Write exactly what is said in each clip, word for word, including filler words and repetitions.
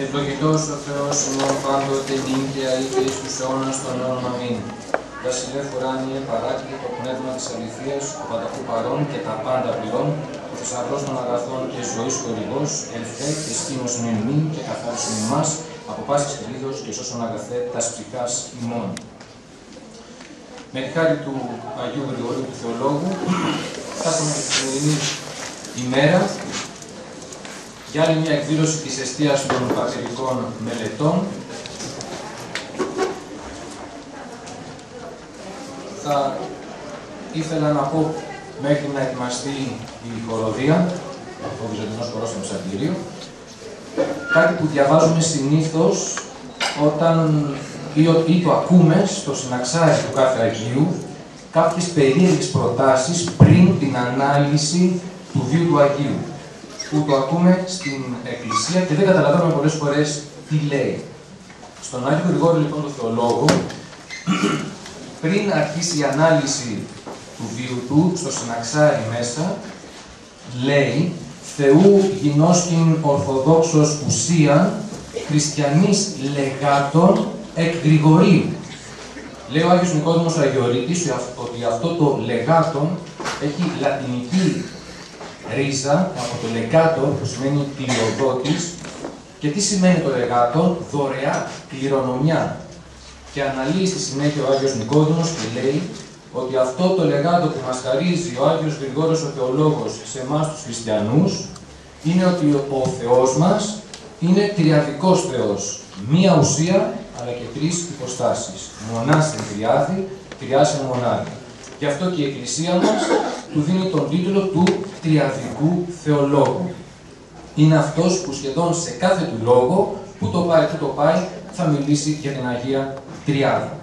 Ευλογητός ο Θεός ημών πάντοτε νύχια είτε εις τους αιώνας των αιώνων αμήν. Βασιλεύ ουράνιε παράκλητο το πνεύμα της αληθείας, ο πανταχού παρών και τα πάντα πληρών, ο θησαυρός των αγαθών και ζωής χορηγός, ελθέ και σκήνος με εμήν και καθάρισον ημάς, από πάσης κρίδος και σώσον αγαθέ τας ψυχάς ημών. Με τη χάρη του Αγίου Γρηγορίου του Θεολόγου, φτάσαμε τη σημερινή ημέρα για άλλη μια εκδήλωση της εστίας των πατερικών μελετών. Θα ήθελα να πω μέχρι να ετοιμαστεί η χοροδία, ο Βυζαντινός χορός στο Ψαλτήριο, κάτι που διαβάζουμε συνήθως όταν ή, ή το ακούμε στο συναξάρι του κάθε Αγίου, κάποιες περίεργες προτάσεις πριν την ανάλυση του βίου του Αγίου, που το ακούμε στην Εκκλησία και δεν καταλαβαίνουμε πολλές φορές τι λέει. Στον Άγιο Γρηγόριο, λοιπόν, τον Θεολόγο, πριν αρχίσει η ανάλυση του βίου του, στο συναξάρι μέσα, λέει «Θεού γινώσκην Ορθοδόξος ουσίαν, χριστιανής λεγάτων εκ Γρηγορίου». Λέει ο Άγιος Νικόδημος ο Αγιορείτης ότι αυτό το λεγάτον έχει λατινική ρίζα από το legato, που σημαίνει κληροδότης. Και τι σημαίνει το legato? Δωρεά κληρονομιά. Και αναλύει στη συνέχεια ο Άγιος Νικόδημος και λέει ότι αυτό το legato που μας χαρίζει ο Άγιος Γρηγόριος ο Θεολόγος σε εμάς τους χριστιανούς είναι ότι ο Θεός μας είναι τριαδικός Θεός. Μία ουσία, αλλά και τρεις υποστάσεις. Μονάς εν τριάδη, τριάς εν μονάδη. Γι' αυτό και η Εκκλησία μας του δίνει τον τίτλο του Τριαδικού Θεολόγου. Είναι αυτός που σχεδόν σε κάθε του λόγο, που το πάει, που το πάει, θα μιλήσει για την Αγία Τριάδα.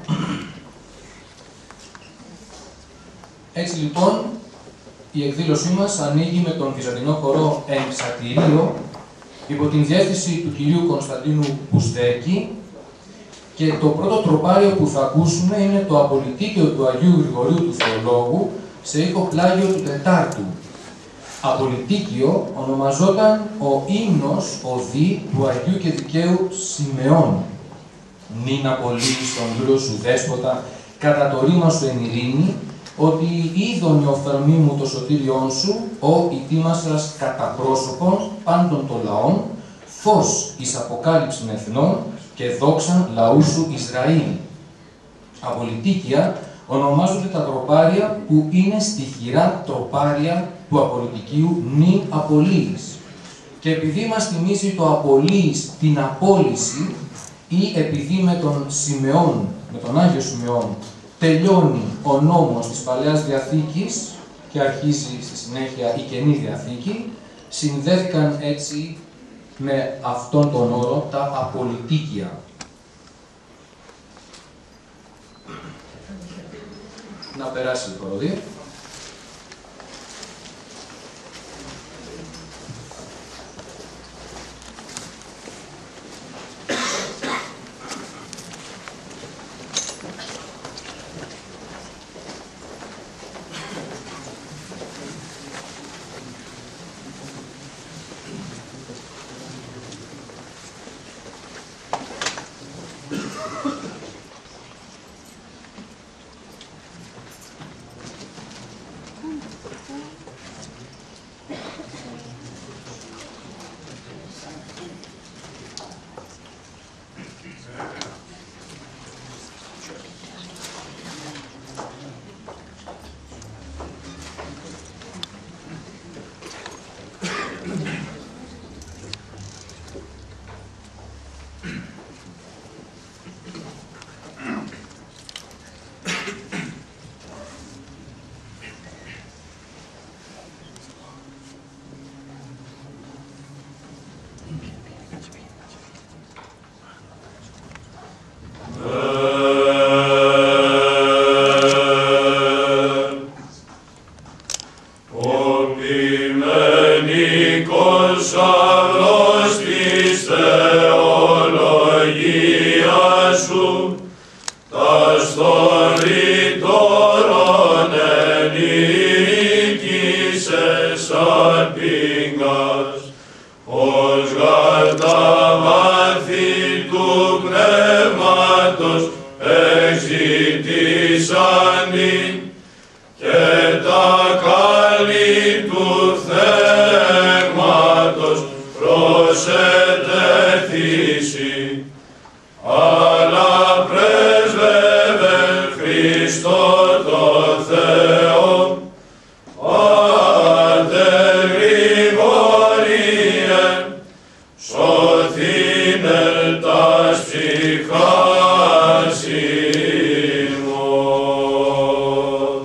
Έτσι λοιπόν, η εκδήλωσή μας ανοίγει με τον Βυζαντινό χορό εν Ψαλτήριο, υπό την διεύθυνση του κυρίου Κωνσταντίνου Μπουστέκη, και το πρώτο τροπάριο που θα ακούσουμε είναι το απολυτίκιο του Αγίου Γρηγορίου του Θεολόγου σε ήχο πλάγιο του Τετάρτου. Απολυτίκιο ονομαζόταν ο ύμνος οδή του Αγίου και Δικαίου Σιμεών. Νυν απολύεις τον δούλο σου δέσποτα, κατά το ρήμα σου εν ειρήνη, ότι είδον η οφθαλμή μου το σωτήριόν σου, ο ητήμασας κατά πρόσωπον πάντων των λαών, φως εις αποκάλυψην εθνών και δόξαν λαού σου Ισραήλ. Απολυτίκια ονομάζονται τα τροπάρια που είναι στιχηρά τροπάρια του απολυτικίου νυν απολύης. Και επειδή μας θυμίζει το απολύης την απόλυση, ή επειδή με τον Σιμεών, με τον Άγιο Σιμεών, τελειώνει ο νόμος της Παλαιάς Διαθήκης και αρχίζει στη συνέχεια η Καινή Διαθήκη, συνδέθηκαν έτσι με αυτόν τον όρο τα απολυτίκια. Να περάσει η χοροδία. Ως γαρτά προσετεθήσει, αλλά πρέσβευε Χριστό το Θεό, άντε γρηγοριε, σωθήνε τας ψυχάς ημών.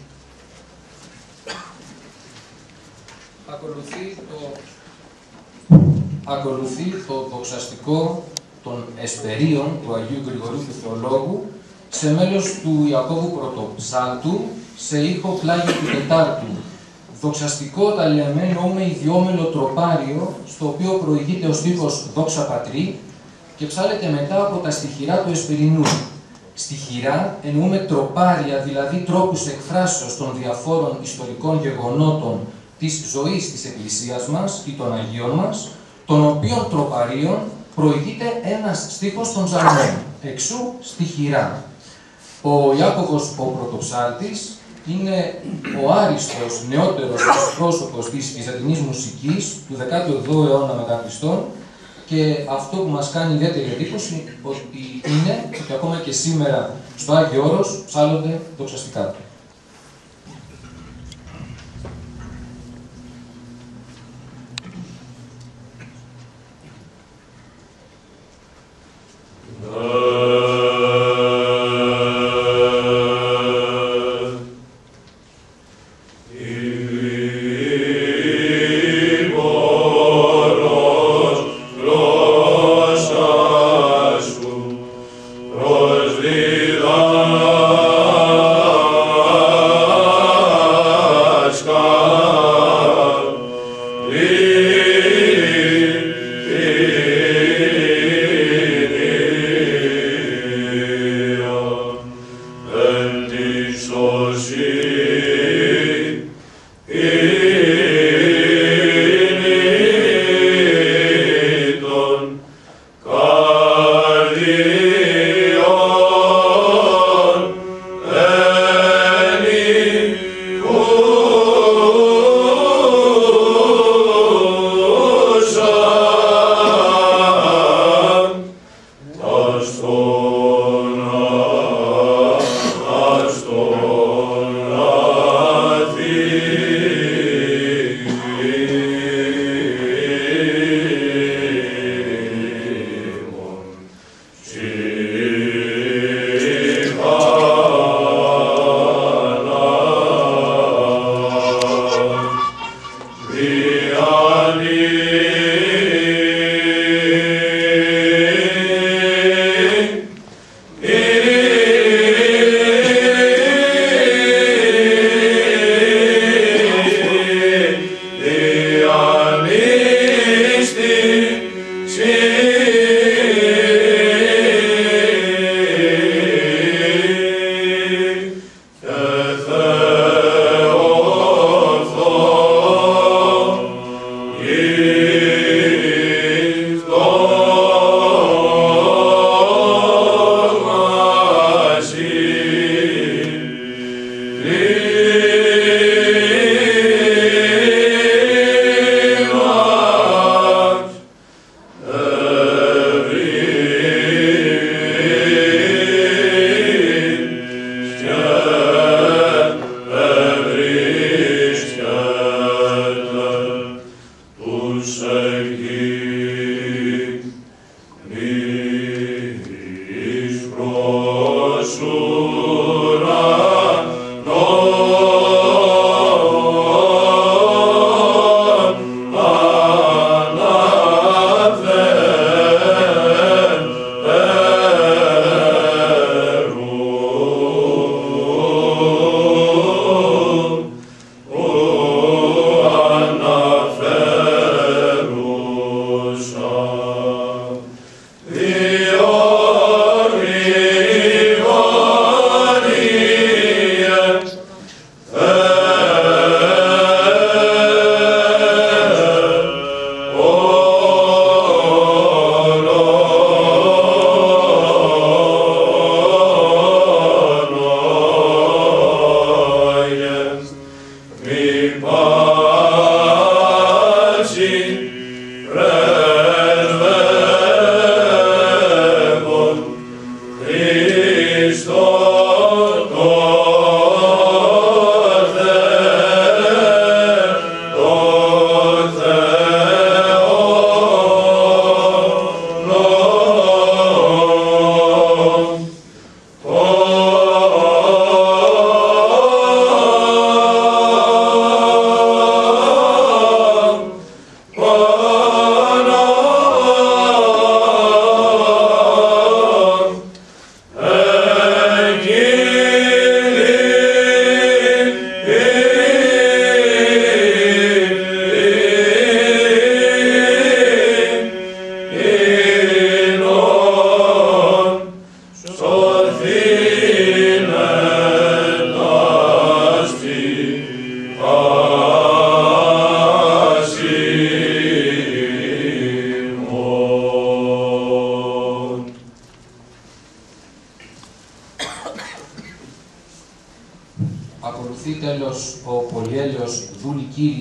Ακολουθεί το, ακολουθεί το δοξαστικό των εσπερίων του Αγίου Γρηγορίου του Θεολόγου σε μέλος του Ιακώβου Πρωτοψάλτου, σε ήχο πλάγιο του Τετάρτου. Δοξαστικό ταλαιαμένο με ιδιόμελο τροπάριο, στο οποίο προηγείται ο στίχος «Δόξα Πατρί» και ψάλεται μετά από τα στιχηρά του εσπερινού. Στιχηρά εννοούμε τροπάρια, δηλαδή τρόπους εκφράσεως των διαφόρων ιστορικών γεγονότων της ζωής της Εκκλησίας μας ή των Αγίων μας, των οποίων τροπαρίων προηγείται ένας στίχος των ψαλμών, εξού στιχηρά. Ο Ιάκωβος ο Πρωτοψάλτης είναι ο άριστος νεότερος πρόσωπος της βυζαντινής μουσικής του δέκατου εβδόμου αιώνα μετά Χριστόν, και αυτό που μας κάνει ιδιαίτερη εντύπωση ότι είναι ότι ακόμα και σήμερα στο Άγιο Όρος ψάλλονται δοξαστικά του. Προσδίδα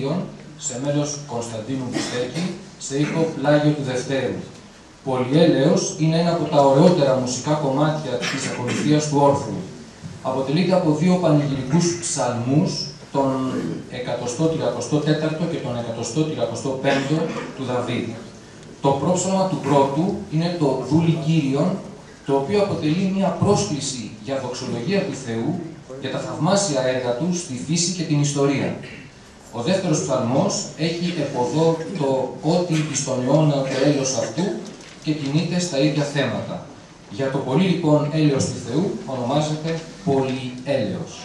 Κύριον, σε μέλος Κωνσταντίνου Μπουστέκη, σε ήχο Πλάγιο του Δευτέρου. Πολυέλεος είναι ένα από τα ωραιότερα μουσικά κομμάτια της ακολουθίας του όρθρου. Αποτελείται από δύο πανηγυρικούς ψαλμούς, τον εκατό τριακοστό τέταρτο και τον εκατό τριακοστό πέμπτο του Δαβίδ. Το πρόψαλμα του πρώτου είναι το «Δούλη Κύριον», το οποίο αποτελεί μια πρόσκληση για δοξολογία του Θεού για τα θαυμάσια έργα του στη φύση και την ιστορία. Ο δεύτερος ψαλμός έχει εποδό το «Ότι εις τον αιώνα το έλεος αυτού» και κινείται στα ίδια θέματα. Για το πολύ λοιπόν έλεος του Θεού ονομάζεται πολυέλεος.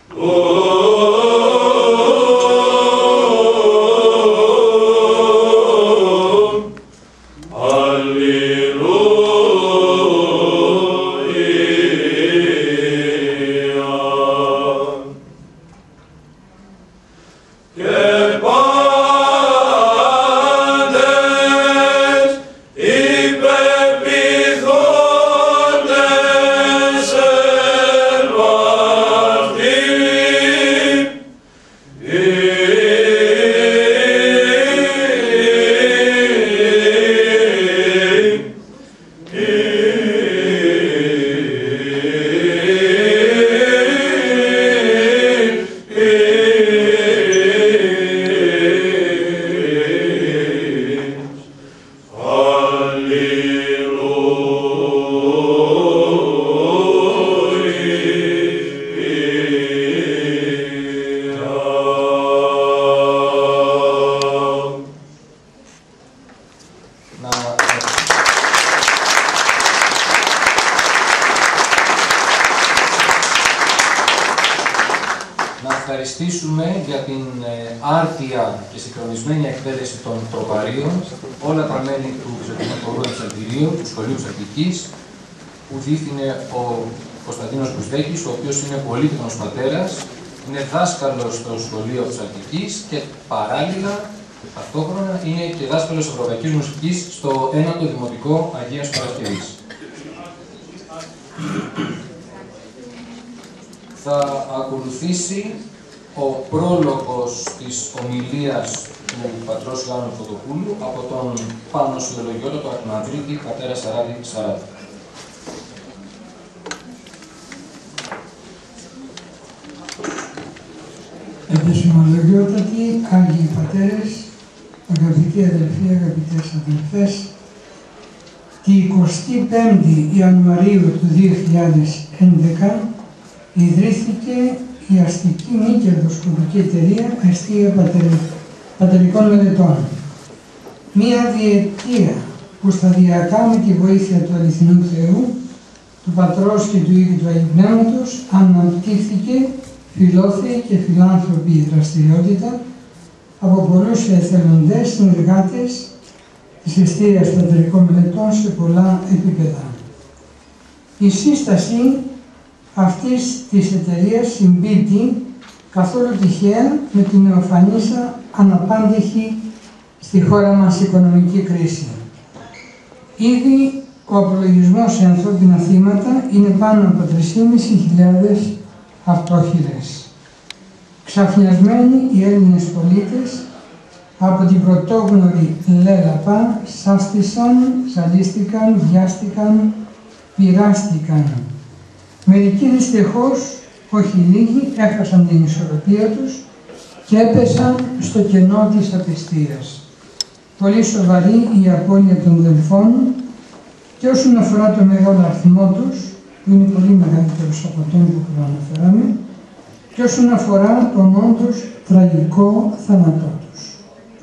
ευχαριστήσουμε για την ε, άρτια και συγχρονισμένη εκπαίδευση των τροπαρίων όλα τα μέλη του Βυζαντινοπορού Εμψαλτηρίου, του Σχολείου Ψαλτικής, που διεύθυνε ο Κωνσταντίνος Μπουσδέκης, ο οποίος είναι πολύτιμος πατέρας, είναι δάσκαλος στο Σχολείο Ψαλτικής και παράλληλα, ταυτόχρονα, είναι και δάσκαλος Ευρωπαϊκής Μουσικής στο ένατο Δημοτικό Αγίας Παρασκευής. Θα ακολουθήσει ο πρόλογος της ομιλίας του πατρός Ιωάννου Φωτοπούλου από τον Πανοσιολογιότατο Αρχιμανδρίτη πατέρα Σαράδη Σαράδη. Επισημολογιότατοι, Άγιοι Πατέρες, αγαπητοί αδελφοί, αγαπητές αδελφές, τη εικοστή πέμπτη Ιανουαρίου του δύο χιλιάδες έντεκα ιδρύθηκε η αστική μη κερδοσκοπική εταιρεία Αστεία Πατερικών Μελετών. Μία διετία που σταδιακά με τη βοήθεια του αληθινού Θεού, του Πατρός και του Υιού και του Αγίου Πνεύματος αναπτύχθηκε φιλόθεη και φιλάνθρωπη δραστηριότητα από πολλούς εθελοντές συνεργάτες της Εστίας Πατερικών Μελετών σε πολλά επίπεδα. Η σύσταση αυτής της εταιρείας συμπίπτει καθόλου τυχαία με την νεοφανήσα αναπάντεχη στη χώρα μας οικονομική κρίση. Ήδη ο απολογισμός σε ανθρώπινα θύματα είναι πάνω από τρεις χιλιάδες πεντακόσιες αυτόχειρες. Ξαφνιασμένοι οι Έλληνες πολίτες από την πρωτόγνωρη λέλαπα σάστησαν, ζαλίστηκαν, βιάστηκαν, πειράστηκαν. Μερικοί δυστυχώς, όχι λίγοι, έχασαν την ισορροπία τους και έπεσαν στο κενό της απιστίας. Πολύ σοβαρή η απώλεια των αδελφών και όσον αφορά το μεγάλο αριθμό τους, που είναι πολύ μεγαλύτερος από τον που προαναφέραμε, και όσον αφορά τον όντως τραγικό θάνατό τους.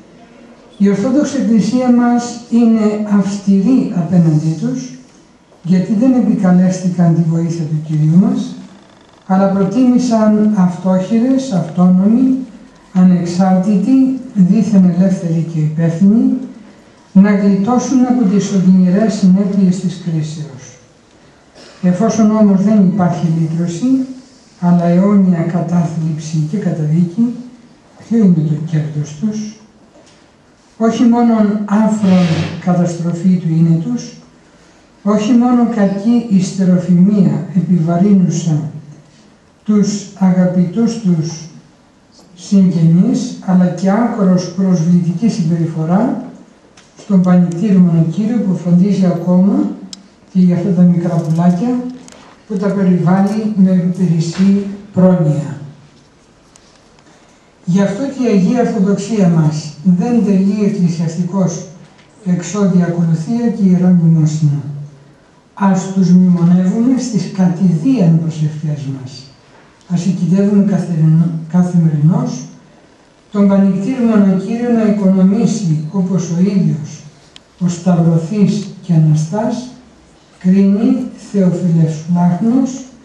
Η Ορθόδοξη Εκκλησία μας είναι αυστηρή απέναντί τους, γιατί δεν επικαλέστηκαν τη βοήθεια του Κυρίου μας, αλλά προτίμησαν αυτόχειρες, αυτόνομοι, ανεξάρτητοι, δίθεν ελεύθεροι και υπεύθυνοι, να γλιτώσουν από τις οδυνηρές συνέπειες της κρίσεως. Εφόσον όμως δεν υπάρχει λύτρωση, αλλά αιώνια κατάθλιψη και καταδίκη, ποιο είναι το κέρδος τους? Όχι μόνον άφρον καταστροφή του είναι τους, όχι μόνο κακή ιστεροφημία επιβαρύνουσα τους αγαπητούς τους συγγενείς, αλλά και άκρος προσβλητική συμπεριφορά στον πανηκτήριο μονοκύριο που φροντίζει ακόμα και για αυτά τα μικρά πουλάκια που τα περιβάλλει με υπηρεσή πρόνοια. Γι' αυτό και η Αγία Ορθοδοξία μας δεν τελεί εκκλησιαστικός εξόδια ακολουθία και ιερά μνημόσυνα. Ας τους μνημονεύουμε στις κατηδίαν προσευχές μας. Ας οικητεύουμε καθημερινώς τον πανηκτήριο μονοκύριο να οικονομήσει όπως ο ίδιος ο Σταυρωθής και Αναστάς κρίνει Θεοφιλεσλάχνος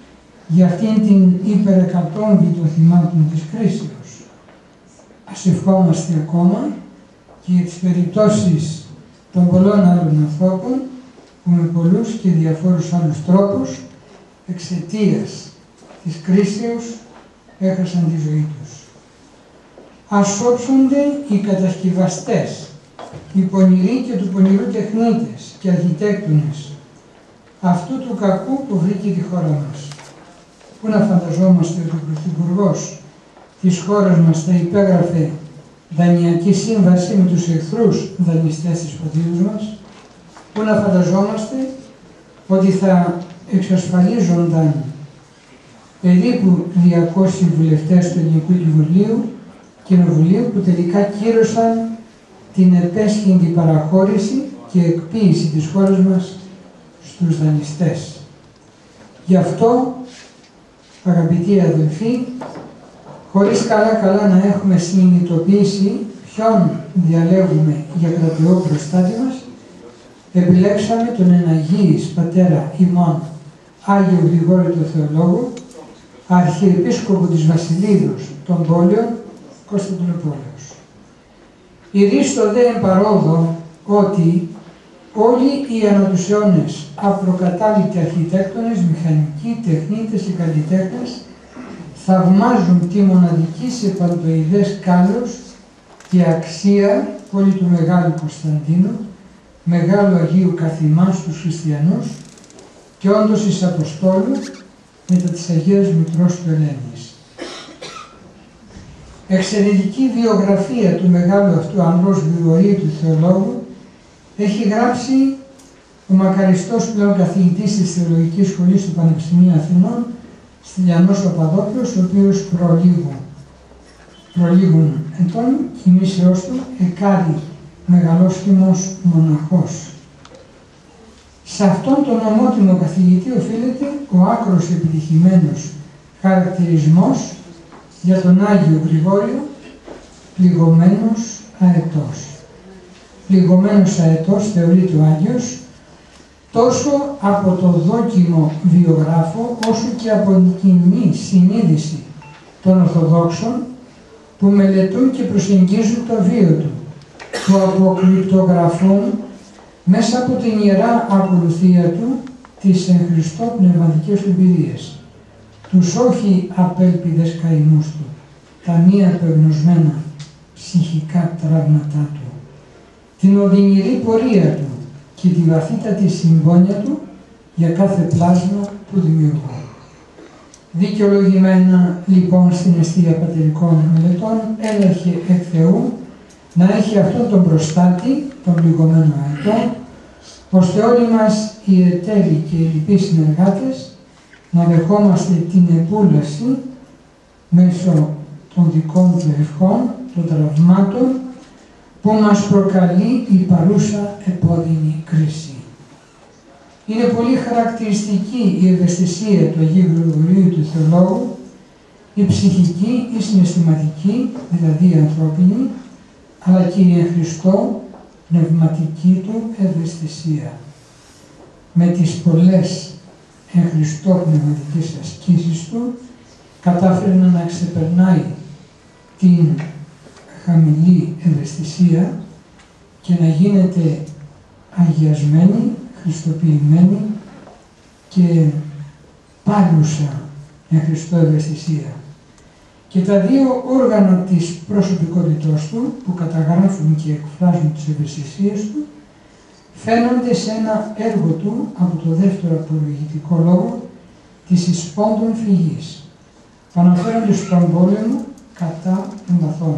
για αυτήν την υπερεκατόμβη των θυμάτων της κρίσεως. Ας ευχόμαστε ακόμα και για τις περιπτώσεις των πολλών άλλων ανθρώπων που με πολλούς και διαφόρους άλλους τρόπους εξαιτίας της κρίσεως έχασαν τη ζωή τους. Ας όψονται οι κατασκευαστές, οι πονηροί και του πονηρού τεχνίτες και αρχιτέκτονες αυτού του κακού που βρήκε τη χώρα μας. Πού να φανταζόμαστε ότι ο Πρωθυπουργός της χώρας μας θα υπέγραφε δανειακή σύμβαση με τους εχθρούς δανειστές της πατρίδας μας. Πού να φανταζόμαστε ότι θα εξασφαλίζονταν περίπου διακόσιοι βουλευτές του Ελληνικού Κοινοβουλίου, Κοινοβουλίου που τελικά κύρωσαν την επέσχυντη παραχώρηση και εκποίηση της χώρας μας στους δανειστές. Γι' αυτό, αγαπητοί αδελφοί, χωρίς καλά-καλά να έχουμε συνειδητοποιήσει ποιον διαλέγουμε για κρατεό προστάτη μας, επιλέξαμε τον εναγίης πατέρα ημών Άγιο Γρηγόρη τον Θεολόγο, Αρχιεπίσκοπο της Βασιλείδος των πόλεων Κωνσταντινούπολεως. Ηρίστο δε εμπαρόδο ότι όλοι οι ανά τους αιώνες απροκατάληπτοι αρχιτέκτονες, μηχανικοί, τεχνίτες και καλλιτέχνες θαυμάζουν τη μοναδική σε παντοειδές κάλος και αξία πόλη του Μεγάλου Κωνσταντίνου, Μεγάλου Αγίου Καθημάς στους χριστιανούς και όντως εις Αποστόλου μετά της Αγίας Μητρός του Ελένης. Εξαιρετική βιογραφία του μεγάλου αυτού ανδρός Γρηγορίου του Θεολόγου έχει γράψει ο μακαριστός πλέον καθηγητής της Θεολογικής Σχολής του Πανεπιστημίου Αθηνών, Στυλιανός Παπαδόπουλος, ο οποίος προλίγου, προλίγουν ετών κοιμήσεώς του εκάρι μεγαλόσχημος μοναχός. Σε αυτόν τον ομότιμο καθηγητή οφείλεται ο άκρος επιτυχημένος χαρακτηρισμός για τον Άγιο Γρηγόριο, πληγωμένος αετός. Πληγωμένος αετός θεωρείται ο Άγιος τόσο από το δόκιμο βιογράφο όσο και από την κοινή συνείδηση των Ορθοδόξων που μελετούν και προσεγγίζουν το βίο του, που αποκρυπτογραφούν μέσα από την ιερά ακολουθία του τις εν Χριστώ πνευματικές του εμπειρίες, τους όχι απέλπιδες καημούς του, τα μη απεγνωσμένα ψυχικά τραύματά του, την οδυνηρή πορεία του και τη βαθύτατη συμπόνια του για κάθε πλάσμα που δημιουργώ. Δικαιολογημένα λοιπόν στην αιστεία πατερικών μελετών έλαχε εκ Θεού να έχει αυτόν τον προστάτη, τον πληγωμένο αετό, ώστε όλοι μας οι εταίροι και οι λοιποί συνεργάτες να δεχόμαστε την επούλαση μέσω των δικών του ευχών, των τραυμάτων που μας προκαλεί η παρούσα επώδυνη κρίση. Είναι πολύ χαρακτηριστική η ευαισθησία του Αγίου Γρηγορίου του Θεολόγου, η ψυχική, η συναισθηματική, δηλαδή η ανθρώπινη, αλλά και η εν Χριστώ πνευματική του ευαισθησία. Με τις πολλές εν Χριστώ πνευματικές ασκήσεις του, κατάφερε να ξεπερνάει την χαμηλή ευαισθησία και να γίνεται αγιασμένη, χριστοποιημένη και πάρουσα εν Χριστώ ευαισθησία. Και τα δύο όργανα της προσωπικότητός του, που καταγράφουν και εκφράζουν τις ευαισθησίες του, φαίνονται σε ένα έργο του από το δεύτερο απολογητικό λόγο της εις πόντων φυγής, που αναφέρονται στον πόλεμο κατά των παθών.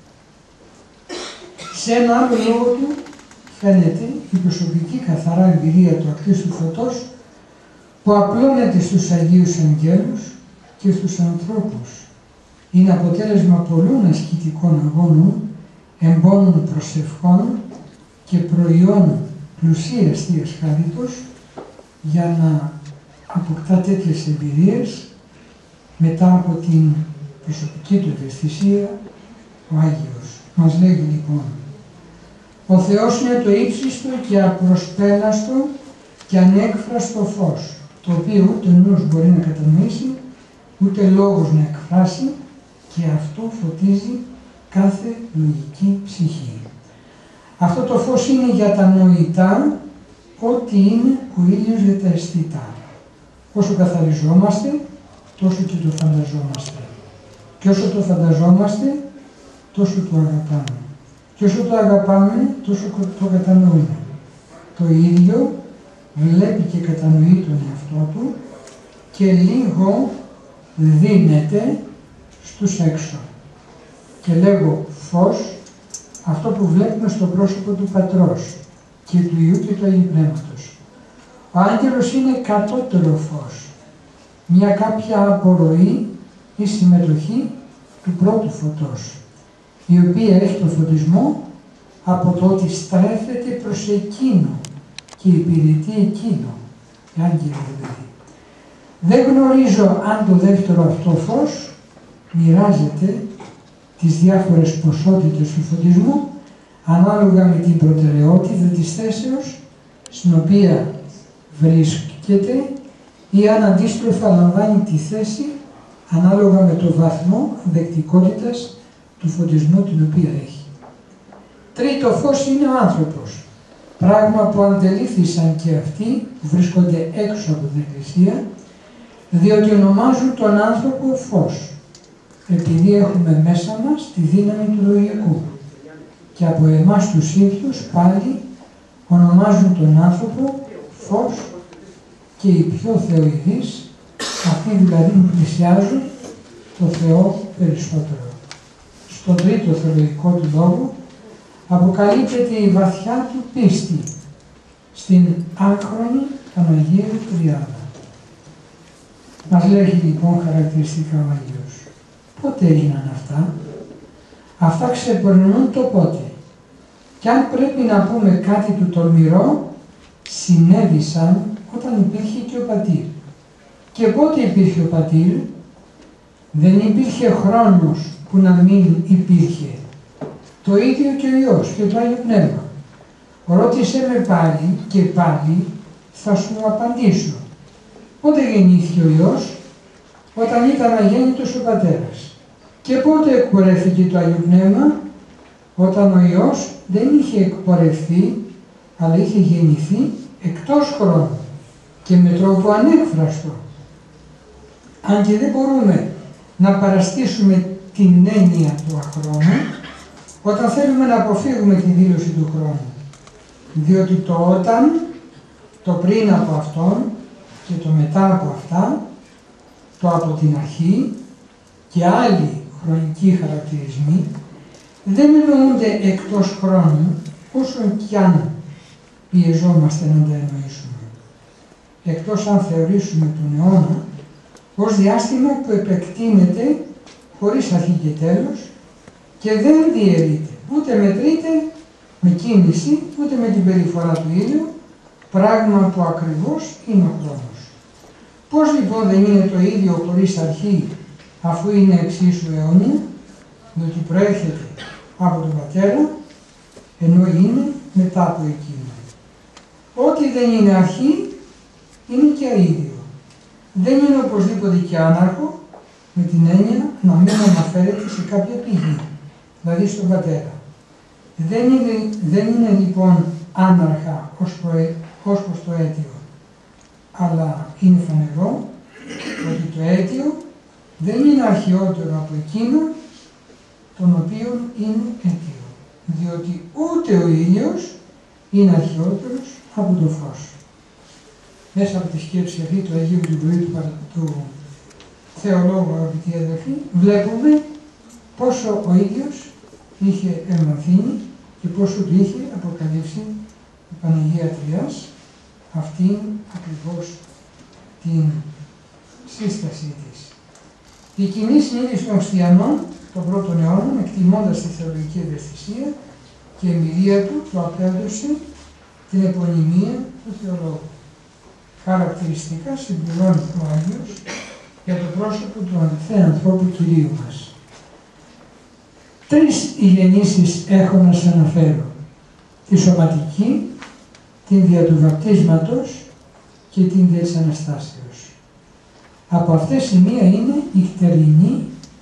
Σε ένα άλλο λόγο του φαίνεται η προσωπική καθαρά εμπειρία του ακτίστου φωτός που απλώνεται στους Αγίους Αγγέλους και στους ανθρώπους. Είναι αποτέλεσμα πολλών ασκητικών αγώνων, εμπόνων προσευχών και προϊόν πλουσίας Θείας Χαρίτος για να αποκτά τέτοιες εμπειρίες μετά από την προσωπική του ευαισθησία ο Άγιος. Μας λέγει λοιπόν: ο Θεός είναι το ύψιστο και απροσπέλαστο και ανέκφραστο φως, το οποίο ούτε νους μπορεί να κατανοήσει, ούτε λόγος να εκφράσει, και αυτό φωτίζει κάθε λογική ψυχή. Αυτό το φως είναι για τα νοητά, ό,τι είναι ο ήλιος για τα αισθητά. Όσο καθαριζόμαστε, τόσο και το φανταζόμαστε. Και όσο το φανταζόμαστε, τόσο το αγαπάμε. Και όσο το αγαπάμε, τόσο το κατανοούμε. Το ίδιο βλέπει και κατανοεί τον εαυτό του και λίγο δίνεται στους έξω. Και λέγω φως, αυτό που βλέπουμε στο πρόσωπο του Πατρός και του Υιού και του Αγίου Πνεύματος. Ο άγγελος είναι κατώτερο φως, μια κάποια απορροή ή συμμετοχή του πρώτου φωτός, η οποία έχει το φωτισμό από το ότι στρέφεται προς εκείνο και υπηρετεί εκείνο, οι άγγελοι δηλαδή. Δεν γνωρίζω αν το δεύτερο αυτό φως μοιράζεται τις διάφορες ποσότητες του φωτισμού ανάλογα με την προτεραιότητα της θέσεως στην οποία βρίσκεται ή αν αντίστροφα λαμβάνει τη θέση ανάλογα με το βαθμό δεκτικότητας του φωτισμού την οποία έχει. Τρίτο φως είναι ο άνθρωπος, πράγμα που αντελήφθησαν και αυτοί που βρίσκονται έξω από την Εκκλησία, διότι ονομάζουν τον άνθρωπο φως, επειδή έχουμε μέσα μας τη δύναμη του λογικού. Και από εμάς τους ίδιους πάλι ονομάζουν τον άνθρωπο φως και οι πιο θεοειδείς, αυτοί δηλαδή που πλησιάζουν το Θεό περισσότερο. Στον τρίτο θεολογικό του λόγο αποκαλύπτεται η βαθιά του πίστη στην άκρονη Παναγία Τριάδα. Μας λέγει λοιπόν χαρακτηριστικά ο Άγιος. Πότε έγιναν αυτά? Αυτά ξεπερνούν το πότε. Και αν πρέπει να πούμε κάτι του τολμηρό, συνέβησαν όταν υπήρχε και ο Πατήρ. Και πότε υπήρχε ο Πατήρ? Δεν υπήρχε χρόνος που να μην υπήρχε. Το ίδιο και ο Υιός και το Άγιο Πνεύμα. Ρώτησε με πάλι και πάλι θα σου απαντήσω. Πότε γεννήθηκε ο Υιός? Όταν ήταν αγέννητος ο Πατέρας. Και πότε εκπορεύθηκε το Άγιο Πνεύμα? Όταν ο Υιός δεν είχε εκπορευθεί, αλλά είχε γεννηθεί εκτός χρόνου και με τρόπο ανέκφραστο. Αν και δεν μπορούμε να παραστήσουμε την έννοια του αχρόνου, όταν θέλουμε να αποφύγουμε τη δήλωση του χρόνου. Διότι το όταν, το πριν από αυτόν και το μετά από αυτά, το από την αρχή και άλλοι χρονικοί χαρακτηρισμοί δεν εννοούνται εκτός χρόνου, όσο κι αν πιεζόμαστε να τα εννοήσουμε. Εκτός αν θεωρήσουμε τον αιώνα ως διάστημα που επεκτείνεται χωρίς αρχή και τέλος και δεν διαιρείται, ούτε μετρείται με κίνηση, ούτε με την περιφορά του ήλιου, πράγμα που ακριβώς είναι ο χρόνος. Πώς λοιπόν δεν είναι το ίδιο χωρίς αρχή, αφού είναι εξίσου αιώνια, διότι προέρχεται από τον Πατέρα, ενώ είναι μετά από εκείνο. Ό,τι δεν είναι αρχή, είναι και αίδιο. Δεν είναι οπωσδήποτε και άναρχο, με την έννοια να μην αναφέρεται σε κάποια πηγή, δηλαδή στον Πατέρα. Δεν είναι, δεν είναι λοιπόν άναρχα ως, προε, ως προς το αίτιο, αλλά είναι φανερό ότι το αίτιο δεν είναι αρχαιότερο από εκείνο τον οποίο είναι αίτιο, διότι ούτε ο ήλιος είναι αρχαιότερος από το φως. Μέσα από τη σκέψη αυτή του Αγίου Γρηγορίου του, του θεολόγου, αγαπητοί αδελφοί, βλέπουμε πόσο ο ίδιος είχε εμβαθύνει και πόσο του είχε αποκαλύψει η Παναγία Τριάς αυτήν ακριβώς την σύστασή της. Η κοινή συνείδηση των χριστιανών των πρώτων αιώνων, εκτιμώντας τη θεολογική ευαισθησία και εμπειρία του, του απέδωσε την επωνυμία του θεολόγου. Χαρακτηριστικά συμπληρώνει ο Άγιος για το πρόσωπο του ανθέ ανθρώπου Κυρίου μας. Τρεις γεννήσεις έχω να σας αναφέρω. Τη σωματική, την δια του βαπτίσματος και την δια της Αναστάσεως. Από αυτές η μία είναι νυχτερινή,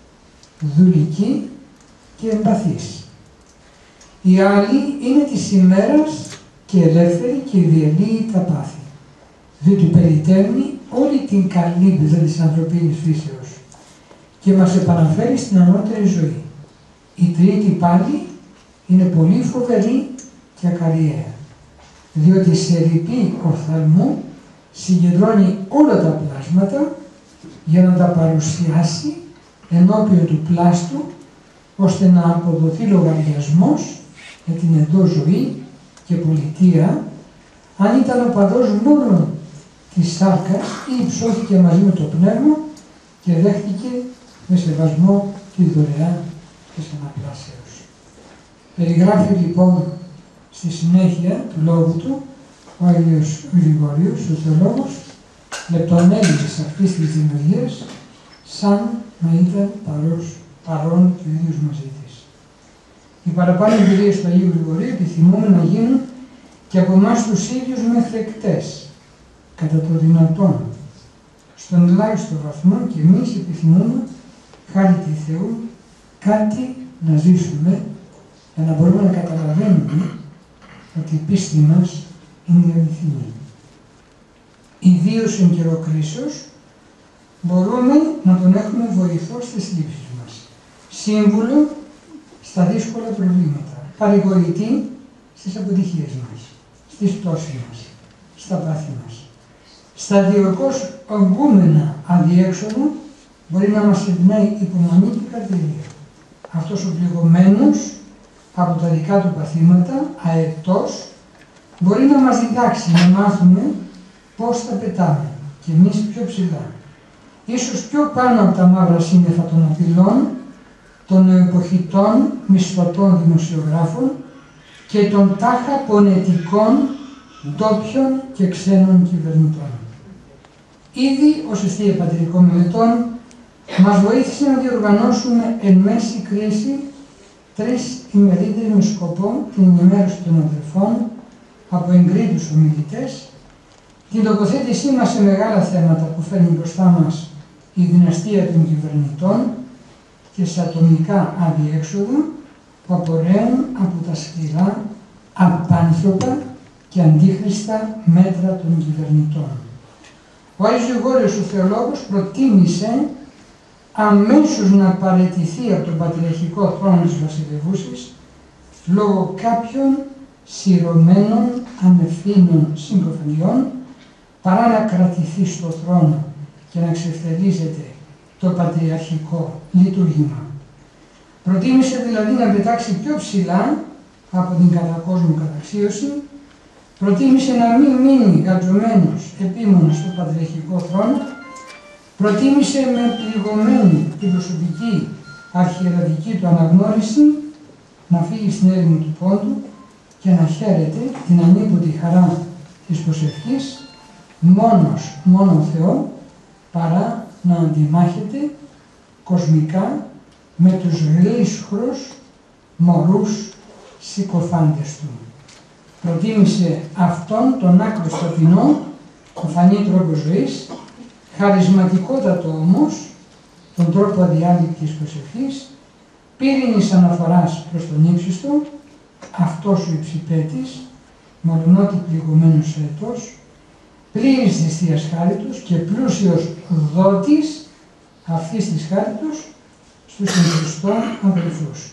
δουλική και εμπαθής. Η άλλη είναι της ημέρας και ελεύθερη και διαλύει τα πάθη, διότι περιτέρνει όλη την καλύμπιδα της ανθρωπίνης φύσεως και μας επαναφέρει στην ανώτερη ζωή. Η τρίτη πάλι είναι πολύ φοβερή και ακαριαία, διότι σε ρηπή οφθαλμού συγκεντρώνει όλα τα πλάσματα για να τα παρουσιάσει ενώπιον του πλάστου, ώστε να αποδοθεί λογαριασμός για την εντός ζωή και πολιτεία, αν ήταν οπαδός μόνο της σάρκας ή υψώθηκε μαζί με το πνεύμα και δέχτηκε με σεβασμό τη δωρεά της αναπλάσεως. Περιγράφει λοιπόν στη συνέχεια του λόγου του ο Άγιος Γρηγορίος, ο θεολόγος, λεπτομέρειες αυτής της δημιουργίας, σαν να ήταν παρός, παρόν και ο ίδιος μαζί της. Οι παραπάνω εμπειρίες του Αγίου Γρηγορίου επιθυμούμε να γίνουν και από εμάς τους ίδιους μεθεκτές, κατά το δυνατόν. Στον ελάχιστο βαθμό και εμείς επιθυμούμε, χάρη τη Θεού, κάτι να ζήσουμε, για να μπορούμε να καταλαβαίνουμε ότι η πίστη μας είναι αληθινή. Ιδίως εν καιρό κρίσεως, μπορούμε να τον έχουμε βοηθό στις λήψεις μας, σύμβουλο στα δύσκολα προβλήματα, παρηγορητή στις αποτυχίες μας, στις πτώσεις μας, στα πάθη μας. Στα διορκώς ογκούμενα αδιέξοδο μπορεί να μας εμπνέει υπομονή και καρτερία. Αυτός ο πληγωμένος από τα δικά του παθήματα, αετός, μπορεί να μας διδάξει να μάθουμε πώς θα πετάμε και εμείς πιο ψηλά. Ίσως πιο πάνω από τα μαύρα σύννεφα των απειλών, των εποχητών μισθωτών δημοσιογράφων και των τάχα πονετικών ντόπιων και ξένων κυβερνητών. Ήδη ως αιστεία πατερικών μελετών μας βοήθησε να διοργανώσουμε εν μέση κρίση τρεις ημερίδες με σκοπό την ενημέρωση των αδελφών από εγκρίτους ομιλητές, την τοποθέτησή μας σε μεγάλα θέματα που φέρνει μπροστά μας η δυναστεία των κυβερνητών και σε ατομικά αδιέξοδα που απορρέουν από τα σκληρά, απάνθρωπα και αντίχριστα μέτρα των κυβερνητών. Ο Άγιος Γρηγόριος ο θεολόγος προτίμησε αμέσως να παραιτηθεί από τον πατριαρχικό θρόνο της βασιλευούσης λόγω κάποιων σειρωμένων ανευθύνων συγκοφανιών, παρά να κρατηθεί στο θρόνο και να εξευθερίζεται το πατριαρχικό λειτουργήμα. Προτίμησε δηλαδή να πετάξει πιο ψηλά από την κατακόσμου καταξίωση, προτίμησε να μην μείνει γατζωμένος επίμονος στο πατριαρχικό θρόνο, προτίμησε με πληγωμένη την προσωπική αρχιεραδική του αναγνώριση να φύγει στην έρημο του πόντου και να χαίρεται την ανίποτη χαρά της προσευχής μόνος, μόνο Θεό, παρά να αντιμάχεται κοσμικά με τους γλίσχρους μωρούς συκοφάντες του. Προτίμησε αυτόν τον άκρος ταπεινό, προφανή τρόπο ζωής, χαρισματικότατο όμως, τον τρόπο αδιάλειπτης προσευχής, πύρινης αναφοράς προς τον ύψιστο, αυτός ο υψηπέτης, μολονότι πληγωμένος αετός, πλήρης της Θείας Χάριτος και πλούσιος δότης αυτής της Χάριτος στους εγχριστών αδελφούς.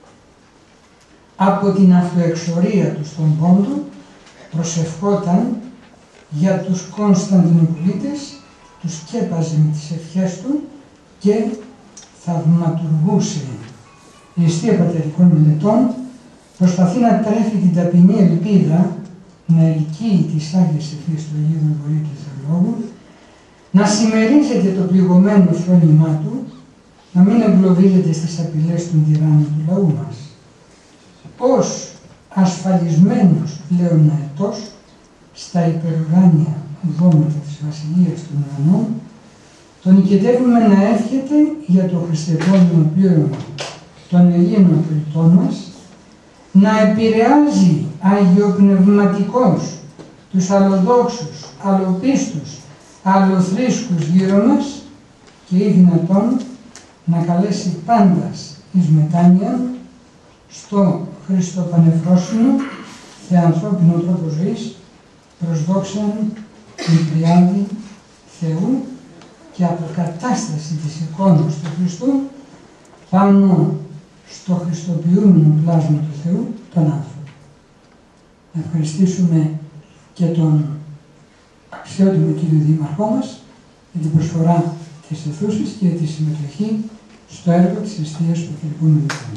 Από την αυτοεξορία του στον πόντο προσευχόταν για τους Κωνσταντινοπολίτες, τους σκέπαζε με τις ευχές του και θαυματουργούσε. Η αιστεία πατερικών μελετών προσπαθεί να τρέφει την ταπεινή ελπίδα, να ελκύει τις Άγιες ευχές του Αγίου Γρηγορίου του Θεολόγου, να συμμερίζεται το πληγωμένο φρόνημά του, να μην εγκλωβίζεται στις απειλές των τυράννων του λαού μας. Ως ασφαλισμένος πλέον αετός στα υπερουράνια δώματα της Βασιλείας των Ουρανών, τον οικετεύουμε να εύχεται για το χριστεπόμενο πλήρωμα των Ελλήνων πολιτών μας, να επηρεάζει αγιοπνευματικώς τους αλλοδόξους, αλλοπίστους, αλλοθρήσκους γύρω μας και ή δυνατόν να καλέσει πάντας εις μετάνοια στο χριστοπανεφρόσινο θεανθρώπινο τρόπο ζωής προς δόξαν την Τριάδη Θεού και αποκατάσταση της εικόνας του Χριστού πάνω στο χριστοποιούμενο πλάσμα του Θεού, τον άνθρωπο. Να ευχαριστήσουμε και τον αξιότιμο κύριο Δήμαρχό μας για την προσφορά της αιθούσης και τη συμμετοχή στο έργο της εστίας του Κυρικού Μιλητών.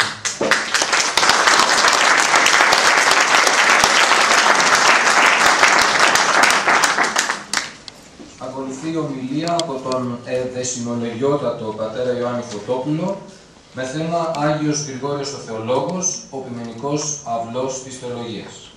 Ακολουθεί η ομιλία από τον εδεσιμολογιότατο πατέρα Ιωάννη Φωτόπουλο με θέμα Άγιος Γρηγόριος ο Θεολόγος, ο ποιμενικός αυλός της θεολογίας.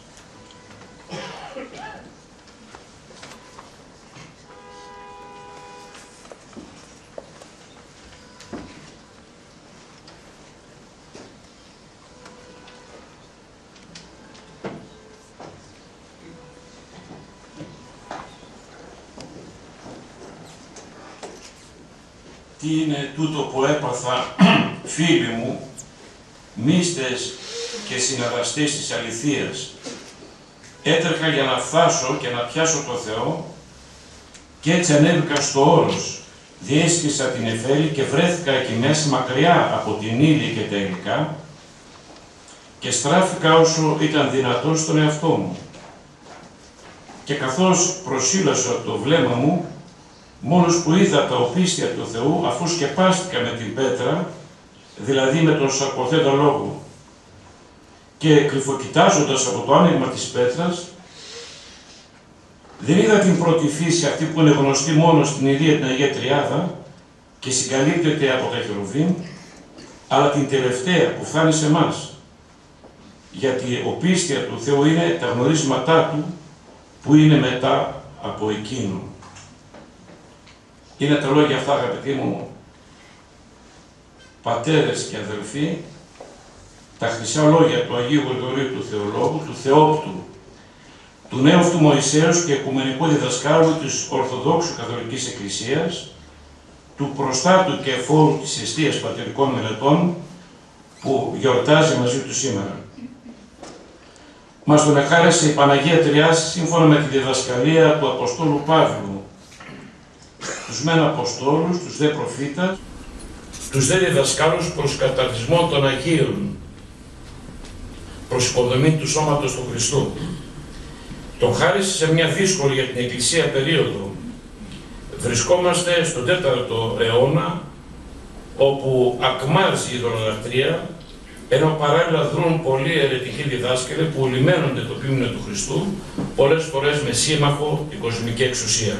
Τι είναι τούτο που έπαθα, φίλοι μου, μίστες και συναραστές της αληθείας. Έτρεχα για να φτάσω και να πιάσω το Θεό και έτσι ανέβηκα στο όρος. Διέσχισα την Εφέλη και βρέθηκα εκεί μέσα μακριά από την ύλη και τα υλικά και στράφηκα όσο ήταν δυνατό στον εαυτό μου. Και καθώς προσήλωσα το βλέμμα μου, μόλις που είδα τα οπίστια του Θεού, αφού σκεπάστηκα με την πέτρα, δηλαδή με τον σαρκοθέντα λόγο, και κρυφοκοιτάζοντας από το άνοιγμα της πέτρας, δεν είδα την πρώτη φύση, αυτή που είναι γνωστή μόνο στην Ηλία την Αγία Τριάδα και συγκαλύπτεται από τα χερουβίμ, αλλά την τελευταία που φτάνει σε εμάς. Γιατί η οπίστια του Θεού είναι τα γνωρίσματά Του που είναι μετά από εκείνο. Είναι τα λόγια αυτά, αγαπητοί μου πατέρες και αδελφοί, τα χρυσά λόγια του Αγίου Γρηγορίου του Θεολόγου, του Θεόπτου, του νέου αυτού Μωυσέως και οικουμενικού διδασκάλου της Ορθοδόξου Καθολικής Εκκλησίας, του προστάτου και εφόρου της εστίας πατερικών μελετών που γιορτάζει μαζί του σήμερα. Μας τον εχάρισε η Παναγία Τριάς σύμφωνα με τη διδασκαλία του Αποστόλου Παύλου, τους μεν Αποστόλους, τους δε προφήτας, τους δε διδασκάλους προς καταρτισμό των Αγίων, προς υποδομή του σώματος του Χριστού. Τον χάρισε σε μια δύσκολη για την Εκκλησία περίοδο. Βρισκόμαστε στον τέταρτο αιώνα, όπου ακμάζει η ειδωλολατρία, ενώ παράλληλα δρούν πολλοί αιρετικοί διδάσκαλοι που λιμένονται το ποίμνιο του Χριστού, πολλές φορές με σύμμαχο την κοσμική εξουσία.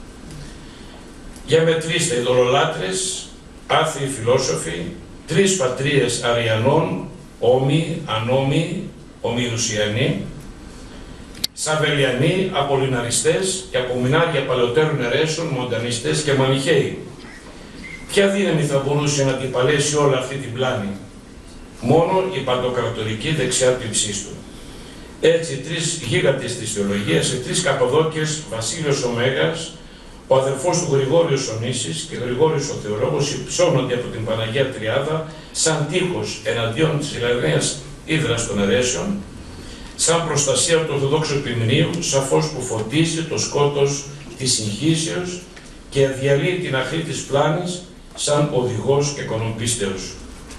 Για μετρήστε ειδωλολάτρες, άθεοι φιλόσοφοι, τρεις πατρίες Αριανών, όμοι, ανόμοι, ομοιουσιανοί, Σαβελιανοί, Απολιναριστές και απομεινάρια παλαιότερων αιρέσεων, Μοντανιστές και Μανιχαίοι. Ποια δύναμη θα μπορούσε να αντιπαλέσει όλα αυτή την πλάνη? Μόνο η παντοκρατορική δεξιά του υψίστου. Έτσι, τρεις γίγαντες της θεολογίας, σε τρεις Καπαδόκες, Βασίλειος ο Μέγας, ο αδελφός του Γρηγόριος ο Νήσης και Γρηγόριος ο Θεολόγος υψώνονται από την Παναγία Τριάδα σαν τείχος εναντίον της Ιρανίας Ύδρας των αιρέσεων, σαν προστασία του Ορθοδόξου Ποιμνίου, σαν φως που φωτίζει το σκότος της συγχύσεως και διαλύει την αχρή της πλάνης σαν οδηγός και κονοπίστεως.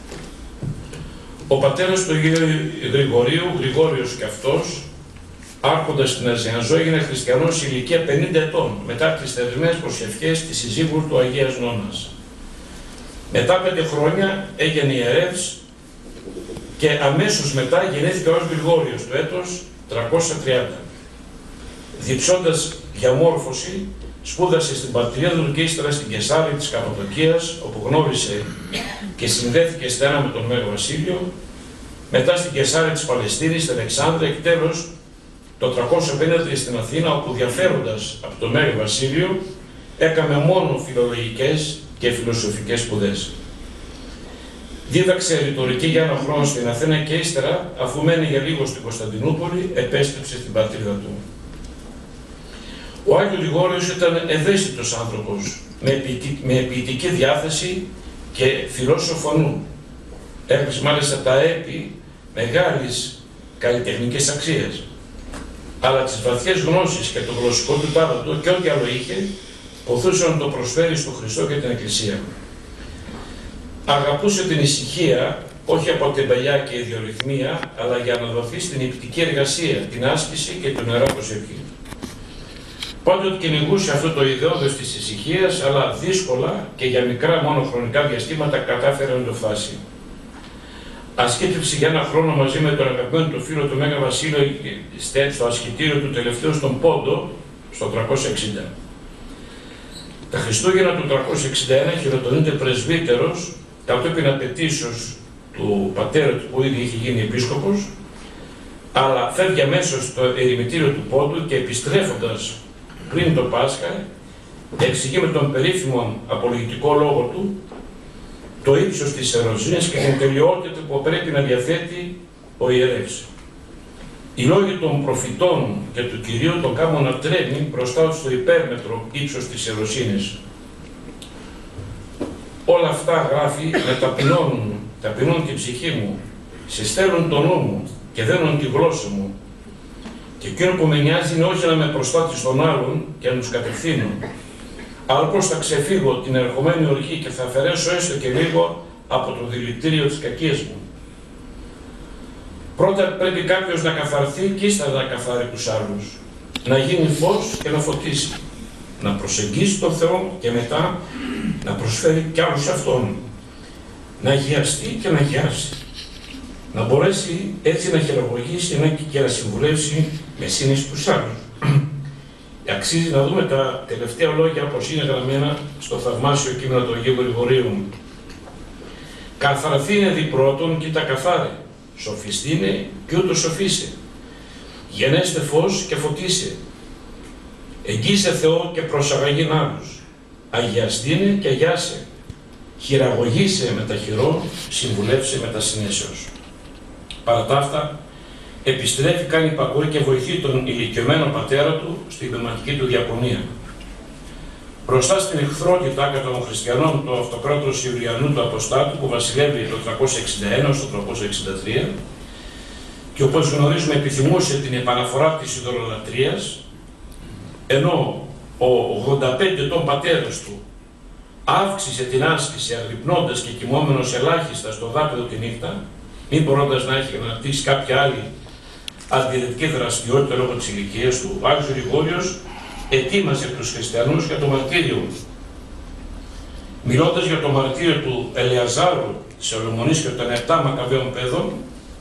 Ο πατέρας του Γρηγορίου, Γρηγόριος και αυτός, άρχοντας στην Αζιανζό, έγινε χριστιανός σε ηλικία πενήντα ετών, μετά τις θερινές προσευχές της συζύγου του Αγίας Νόνας. Μετά πέντε χρόνια έγινε ιερεύς και αμέσως μετά γεννήθηκε ο Άγιος Γρηγόριος το έτος τριακόσια τριάντα. Διψώντας διαμόρφωση, σπούδασε στην Πατριάδο και ύστερα στην Κεσάρη της Καπαδοκίας, όπου γνώρισε και συνδέθηκε στενά με τον Μέγο Βασίλειο, μετά στην Κεσάρη της Παλαιστίνης, στην Αλεξάνδρεια και τέλος το τριακόσια πενήντα στην Αθήνα, όπου διαφέροντας από τον Μέγο Βασίλειο έκαμε μόνο φιλολογικές και φιλοσοφικές σπουδές. Δίδαξε ρητορική για ένα χρόνο στην Αθήνα και ύστερα, αφού μένει για λίγο στην Κωνσταντινούπολη, επέστρεψε στην πατρίδα του. Ο Άγιος Γρηγόριος ήταν ευαίσθητος άνθρωπος, με, ποιητική, με ποιητική διάθεση και φιλόσοφο νου. Έγραψε μάλιστα τα έπι μεγάλης καλλιτεχνικής αξίας. Αλλά τις βαθιές γνώσεις και το γλωσσικό του τάλαντο και ό,τι άλλο είχε, ποθούσε να το προσφέρει στο Χριστό και την Εκκλησία. Αγαπούσε την ησυχία, όχι από την παλιά και ιδιορυθμία, αλλά για να δοθεί στην υπτική εργασία, την άσκηση και την νερά προσευχή. Πάντοτε κυνηγούσε αυτό το ιδεώδες της ησυχίας, αλλά δύσκολα και για μικρά μόνο χρονικά διαστήματα κατάφερε να το φτάσει. Ασκήτευσε για ένα χρόνο μαζί με τον αγαπημένο του φίλο του Μέγα Βασίλειο στο ασκητήριο του τελευταίου στον Πόντο, στο τριακόσια εξήντα. Τα Χριστούγεννα του τριακόσια εξήντα ένα χειροτονείται πρεσβύτερος, κατόπιν απαιτήσεως του πατέρα του που ήδη είχε γίνει επίσκοπος, αλλά φεύγει αμέσως στο ερημητήριο του Πόντου και επιστρέφοντας πριν το Πάσχα, εξηγεί με τον περίφημο απολογητικό λόγο του το ύψος της ερωσύνης και την τελειότητα που πρέπει να διαθέτει ο ιερεύς. Οι λόγοι των προφητών και του Κυρίου τον κάνουν να τρέμει μπροστά στο υπέρμετρο ύψος της ερωσύνης. Όλα αυτά, γράφει, με ταπεινώνουν, ταπεινώνουν την ψυχή μου, συστέλνουν τον νου μου και δένουν τη γλώσσα μου. Και εκείνο που με νοιάζει είναι όχι να με προστάτει στον άλλον και να τους κατευθύνω, αλλά πώς θα ξεφύγω την ερχομένη οργή και θα αφαιρέσω έστω και λίγο από το δηλητήριο της κακίας μου. Πρώτα πρέπει κάποιος να καθαρθεί και ύστερα να καθάρει τους άλλους. Να γίνει φως και να φωτίσει. Να προσεγγίσει τον Θεό και μετά να προσφέρει κι άλλους αυτόν. Να αγιαστεί και να αγιάσει. Να μπορέσει έτσι να χειραγωγήσει και να συμβουλεύσει με σύνεση τους άλλους. Αξίζει να δούμε τα τελευταία λόγια όπως είναι γραμμένα στο θαυμάσιο κείμενο του Αγίου Γρηγορίου. Καθαρθήνε δι πρώτον και τα καθάρε, σοφιστήνε και ούτω σοφίσε. Γενέστε φως και φωτίσε. Εγγύσε Θεό και προσαγαγήν άλλους. Αγιαστήνε και αγιάσε. Χειραγωγήσε με τα χειρό, συμβουλεύσε με τα συνέσεως. Παρά τα αυτά, επιστρέφει, κάνει υπακοή και βοηθεί τον ηλικιωμένο πατέρα του στην πνευματική του διαπονία. Μπροστά στην εχθρότητα κατά των χριστιανών του αυτοκράτορος Ιουλιανού του Αποστάτου που βασιλεύει το τριακόσια εξήντα ένα στο τριακόσια εξήντα τρία και όπως γνωρίζουμε επιθυμούσε την επαναφορά της ειδωλολατρίας, ενώ ο ογδόντα πέντε ετών πατέρας του αύξησε την άσκηση αγρυπνώντας και κοιμόμενος ελάχιστα στο δάπεδο τη νύχτα, μη μπορώντας να έχει αναπτύξει κάποια άλλη αντιρρετική δραστηριότητα λόγω της ηλικίας του, ο Άγιος Γρηγόριος ετοίμασε τους χριστιανούς για το μαρτύριο. Μιλώντας για το μαρτύριο του Ελεαζάρου, της Σολομονής και των επτά Μακαβαίων παιδών,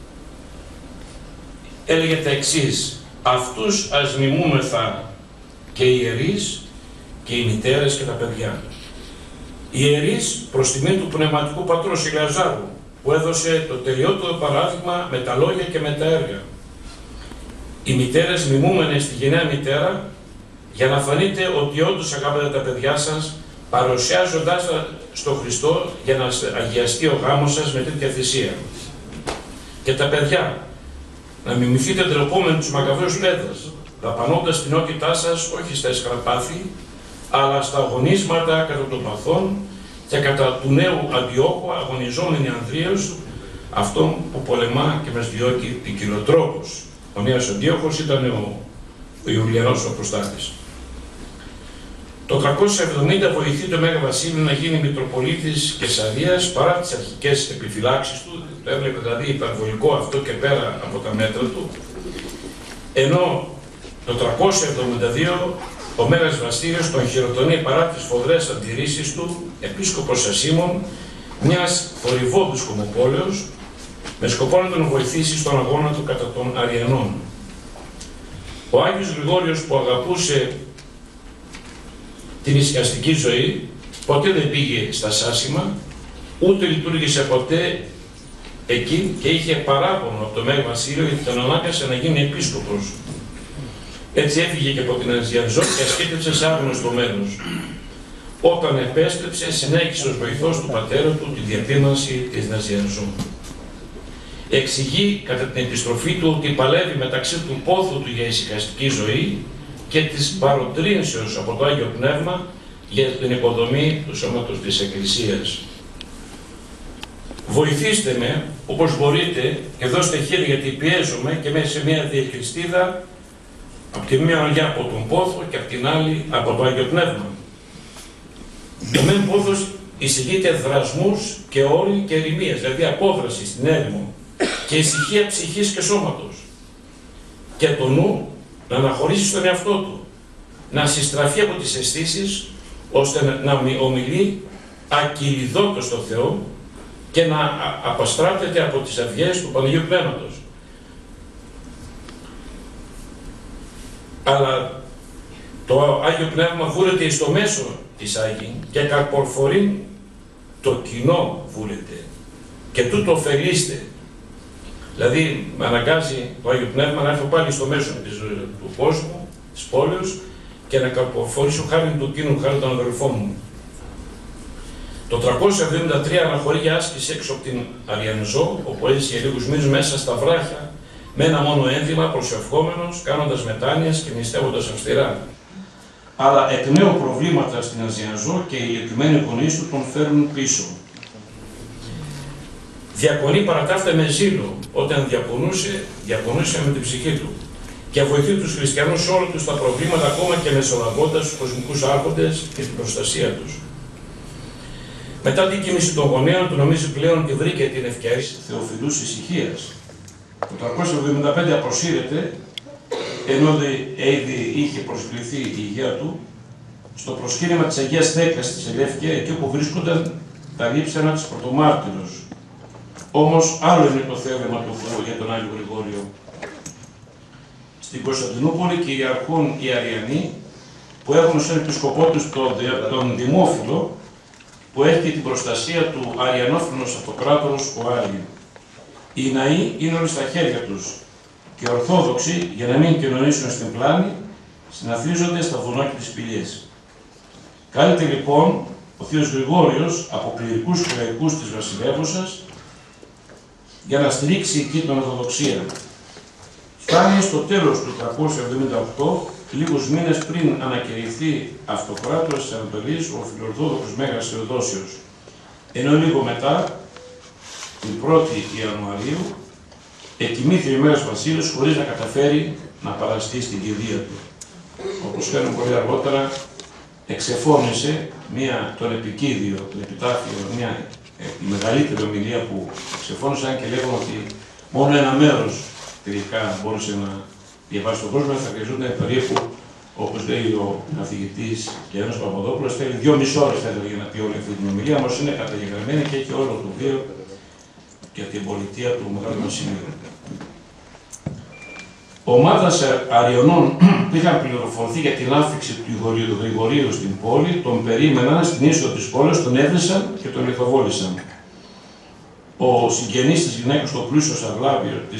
έλεγε τα εξής: αυτούς ας μιμούμεθα και οι ιερείς και οι μητέρες και τα παιδιά. Οι ιερείς προς τιμή του πνευματικού πατρός Ελεαζάρου, που έδωσε το τελειότερο παράδειγμα με τα λόγια και με τα έργα. Οι μητέρες μιμούμενες στη γενναία μητέρα, για να φανείτε ότι όντως αγαπάτε τα παιδιά σας, παρουσιάζοντάς τα στο Χριστό για να αγιαστεί ο γάμος σας με τέτοια θυσία. Και τα παιδιά, να μιμηθείτε ντροπόμενοι τους Μακαβαίους παιδας, δαπανώντας την νότητά σας όχι στα εσχραπάθη, αλλά στα αγωνίσματα κατά των παθών και κατά του νέου Αντιόχου αγωνιζόμενοι Ανδρείος, αυτόν που πολεμά και μας διώκει ποικιλοτρόπως. Ο νέος Αντίοχος ήταν ο, ο Ιουλιανός ο προστάτης. Το τριακόσια εβδομήντα βοηθεί το Μέγα Βασίλειο να γίνει Μητροπολίτης Κεσαρίας παρά τις αρχικές επιφυλάξεις του, το έβλεπε δηλαδή υπερβολικό αυτό και πέρα από τα μέτρα του, ενώ το τριακόσια εβδομήντα δύο ο Μέγας Βασίλειος τον χειροτονεί παρά τις φοδρές αντιρρήσεις του, επίσκοπος Ασίμων, μιας θορυβόδους κομμοπόλεως, με σκοπό να τον βοηθήσει στον αγώνα του κατά των Αριανών. Ο Άγιος Γρηγόριος, που αγαπούσε την ησυχαστική ζωή, ποτέ δεν πήγε στα σάσιμα, ούτε λειτουργήσε ποτέ εκεί και είχε παράπονο από το Μέγα Βασίλειο γιατί τον ανάγκασε να γίνει επίσκοπος. Έτσι έφυγε και από την Αζιανζό και ασκήτευσε σε άγνωστο μέρος. Όταν επέστρεψε, συνέχισε ως βοηθός του πατέρα του τη διαπίμανση της Ναζιανζό. Εξηγεί κατά την επιστροφή του ότι παλεύει μεταξύ του πόθου του για ησυχαστική ζωή και της παροτρύνσεως από το Άγιο Πνεύμα για την υποδομή του σώματος της Εκκλησίας. Βοηθήστε με όπως μπορείτε και δώστε χέρι, γιατί πιέζομαι και μέσα σε μια διακριστίδα από τη μία μεριά από τον πόθο και από την άλλη από το Άγιο Πνεύμα. Το μεν πόθος εισηγείται δρασμούς και όροι και ερημίες, δηλαδή απόδραση στην έρημο και ησυχία ψυχής και σώματος. Και το νου να αναχωρήσει στον εαυτό του, να συστραφεί από τις αισθήσεις, ώστε να ομιλεί ακυριδότος στο Θεό και να απαστράπτεται από τις αυγές του Παναγίου Πνεύματος. Αλλά το Άγιο Πνεύμα βούλεται στο μέσο της Άγιη και καρπορφορεί το κοινό βούλεται και τούτο ωφελείστε. Δηλαδή με αναγκάζει το Άγιο Πνεύμα να έρθω πάλι στο μέσο της, του κόσμου, της πόλεως και να καρποφορήσω χάρη του κοινού, χάρη των αδελφών μου. Το τριακόσια εβδομήντα τρία αναχωρεί για άσκηση έξω από την Αριανζό, όπου έζησε για λίγους μήνες μέσα στα βράχια, με ένα μόνο ένδυμα, προσευχόμενος, κάνοντας μετάνοιες και νηστεύοντας αυστηρά. Αλλά εκ νέου προβλήματα στην Αριανζό και οι ηλικιωμένοι γονείς του τον φέρνουν πίσω. Διακονεί παρατάφτα με ζήλο, όταν διακονούσε, διακονούσε με την ψυχή του. Και βοηθεί τους χριστιανούς σε όλα τους τα προβλήματα, ακόμα και μεσολαβώντας τους κοσμικούς άρχοντες και την προστασία τους. Μετά την κοίμηση των γονέων του νομίζει πλέον ότι βρήκε την ευκαιρία θεοφιλούς ησυχίας. Το τριακόσια εβδομήντα πέντε αποσύρεται, ενώ ήδη είχε προσβληθεί η υγεία του, στο προσκύνημα της Αγίας Θέκας της Ελεύκεια, εκεί όπου βρίσκονταν τα λείψανα της Πρωτομάρτυρος. Όμως άλλο είναι το θέαμα του Θεού για τον Άγιο Γρηγόριο. Στην Κωνσταντινούπολη κυριαρχούν οι Αριανοί, που έχουν σαν επισκοπό τους τον, τον Δημόφιλο, που έχει την προστασία του Αριανόφρονος Αυτοκράτορος ο Άριου. Οι ναοί είναι όλοι στα χέρια τους και Ορθόδοξοι, για να μην κοινωνήσουν στην πλάνη, συναθρίζονται στα βουνά και τις σπηλιές. Κάλεται λοιπόν ο Θείος Γρηγόριος από κληρικούς και λαϊκούς της βασιλεύουσας για να στηρίξει εκεί την Ορθοδοξία. Φτάνει στο τέλος του τριακόσια εβδομήντα οκτώ, λίγους μήνες πριν ανακηρυχθεί αυτοκράτορας της Ανατολής, ο φιλορθόδοξος Μέγας Θεοδόσιος. Ενώ λίγο μετά, την πρώτη Ιανουαρίου, εκοιμήθη ο Μέγας Βασίλειος χωρίς να καταφέρει να παραστεί στην κηδεία του. Όπως φαίνεται πολύ αργότερα, εξεφώνησε μία, τον επικίδιο, το επιτάφιο, μια ε, η μεγαλύτερη ομιλία που εξεφώνησε, αν και λέγαμε ότι μόνο ένα μέρος τελικά μπορούσε να διαβάσει τον κόσμο, θα χρειαζόταν περίπου, όπως λέει ο καθηγητής Γιάννης Παπαδόπουλος, θέλει δύο μισή ώρες για να πει όλη αυτή την ομιλία, όμως είναι καταγεγραμμένη και έχει όλο το βίο για την πολιτεία του Μεγάλου Βασιλείου. Ομάδας Αριωνών που είχαν πληροφορηθεί για την άφηξη του Γρηγορίου στην πόλη, τον περίμεναν στην είσοδο της πόλης, τον έβρισαν και τον λιθοβόλησαν. Ο συγγενής της γυναίκας, το πλούσιος Αυλάβιο, της,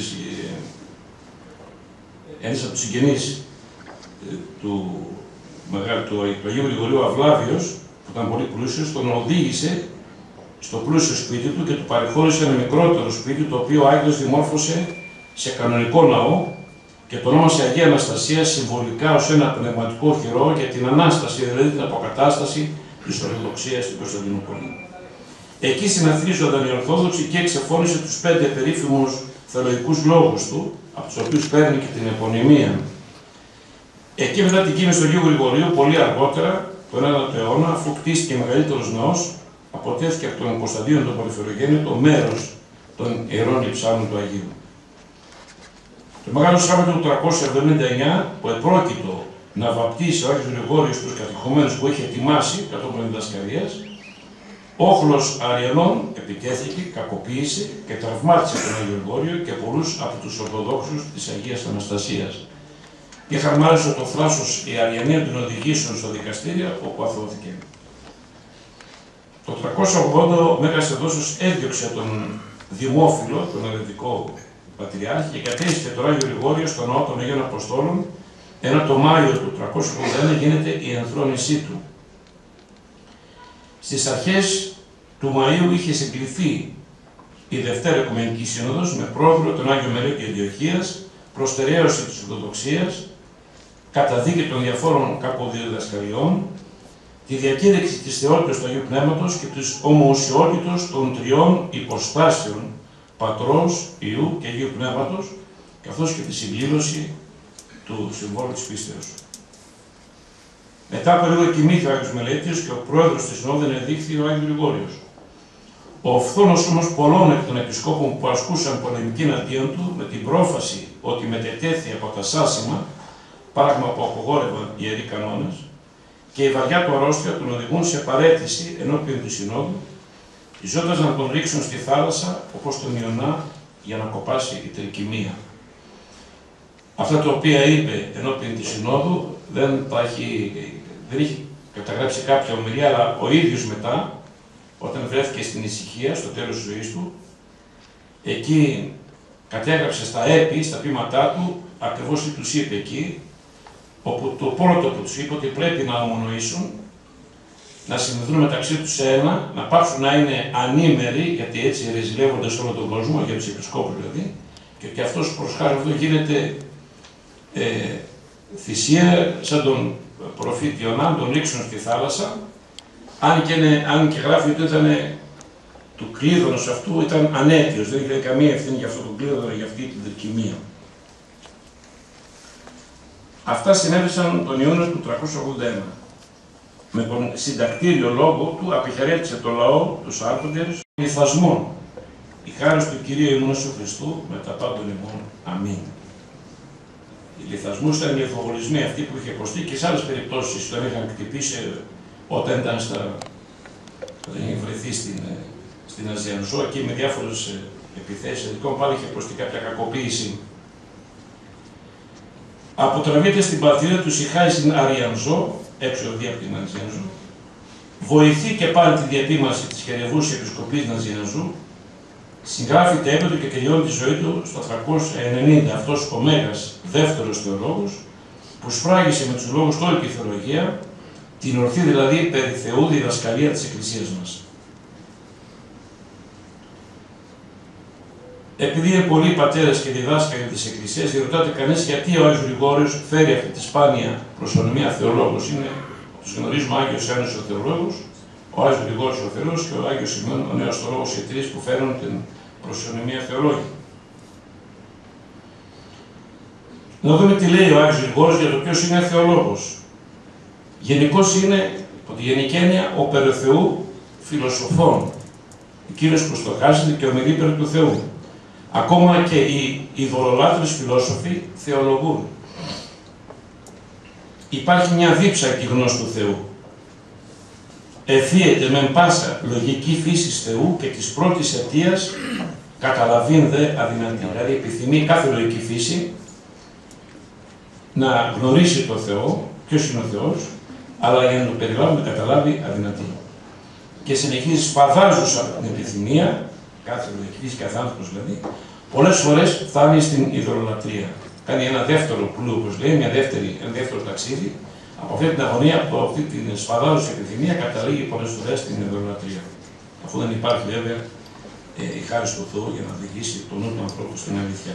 ένας από τους συγγενείς του, του, του Αγίου Γρηγορίου, Αυλάβιος, που ήταν πολύ πλούσιος, τον οδήγησε στο πλούσιο σπίτι του και του παρεχώρησε ένα μικρότερο σπίτι, το οποίο ο Άγιος δημόρφωσε σε κανονικό ναό και το ονόμασε Αγία Αναστασία συμβολικά ως ένα πνευματικό χειρό για την Ανάσταση, δηλαδή την αποκατάσταση της Ορθοδοξίας στην Κωνσταντινούπολη. Εκεί συναθρίζονταν οι Ορθόδοξοι και εξεφώνησε τους πέντε περίφημους θεολογικούς λόγους του, από τους οποίους παίρνει και την επωνυμία. Εκεί μετά την κοίμηση του Αγίου Γρηγορίου, πολύ αργότερα, τον ένατο αιώνα, αφού κτίστηκε μεγαλύτερος ναός, αποτέθηκε από τον Κωνσταντίνο τον Πολυφερογέννητο το μέρος των ιερών λειψάνων του Αγίου. Το Μεγάλο Σάββατο του τριακόσια εβδομήντα εννιά, που επρόκειτο να βαπτίσει ο Άγιος Γρηγόριος τους κατηχομένους που είχε ετοιμάσει κατόπιν διδασκαλίας, όχλος Αριανών επιτέθηκε, κακοποίησε και τραυμάτισε τον Άγιο Γρηγόριο και πολλούς από τους Ορθοδόξους της Αγίας Αναστασίας. Είχαν μάλιστα το θράσος οι Αριανοί να τον οδηγήσουν στο δικαστήριο, όπου αθώθηκε. Το τριακόσια ογδόντα ο Μέγας Θεοδόσιος έδιωξε τον Δημόφιλο, τον Ελβετικό Πατριάρχη, και κατέστησε τον Άγιο Γρηγόριο στο ναό των Αγίων Αποστόλων, ενώ το Μάιο του τριακόσια ογδόντα ένα γίνεται η ενθρόνησή του. Στις αρχές του Μαΐου είχε συγκληθεί η Δευτέρα Οικουμενική Σύνοδος με πρόεδρο τον Άγιο Μελέκη Αντιοχίας, προς στερέωση της Ορθοδοξίας, καταδίκη των διαφόρων κακοδιδασκαλιών, τη διακήρυξη της θεότητας του Αγίου Πνεύματος και της ομοουσιότητος των τριών υποστάσεων Πατρός, Υιού και Αγίου Πνεύματος, καθώς και τη συμπλήρωση του συμβόλου της πίστεως. Μετά από λίγο κοιμήθη ο Άγιος Μελέτης και ο πρόεδρος της Συνόδου ενεδείχθη ο Άγιος Γρηγόριος. Ο οφθόνος όμως πολλών εκ των επισκόπων που ασκούσαν πολεμική εναντίον του, με την πρόφαση ότι μετετέθη από τα σάσιμα, πράγμα που απογόρευαν οι ιεροί κανόνες, και η βαριά του αρρώστια τον οδηγούν σε παραίτηση ενώπιον του Συνόδου, ζώντας να τον ρίξουν στη θάλασσα όπως τον Ιωνά για να κοπάσει η τρικυμία. Αυτά τα οποία είπε ενώπιον της Συνόδου δεν, τα έχει, δεν έχει καταγράψει κάποια ομιλία, αλλά ο ίδιος μετά, όταν βρέθηκε στην ησυχία, στο τέλος της ζωής του, εκεί κατέγραψε στα έπι, στα ποίηματά του, ακριβώς τι τους είπε εκεί, όπου το πρώτο που τους είπε ότι πρέπει να ομονοήσουν, να συνδεθούν μεταξύ τους σε ένα, να πάψουν να είναι ανήμεροι, γιατί έτσι ρεζιλεύονται σε όλο τον κόσμο, για τους επισκόπους δηλαδή, και ότι αυτός προς χάρη αυτό γίνεται ε, θυσία σαν τον προφήτη Ιωνά, τον ρίξουν στη θάλασσα, αν και, είναι, αν και γράφει ότι ήταν του κλείδωνος αυτού, ήταν ανέτειος, δεν είχε καμία ευθύνη για αυτό το κλείδωνο, για αυτή την τρικυμία. Αυτά συνέβησαν τον Ιούνιο του τριακόσια ογδόντα ένα. Με τον συντακτήριο λόγο του απεχαιρέτησε το λαό, τους άρχοντες, λιθασμών. Η χάρις του Κυρίου ημών Ιησού Χριστού με τα πάντων ημών. Αμήν. Οι λιθασμούς ήταν οι λιθοβολισμοί αυτοί που είχε υποστεί και σε άλλες περιπτώσεις τον είχαν χτυπήσει όταν ήταν στα... όταν είχε βρεθεί στην, στην Αζιανζό, εκεί με διάφορες επιθέσεις ειδικών, πάλι είχε υποστεί κάποια κακοποίηση. Αποτραβείται στην πατρίδα του Σιχάη στην Αριανζό, έξω οδεία από την Αζιανζό, βοηθεί και πάλι τη διατήμαση της χερεβούς επισκοπής Ναζιανζού, συγγράφει τα έπαιτο και τελειώνει τη ζωή του στο τριακόσια ενενήντα, αυτός ο Μέγας δεύτερος θεολόγος, που σφράγισε με τους λόγους όλη τη θεολογία, την ορθή δηλαδή περί Θεού διδασκαλία της Εκκλησίας μας. Επειδή είναι πολλοί πατέρες και διδάσκαλοι της Εκκλησίας, διερωτάται κανείς γιατί ο Άγιος Γρηγόριος φέρει αυτή τη σπάνια προσωνυμία θεολόγος. Είναι, τους γνωρίζουμε, ο Άγιος Ιωάννης ο Θεολόγος, ο Άγιος Γρηγόριος ο Θεολόγος και ο Άγιος Σημειών ο Νέος Θεολόγος, οι τρεις που φέρουν την προσωνυμία θεολόγη. Να δούμε τι λέει ο Άγιος Γρηγόριος για το ποιος είναι θεολόγος. Γενικώς είναι, από τη γενική έννοια, ο περί Θεού φιλοσοφών. Εκείνος που στοχάζεται και ομιλεί περί του Θεού. Ακόμα και οι ειδωλολάτρες φιλόσοφοι θεολογούν. Υπάρχει μια δίψα εκεί γνώση του Θεού. Ευθύεται με πάσα λογική φύσης Θεού και της πρώτης αιτίας καταλαβήν δε αδυνατή. Δηλαδή επιθυμεί κάθε λογική φύση να γνωρίσει το Θεό, ποιος είναι ο Θεός, αλλά για να το περιλάβει, να καταλάβει αδυνατή. Και συνεχίζει σφαδάζουσα την επιθυμία, κάθε λογική φύση, κάθε άνθρωπος δηλαδή, πολλές φορές φτάνει στην ειδωλολατρία. Κάνει ένα δεύτερο πλού, όπως λέει, μια δεύτερη, ένα δεύτερο ταξίδι. Από αυτή την αγωνία, από αυτή την σφαδάζουσα επιθυμία, καταλήγει πολλές φορές στην ειδωλολατρία. Αφού δεν υπάρχει βέβαια ε, η χάρις του Θεού για να οδηγήσει τον νου του ανθρώπου στην αλήθεια.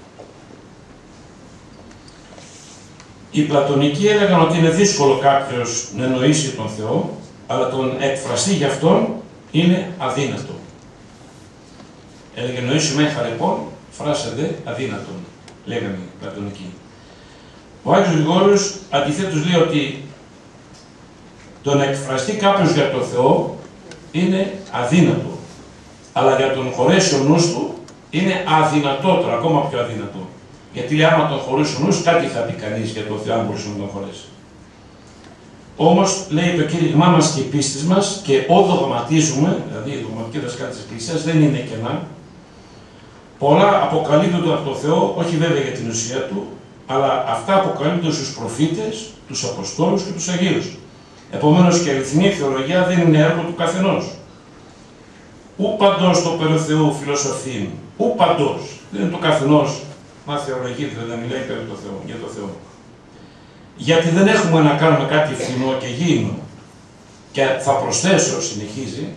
Οι Πλατωνικοί έλεγαν ότι είναι δύσκολο κάποιος να εννοήσει τον Θεό, αλλά τον εκφραστεί γι' αυτόν είναι αδύνατο. Έλεγε νοήσουμε χαρεπών, φράσε δε αδύνατον, λέγανε οι Πλατωνικοί. Ο Άγιος Γρηγόριος αντιθέτως λέει ότι το να εκφραστεί κάποιος για τον Θεό είναι αδύνατο, αλλά για τον χωρέσει ο νους του είναι αδυνατότερο, ακόμα πιο αδύνατο. Γιατί λέει, άμα τον χωρέσει ο νους, κάτι θα πει κανείς για τον Θεό, αν μπορούσε να τον χωρέσει. Όμως, λέει, το κήρυγμά μας και η πίστη μας και ό δογματίζουμε, δηλαδή η δογματική δασκάλια της Εκκλησίας δεν είναι κενά. Πολλά αποκαλύπτονται από τον Θεό, όχι βέβαια για την ουσία του, αλλά αυτά αποκαλύπτονται στους προφήτες, τους Αποστόλους και τους Αγίους. Επομένως και η αληθινή θεολογία δεν είναι έργο του καθενός. Ου παντός το περί Θεού φιλοσοφήν, ου παντός. Δεν είναι το καθενός να θεολογεί, δηλαδή να μιλάει περί το Θεό, για το Θεό. Γιατί δεν έχουμε να κάνουμε κάτι φθηνό και γήινο. Και θα προσθέσω, συνεχίζει,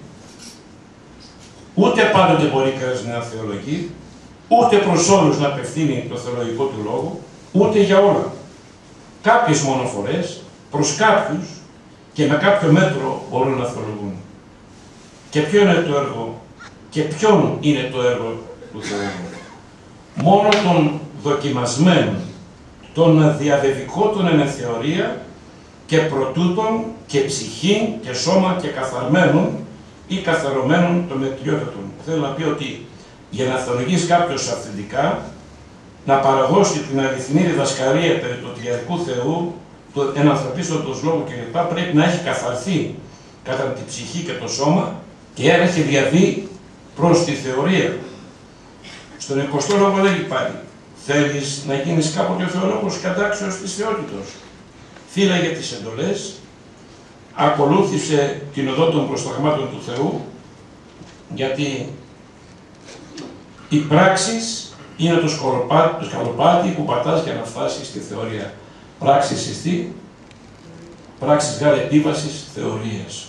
ούτε πάντοτε μπορεί κανείς να θεολογεί, ούτε προς όλους να απευθύνει το θεολογικό του λόγο, ούτε για όλα. κάποιες μόνο φορές, προς κάποιους και με κάποιο μέτρο μπορούν να θεολογούν. Και ποιο είναι το έργο, και ποιον είναι το έργο του Θεού. Μόνο των δοκιμασμένων, των διαβεβικότων εν θεωρία και προτούτων και ψυχήν και σώμα και καθαρμένων ή καθαρωμένων των μετριότατων. Θέλω να πει ότι για να θεολογήσει κάποιος αυθεντικά, να παραδώσει την αληθινή διδασκαλία περί του τριαδικού Θεού, το ενανθρωπίστωτος λόγου κλπ. Πρέπει να έχει καθαρθεί κατά τη ψυχή και το σώμα και άρα έχει διαβεί προς τη θεωρία. Στον εικοστό λόγο λέγει πάλι, θέλεις να γίνεις κάποτε ο θεολόγος κατάξεως της θεότητος. Φύλαγε τις εντολές, ακολούθησε την οδό των προσταγμάτων του Θεού, γιατί οι πράξεις είναι το σκαλοπάτι, το σκαλοπάτι που πατάς για να φτάσεις στη θεωρία. Πράξεις εστί, πράξεις γάρ επίβασης θεωρίας.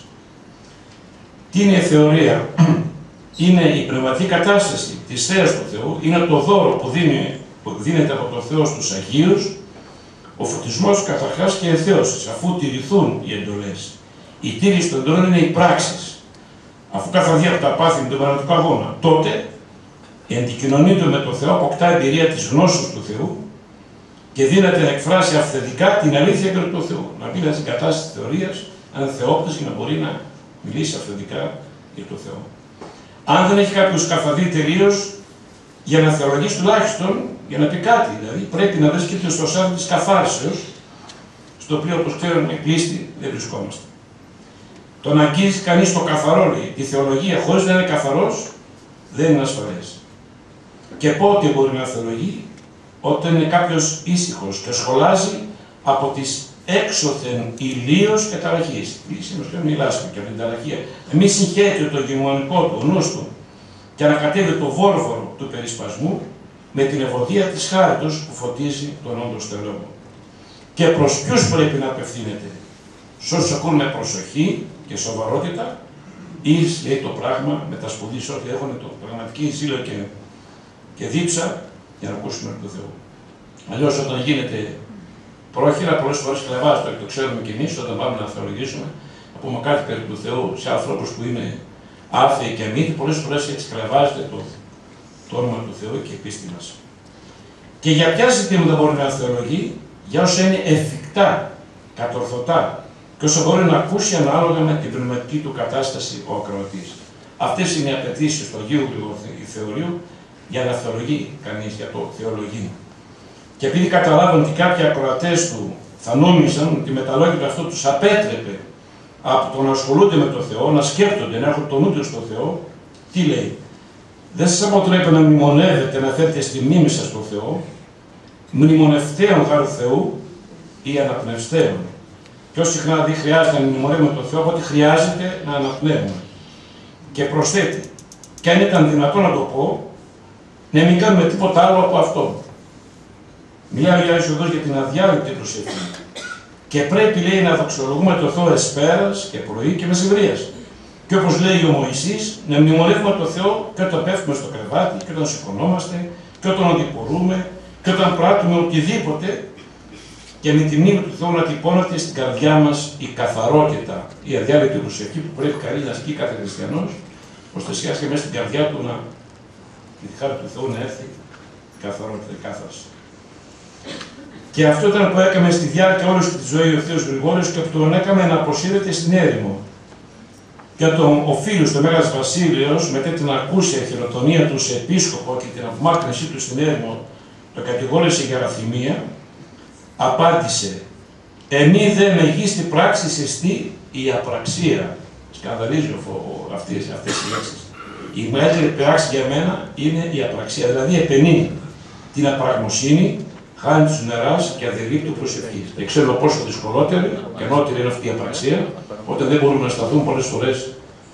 Τι είναι η θεωρία? Είναι η πνευματική κατάσταση της θέας του Θεού, είναι το δώρο που, δίνει, που δίνεται από τον Θεό στους Αγίους, ο φωτισμός καταρχάς και εθέωσης, αφού τηρηθούν οι εντολές. Η τήρηση των εντολών είναι οι πράξεις. Αφού καθαδεί από τα πάθη με τον πνευματικό αγώνα, τότε η αντικοινωνία του με τον Θεό αποκτά εμπειρία της γνώσης του Θεού και δύναται να εκφράσει αυθεντικά την αλήθεια περί του Θεού. Να μπει στην κατάσταση της θεωρίας, αν θεόπτης, για να μπορεί να μιλήσει αυθεντικά για τον Θεό. Αν δεν έχει κάποιος καθαδεί τελείως, για να θεολογήσει τουλάχιστον, για να πει κάτι, δηλαδή πρέπει να βρίσκεται στο στάδιο της καθάρισεως, στο οποίο, όπως ξέρουμε, κλείστη δεν βρισκόμαστε. Το να αγγίζει κανείς το καθαρό, λέει, τη θεολογία χωρίς να είναι καθαρός, δεν είναι ασφαλές. Και πότε μπορεί να θεολογεί? Όταν είναι κάποιος ήσυχος και σχολάζει από τις έξωθεν ηλίως και ταραχής. Ήσυχος και μιλάς και από την ταραχία. Μη συγχαίρεται το γεμονικό του, ο νους του, και ανακατεύει το βόρφορο του περισπασμού με την ευωδία της χάριτος που φωτίζει τον όντως τελόγο. Και προς ποιους πρέπει να απευθύνεται? Σ' όσους ακούν με προσοχή και σοβαρότητα, ή λέει το πράγμα με τα σπουδής ότι έχουν το πραγματική ζήλο και, και δίψα για να ακούσουμε τον Θεό. Αλλιώς όταν γίνεται πρόχειρα, πολλές φορές κλεβάζεται, και το ξέρουμε κι εμείς, όταν πάμε να θεολογήσουμε, να πούμε κάτι περί του Θεού σε ανθρώπους που είναι άθεοι και αμύθοι, πολλές φορές έτσι κλεβάζεται το, το όνομα του Θεού και η πίστη μας. Και για ποια ζητήματα μπορεί να θεολογεί? Για όσα είναι εφικτά, κατορθωτά και όσο μπορεί να ακούσει ανάλογα με την πνευματική του κατάσταση ο ακροατής. Αυτές είναι οι απαιτήσεις του Αγίου Θεωρίου για να θεολογεί κανείς, για το θεολογείο. Και επειδή καταλάβουν ότι κάποιοι ακροατές του θα νόμιζαν ότι με τα λόγια του αυτό τους απέτρεπε από το να ασχολούνται με τον Θεό, να σκέπτονται, να έχουν το νου τους στον Θεό, τι λέει? Δεν σας αποτρέπει να μνημονεύετε, να φέρετε στη μνήμη σας τον Θεό, μνημονευτέων γάρ Θεού ή αναπνευστέων. Πιο συχνά δεν χρειάζεται να μνημονεύουμε τον Θεό από ότι χρειάζεται να αναπνεύουμε. Και προσθέτει, και αν ήταν δυνατό να το πω, να μην κάνουμε τίποτα άλλο από αυτό. Μιλάει για Ιησοδός για την αδιάλειπτη προσευχή. Και πρέπει, λέει, να δοξολογούμε τον Θεό εσπέρας και πρωί και μεσημβρίας. Και όπως λέει ο Μωυσής, να μνημονεύουμε τον Θεό και όταν πέφτουμε στο κρεβάτι, και όταν σηκωνόμαστε, και όταν οδηπορούμε, και όταν πράττουμε οτιδήποτε, και με τη μνήμη του Θεού να τυπώνεται στην καρδιά μας η καθαρότητα, η αδιάλειπτη προσευχή που πρέπει κανείς να ασκεί κάθε χριστιανός, ώστε σιγά και μέσα στην καρδιά του να, η χάρη του Θεού να έρθει η καθαρότητα, η κάθαρση. Και αυτό ήταν που έκαμε στη διάρκεια όλη τη ζωή ο Θείος Γρηγόριος και που τον έκαμε να αποσύρεται στην έρημο. Και τον ο φίλος του Μέγας Βασίλειος, μετά την ακούσια χειροτονία του σε επίσκοπο και την απομάκρυνσή του στην έρημο, το κατηγόρησε για ραθυμία, απάντησε, «Εμεί δε μεγίστη πράξη εστί η απραξία». Σκανδαλίζει αυτές, αυτές οι λέξεις. Η μεγαλύτερη πράξη για μένα είναι η απραξία, δηλαδή επενεί την απραγμοσύνη, χάνει τους νεράς και αδελήπτου προσευχής. Δεν ξέρω πόσο δυσκολότερη και ενώτερη είναι αυτή η απραξία, όταν δεν μπορούμε να σταθούν πολλές φορές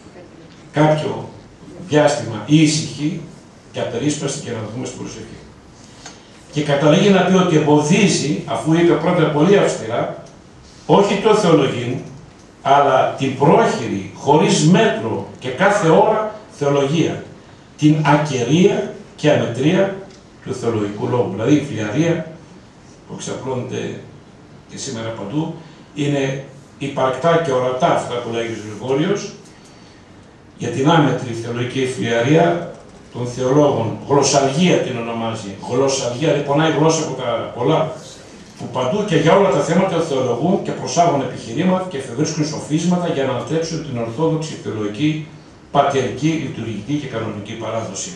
κάποιο διάστημα ή ησυχή και απερίσπαστη και να δούμε στην προσευχή. Και καταλήγει να πει ότι εμποδίζει, αφού είπε πρώτα πολύ αυστηρά, όχι το θεολογήν, αλλά την πρόχειρη, χωρίς μέτρο και κάθε ώρα θεολογία, την ακερία και αμετρία του θεολογικού λόγου. Δηλαδή η φλιαρία που εξαπλώνεται και σήμερα παντού, είναι υπαρκτά και ορατά αυτά που λέγει ο Γρηγόριος για την άμετρη θεολογική φλιαρία των θεολόγων. Γλωσσαργία την ονομάζει. Γλωσσαργία, δηλαδή πονάει γλώσσα από τα πολλά, που παντού και για όλα τα θέματα θεολογούν και προσάγουν επιχειρήματα και εφευρίσκουν σοφίσματα για να ανατρέψουν την ορθόδοξη θεολογική, πατερική, λειτουργική και κανονική παράδοση.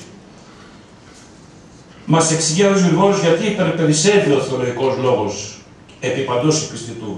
Μας εξηγεί ο Γρηγόριος γιατί υπερπερισέβει ο θεολογικός λόγος επί παντός επιστητού.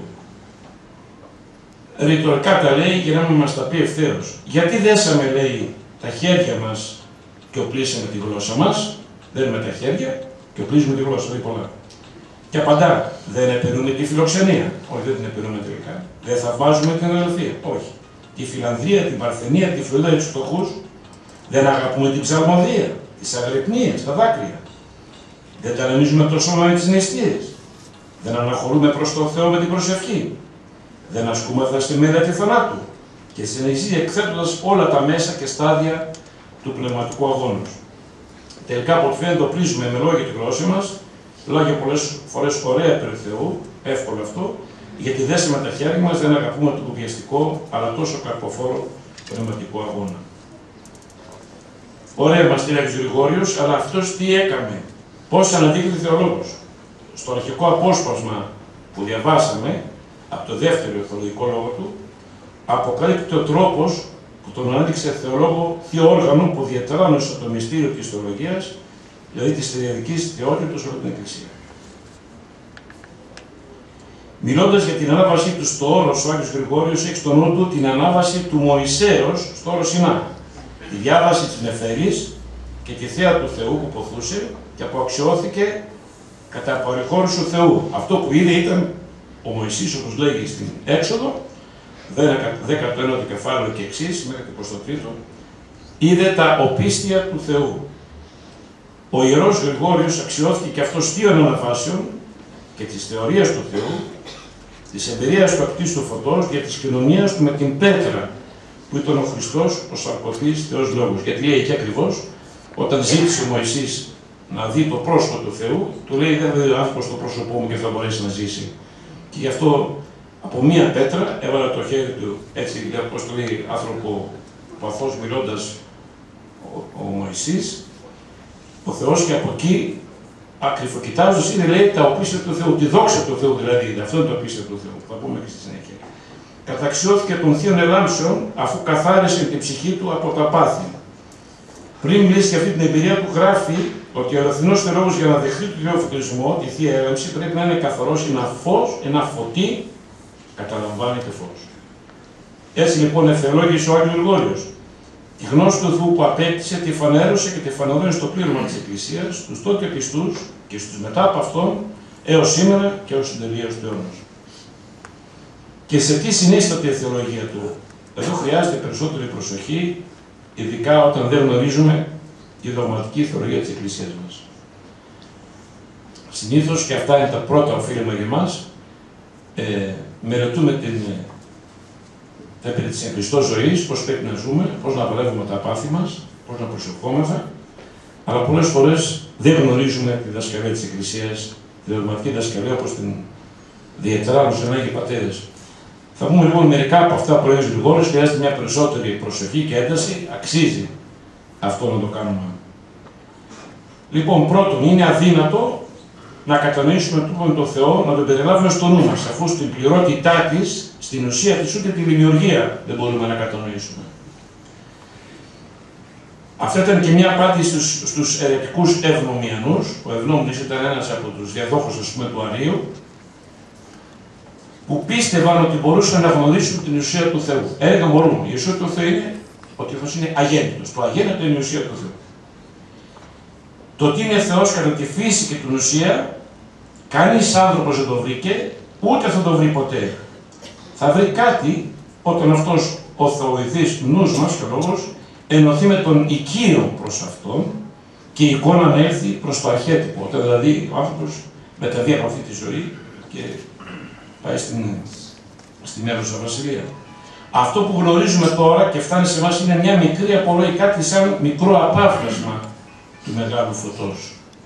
Ρητορικά τα λέει για να μην μας τα πει ευθέως. Γιατί δέσαμε, λέει, τα χέρια μας και οπλίσαμε τη γλώσσα μας, δένουμε τα χέρια και οπλίζουμε τη γλώσσα, λέει πολλά. Και απαντά, δεν επαιρούμε τη φιλοξενία. Όχι, δεν την επαιρούμε τελικά. Δεν θαυμάζουμε την αδελφία. Όχι. Τη φιλανδρία, την παρθενία, τη φροντίδα για τους φτωχούς. Δεν αγαπούμε την ψαλμοδία, τις αγρυπνίες, τα δάκρυα. Δεν ταλανίζουμε το σώμα με τις νηστείες. Δεν αναχωρούμε προς τον Θεό με την προσευχή. Δεν ασκούμεθα στη μοίρα του θανάτου. Και συνεχίζει εκθέτοντας όλα τα μέσα και στάδια του πνευματικού αγώνος. Τελικά, από ό,τι φαίνεται, οπλίζουμε με λόγια τη γλώσσα μας, λόγια πολλές φορές ωραία περί Θεού, εύκολο αυτό, γιατί δέσαμε τα χέρια μας, δεν αγαπούμε το κουβιαστικό, αλλά τόσο καρποφόρο πνευματικό αγώνα. Ωραία μας λέει ο Γρηγόριος, αλλά αυτός τι έκαμε, πώς αναδείχθηκε θεολόγος. Στο αρχικό απόσπασμα που διαβάσαμε, από το δεύτερο θεολογικό λόγο του, αποκαλύπτει ο τρόπος που τον ανέδειξε θεολόγο θείο όργανο που διατράνωσε το μυστήριο της θεολογίας, δηλαδή της τριαδικής θεότητος από την Εκκλησία. Μιλώντας για την ανάβασή του στο όρος, ο Άγιος Γρηγόριος έχει στο νου του την ανάβαση του Μωυσέως στο όρος Σινά, τη διάβαση της Νεφέρης και τη θέα του Θεού που ποθούσε και που αξιώθηκε κατά παρεχώρηση του Θεού. Αυτό που είδε ήταν ο Μωυσής, όπως λέγει στην Έξοδο, δέκατο ένατο κεφάλαιο και εξής, μέχρι το εικοστό τρίτο, είδε τα οπίστια του Θεού. Ο Ιερός Γρηγόριος αξιώθηκε και αυτός θείων αναβάσεων και της θεωρίας του Θεού, της εμπειρίας του ακτής του φωτός και της κοινωνίας του με την πέτρα που ήταν ο Χριστός, ο σαρκωθής Θεός Λόγος. Γιατί λέει εκεί ακριβώς, όταν ζήτησε ο Μωυσής να δει το πρόσωπο του Θεού, του λέει δεν δει ο άνθρωπος το πρόσωπό μου και θα μπορέσει να ζήσει. Και γι' αυτό από μία πέτρα έβαλε το χέρι του, έτσι όπως το λέει άνθρωπο παθός μιλώντας ο, ο Μωυσής, ο Θεός, και από εκεί ακρυφοκοιτάζοντας είναι, λέει, τα οπίστια του Θεού, τη δόξα του Θεού δηλαδή, αυτό είναι το οπίστια του Θεού, θα πούμε και στη συνέχεια. Καταξιώθηκε των θείων ελάμψεων αφού καθάρισε την ψυχή του από τα πάθη. Πριν μιλήσει για αυτή την εμπειρία του, γράφει ότι ο αληθινός θεολόγος για να δεχτεί τον Θείο Φωτισμό, τη Θεία Έλαμψη, πρέπει να είναι καθαρός, ένα φως, ένα φωτί, καταλαμβάνεται φως. Έτσι λοιπόν εθεολόγησε ο Άγιος Γρηγόριος. Τη γνώση του Θεού που απέκτησε, τη φανέρωσε και τη φανερώνει στο πλήρωμα της Εκκλησίας, στους τότε πιστούς και στους μετά από αυτόν, έως σήμερα και ως συντελείας του αιώνος. Και σε τι συνίσταται η θεολογία του? Εδώ χρειάζεται περισσότερη προσοχή, ειδικά όταν δεν γνωρίζουμε τη δογματική θεολογία της Εκκλησίας μας. Συνήθως, και αυτά είναι τα πρώτα οφείλημα για μας, ε, μελετούμε την τα περί της εμπιστός ζωής, πώς πρέπει να ζούμε, πώς να παλεύουμε τα πάθη μας, πώς να προσευχόμεθα, αλλά πολλές φορές δεν γνωρίζουμε τη δασκαλία της Εκκλησίας, τη δογματική δασκαλία όπως την διετράνωσαν οι Άγιοι Πατέρες. Θα πούμε λοιπόν μερικά από αυτά που λέει ο Γρηγόριος, χρειάζεται μια περισσότερη προσοχή και ένταση, αξίζει αυτό να το κάνουμε. Λοιπόν, πρώτον, είναι αδύνατο να κατανοήσουμε τον Θεό, να τον περιλάβουμε στο νου μας, αφού στην πληρότητά της, στην ουσία της, ούτε τη δημιουργία δεν μπορούμε να κατανοήσουμε. Αυτή ήταν και μια απάντηση στους, στους αιρετικούς ευνομιανούς. Ο Ευνόμης ήταν ένας από τους διαδόχους, ας πούμε, του Αρείου, που πίστευαν ότι μπορούσαν να γνωρίσουν την ουσία του Θεού. Έλεγαν μπορούν. Η ουσία του Θεού είναι ότι ο Θεός είναι αγέννητος. Το αγέννητο είναι η ουσία του Θεού. Το ότι είναι Θεός κατά τη φύση και την ουσία, κανείς άνθρωπος δεν το βρήκε, ούτε θα το βρει ποτέ. Θα βρει κάτι όταν αυτός ο θεοειδής νους μας και ο λόγος ενωθεί με τον οικείο προς αυτόν και η εικόνα να έρθει προς το αρχέτυπο. Όταν δηλαδή ο άνθρωπος μεταβεί από αυτή τη ζωή και πάει στην, στην Εύρωσα Βασιλεία. Αυτό που γνωρίζουμε τώρα και φτάνει σε εμάς είναι μια μικρή απολόγη, κάτι σαν μικρό απάβγασμα του μεγάλου φωτός.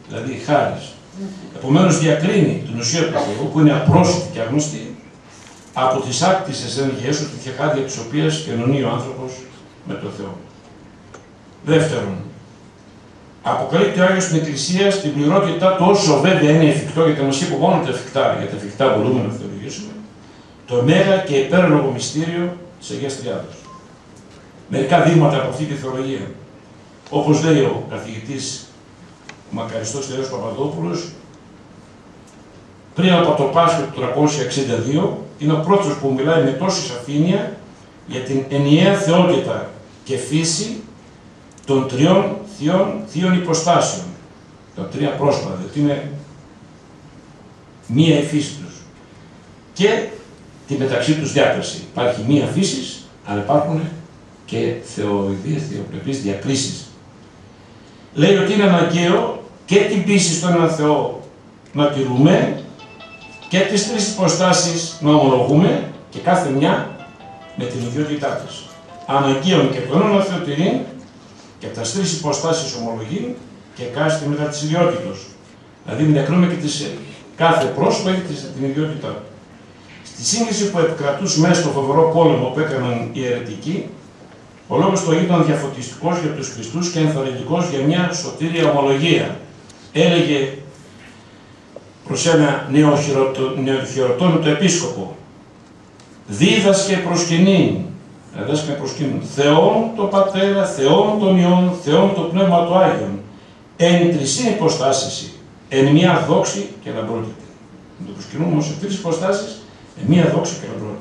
δηλαδή χάρις. Επομένως διακρίνει την ουσία του Θεού, που είναι απρόσιτη και αγνωστή, από τις άκτισες ενεργειές του και χάρια της οποίας κοινωνεί ο άνθρωπος με τον Θεό. Δεύτερον, αποκαλύπτει ο Άγιος στην Εκκλησία στην πληρότητά του, όσο βέβαια είναι εφικτό, γιατί μας είπε μόνο τα εφικτά, για τα εφικτά μπορούμε να θεολογήσουμε, το μέγα και υπέρλογο μυστήριο της Αγίας Τριάδος. Μερικά δείγματα από αυτή τη θεολογία. Όπως λέει ο καθηγητής ο μακαριστός Θεός Παπαδόπουλος, πριν από το Πάσχα του τριακόσια εξήντα δύο, είναι ο πρώτος που μιλάει με τόση σαφήνεια για την ενιαία θεότητα και φύση των τριών θείων, θείων υποστάσεων. Τα τρία πρόσωπα, διότι είναι μία η φύση τους. Και τη μεταξύ τους διάκριση. Υπάρχει μία φύση, αλλά υπάρχουν και θεοειδίες, θεοπρεπείς διακρίσεις. Λέει ότι είναι αναγκαίο και την πίστη στον έναν Θεό να τηρούμε και τις τρεις υποστάσεις να ομολογούμε και κάθε μια με την ιδιότητά της. Αναγκαίων και τον έναν Θεό τηρήν και από τις τρεις υποστάσεις ομολογήν και κάθεστε μετά της ιδιότητος. Δηλαδή διακρίνουμε και τις, κάθε πρόσωπο έχει την ιδιότητά του. Στη σύγκριση που επικρατούσε μέσα στο φοβερό πόλεμο που έκαναν οι αιρετικοί, ο λόγος του ήταν διαφωτιστικός για τους Χριστούς και ενθαρρυντικός για μια σωτήρια ομολογία. Έλεγε προς ένα νεοχειροτόνητο επίσκοπο, δίδασκε προσκυνήν, δίδασκε προσκυνήν, Θεόν το Πατέρα, Θεόν τον Υιόν, Θεόν το Πνεύμα του Άγιον, εν τρισήν υποστάσιση, εν μία δόξη και λαμπρότητα. Το προσκυνούμε όμως σε τρεις υποστάσεις, εν μία δόξη και λαμπρότητα.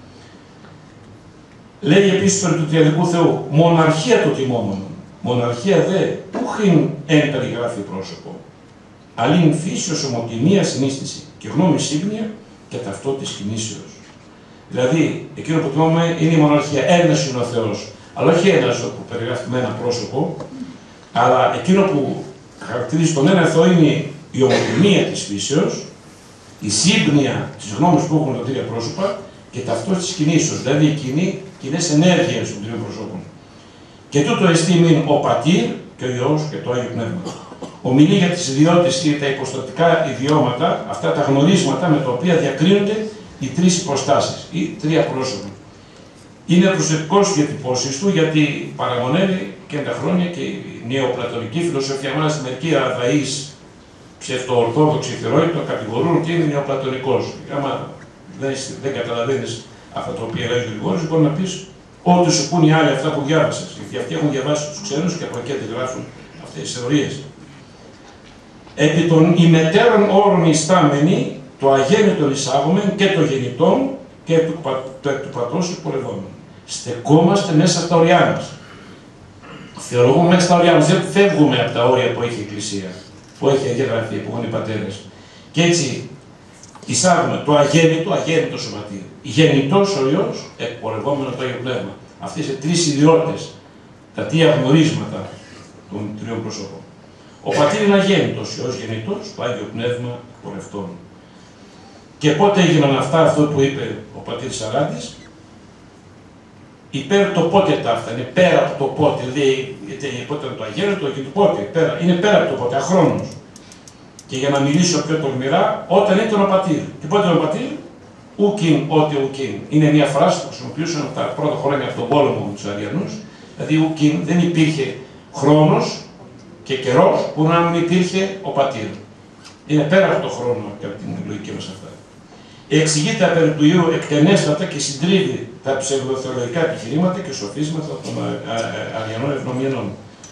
Λέει επίσης περί του Τριαδικού Θεού, μοναρχία του τιμόμενου, μοναρχία δε, ούχιν εν περιγράφει πρόσωπο, αλλήν φύσεως ομοτιμία συνίστηση και γνώμη σύμπνοια και ταυτότητας κινήσεως. Δηλαδή, εκείνο που τιμούμε είναι η μοναρχία. Ένας είναι ο Θεός, αλλά όχι ένας που περιγράφει με ένα πρόσωπο, αλλά εκείνο που χαρακτηρίζει τον ένα Θεό είναι η ομοτιμία της φύσεως, η σύμπνοια της γνώμης που έχουν τα τρία πρόσωπα και ταυτότητας της κινήσεως, δηλαδή οι κοινοί, κοινές ενέργειες των τριών προσώπων. Και τούτο εστίμην ο Πατήρ και ο Υιός και το Άγιο Πνεύμα. Ομιλεί για τις ιδιότητες ή τα υποστατικά ιδιώματα, αυτά τα γνωρίσματα με τα οποία διακρίνονται οι τρεις υποστάσεις ή τρία πρόσωπα. Είναι προσεκτικός διατυπώσεις του γιατί παραμονεύει και τα χρόνια και η νεοπλατωνική φιλοσοφία, μάλιστα μερικοί αδαείς ψευτοορθόδοξοι θεωρητικοί το κατηγορούν ότι είναι νεοπλατωνικός. Άμα δεν, δεν καταλαβαίνεις αυτά τα οποία λέει ο Γρηγόρης, μπορεί να πεις ό,τι σου πούν οι άλλοι αυτά που διάβασες. Γιατί αυτοί έχουν διαβάσει τους ξένους και από εκεί αντιγράφουν αυτές τις θεωρίες. Επί των ημετέρων όρων ιστάμενοι, το αγέννητον εισάγομεν και το γεννητόν και του, πα, το εκ του πατρός εκπορευόμενο. Στεκόμαστε μέσα στα όρια μας. Θεωρούμε μέσα στα όρια μας, δεν φεύγουμε από τα όρια που έχει η Εκκλησία, που έχει αγγεγραφεί, που έχουν οι πατέρες. Και έτσι εισάγουμε το αγέννητο, αγέννητο σωματείο. Γεννητός ο Υιός, εκπορευόμενο το Άγιο Πνεύμα. Αυτές οι τρεις ιδιότητες, τα τρία γνωρίσματα των τριών προσώπων. Ο Πατήρ είναι αγέννητος, Υιός γεννητός, το Άγιο Πνεύμα πορευτών. Και πότε έγιναν αυτά, αυτό που είπε ο Πατήρ Σαράντης, υπέρ το πότε τα αυτά, είναι πέρα από το πότε, δηλαδή πότε ήταν το αγέννητο και το πότε, πέρα, είναι πέρα από το πότε, αχρόνος. Και για να μιλήσω πιο τολμηρά, όταν ήταν ο Πατήρ. Και πότε ήταν ο Πατήρ, ουκίν, ότι ουκίν. Είναι μια φράση που χρησιμοποιούσαν από τα πρώτα χρόνια από τον πόλεμο με τους Αριανούς, δηλαδή ουκίν, δεν υπήρχε χρόνος και καιρός που να μην υπήρχε ο Πατήρ. Είναι πέρα από τον χρόνο και από την λογική μας αυτά. Εξηγεί τα περί του Υιού εκτενέστατα και συντρίβει τα ψευδοθεολογικά επιχειρήματα και σοφίσματα των Αριανών ευνομιανών.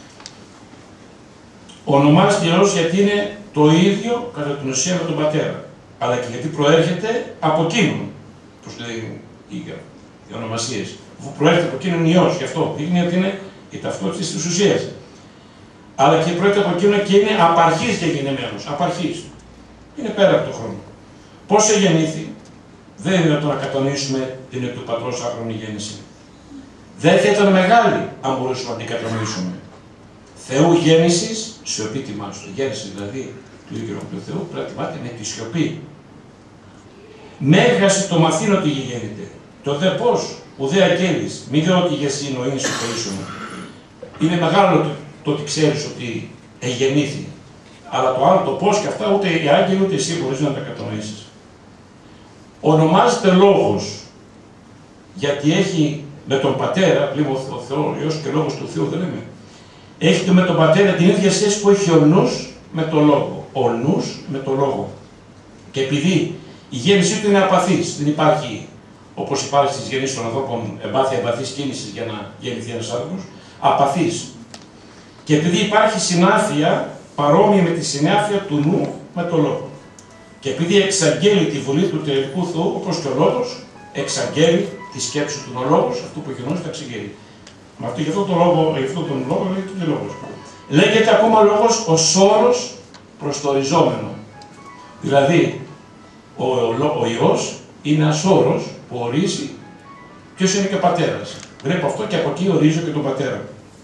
Ονομάζεται Υιός γιατί είναι το ίδιο κατά την ουσία με τον Πατέρα, αλλά και γιατί προέρχεται από εκείνον, όπως λέει οι ονομασίες. Αφού προέρχεται από εκείνον Υιός, γι' αυτό δείχνει ότι είναι η ταυτότητα της ουσίας. Αλλά και προέρχεται από εκείνον και είναι απαρχής και γεννημένος. Απαρχής. Είναι πέρα από τον χρόνο. Πώς εγεννήθη, δεν είναι δυνατόν να κατανοήσουμε την εκ του πατρός άχρονη γέννηση. Δεν θα ήταν μεγάλη, αν μπορούσαμε να την κατανοήσουμε. Θεού γέννησης, σιωπή τιμάς. Η γέννηση δηλαδή του ίδιου του Θεού πρέπει να τιμάται με τη σιωπή. Μέγαση το μαθήνω ότι γέννηται. Το δε πώς, ουδέ αγγέλης, μη δε ότι γεσίνο είναι στο πείσωμα. Είναι μεγάλο το, το ότι ξέρεις ότι εγεννήθη. Αλλά το άλλο, το πώς και αυτά, ούτε οι άγγελοι ούτε εσύ μπορείς να τα κατανοήσεις. Ονομάζεται λόγος, γιατί έχει με τον Πατέρα, πλην ο Θεός και λόγος του Θεού δεν λέμε, έχει με τον Πατέρα την ίδια σχέση που έχει ο νους με το λόγο. Ο νους με το λόγο. Και επειδή η γέννησή του είναι απαθής, δεν υπάρχει, όπως υπάρχει στις γεννήσεις των ανθρώπων, εμπάθεια εμπαθής κίνησης για να γεννηθεί ένας άνθρωπος, απαθής. Και επειδή υπάρχει συνάφεια παρόμοια με τη συνάφεια του νου με το λόγο. Και επειδή εξαγγέλει τη βουλή του τελικού Θεού, όπως και ο λόγος εξαγγέλει τη σκέψη του. Ο λόγος, αυτό που έχει γνώσει, τα εξαγγέλει. Με αυτό, γι' αυτό τον λόγο, γι' αυτό τον λόγο λέγεται και λόγος. Λέγεται ακόμα λόγος ως όρος προστοριζόμενο. Δηλαδή, ο, ο, ο Υιός είναι ένας όρος που ορίζει ποιος είναι και ο πατέρας. Βλέπω αυτό και από εκεί ορίζω και τον πατέρα.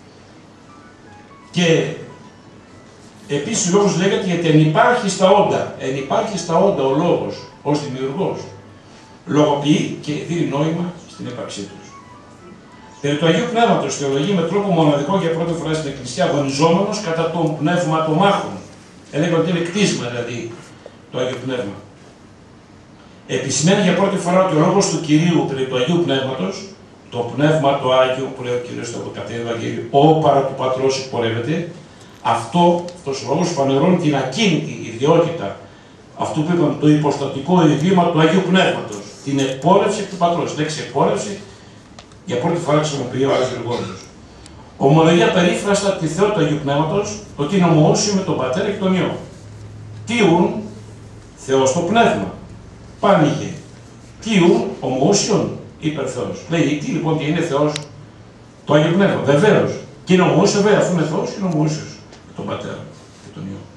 Και επίσης ο λόγος λέγεται γιατί εν υπάρχει στα όντα. Εν υπάρχει στα όντα ο λόγος ως δημιουργός. Λογοποιεί και δίνει νόημα στην ύπαρξή τους. Περί του Αγίου Πνεύματος θεολογεί με τρόπο μοναδικό για πρώτη φορά στην Εκκλησία αγωνιζόμενος κατά των πνευματομάχων. Έλεγαν ότι είναι κτίσμα δηλαδή το Άγιο Πνεύμα. Επισημαίνει για πρώτη φορά ότι ο λόγος του Κυρίου περί του Αγίου Πνεύματος, το Πνεύμα το Άγιο που λέει ο Κύριος στο κατέβημα Ευαγγέλιο, «Ω παρά του Πατρός εκπορεύεται», αυτό, αυτός ο λόγος φανερώνει την ακίνητη ιδιότητα αυτού που είπαμε, το υποστατικό ειδήμα του Αγίου Πνεύματος, την εκπόρευση του Πατρός. Η λέξη εκπόρευση για πρώτη φορά χρησιμοποιεί ο Άγιος Γρηγόριος. Ομολογία περίφραστα τη Θεό του Αγίου Πνεύματος, ότι είναι ομοούσιο με τον Πατέρα και τον Υιό. Τι ουν, Θεός το Πνεύμα. Πάνηγε. Τι ουν, ομοούσιον, είπε Θεός. Λέει, τι λοιπόν, τι είναι Θεός το Άγιο Πνεύμα. Βεβαίως. Και είναι ομοούσιο, βέβαια, αφού είναι Θεός, είναι ομοούσιος με τον Πατέρα και τον Υιό.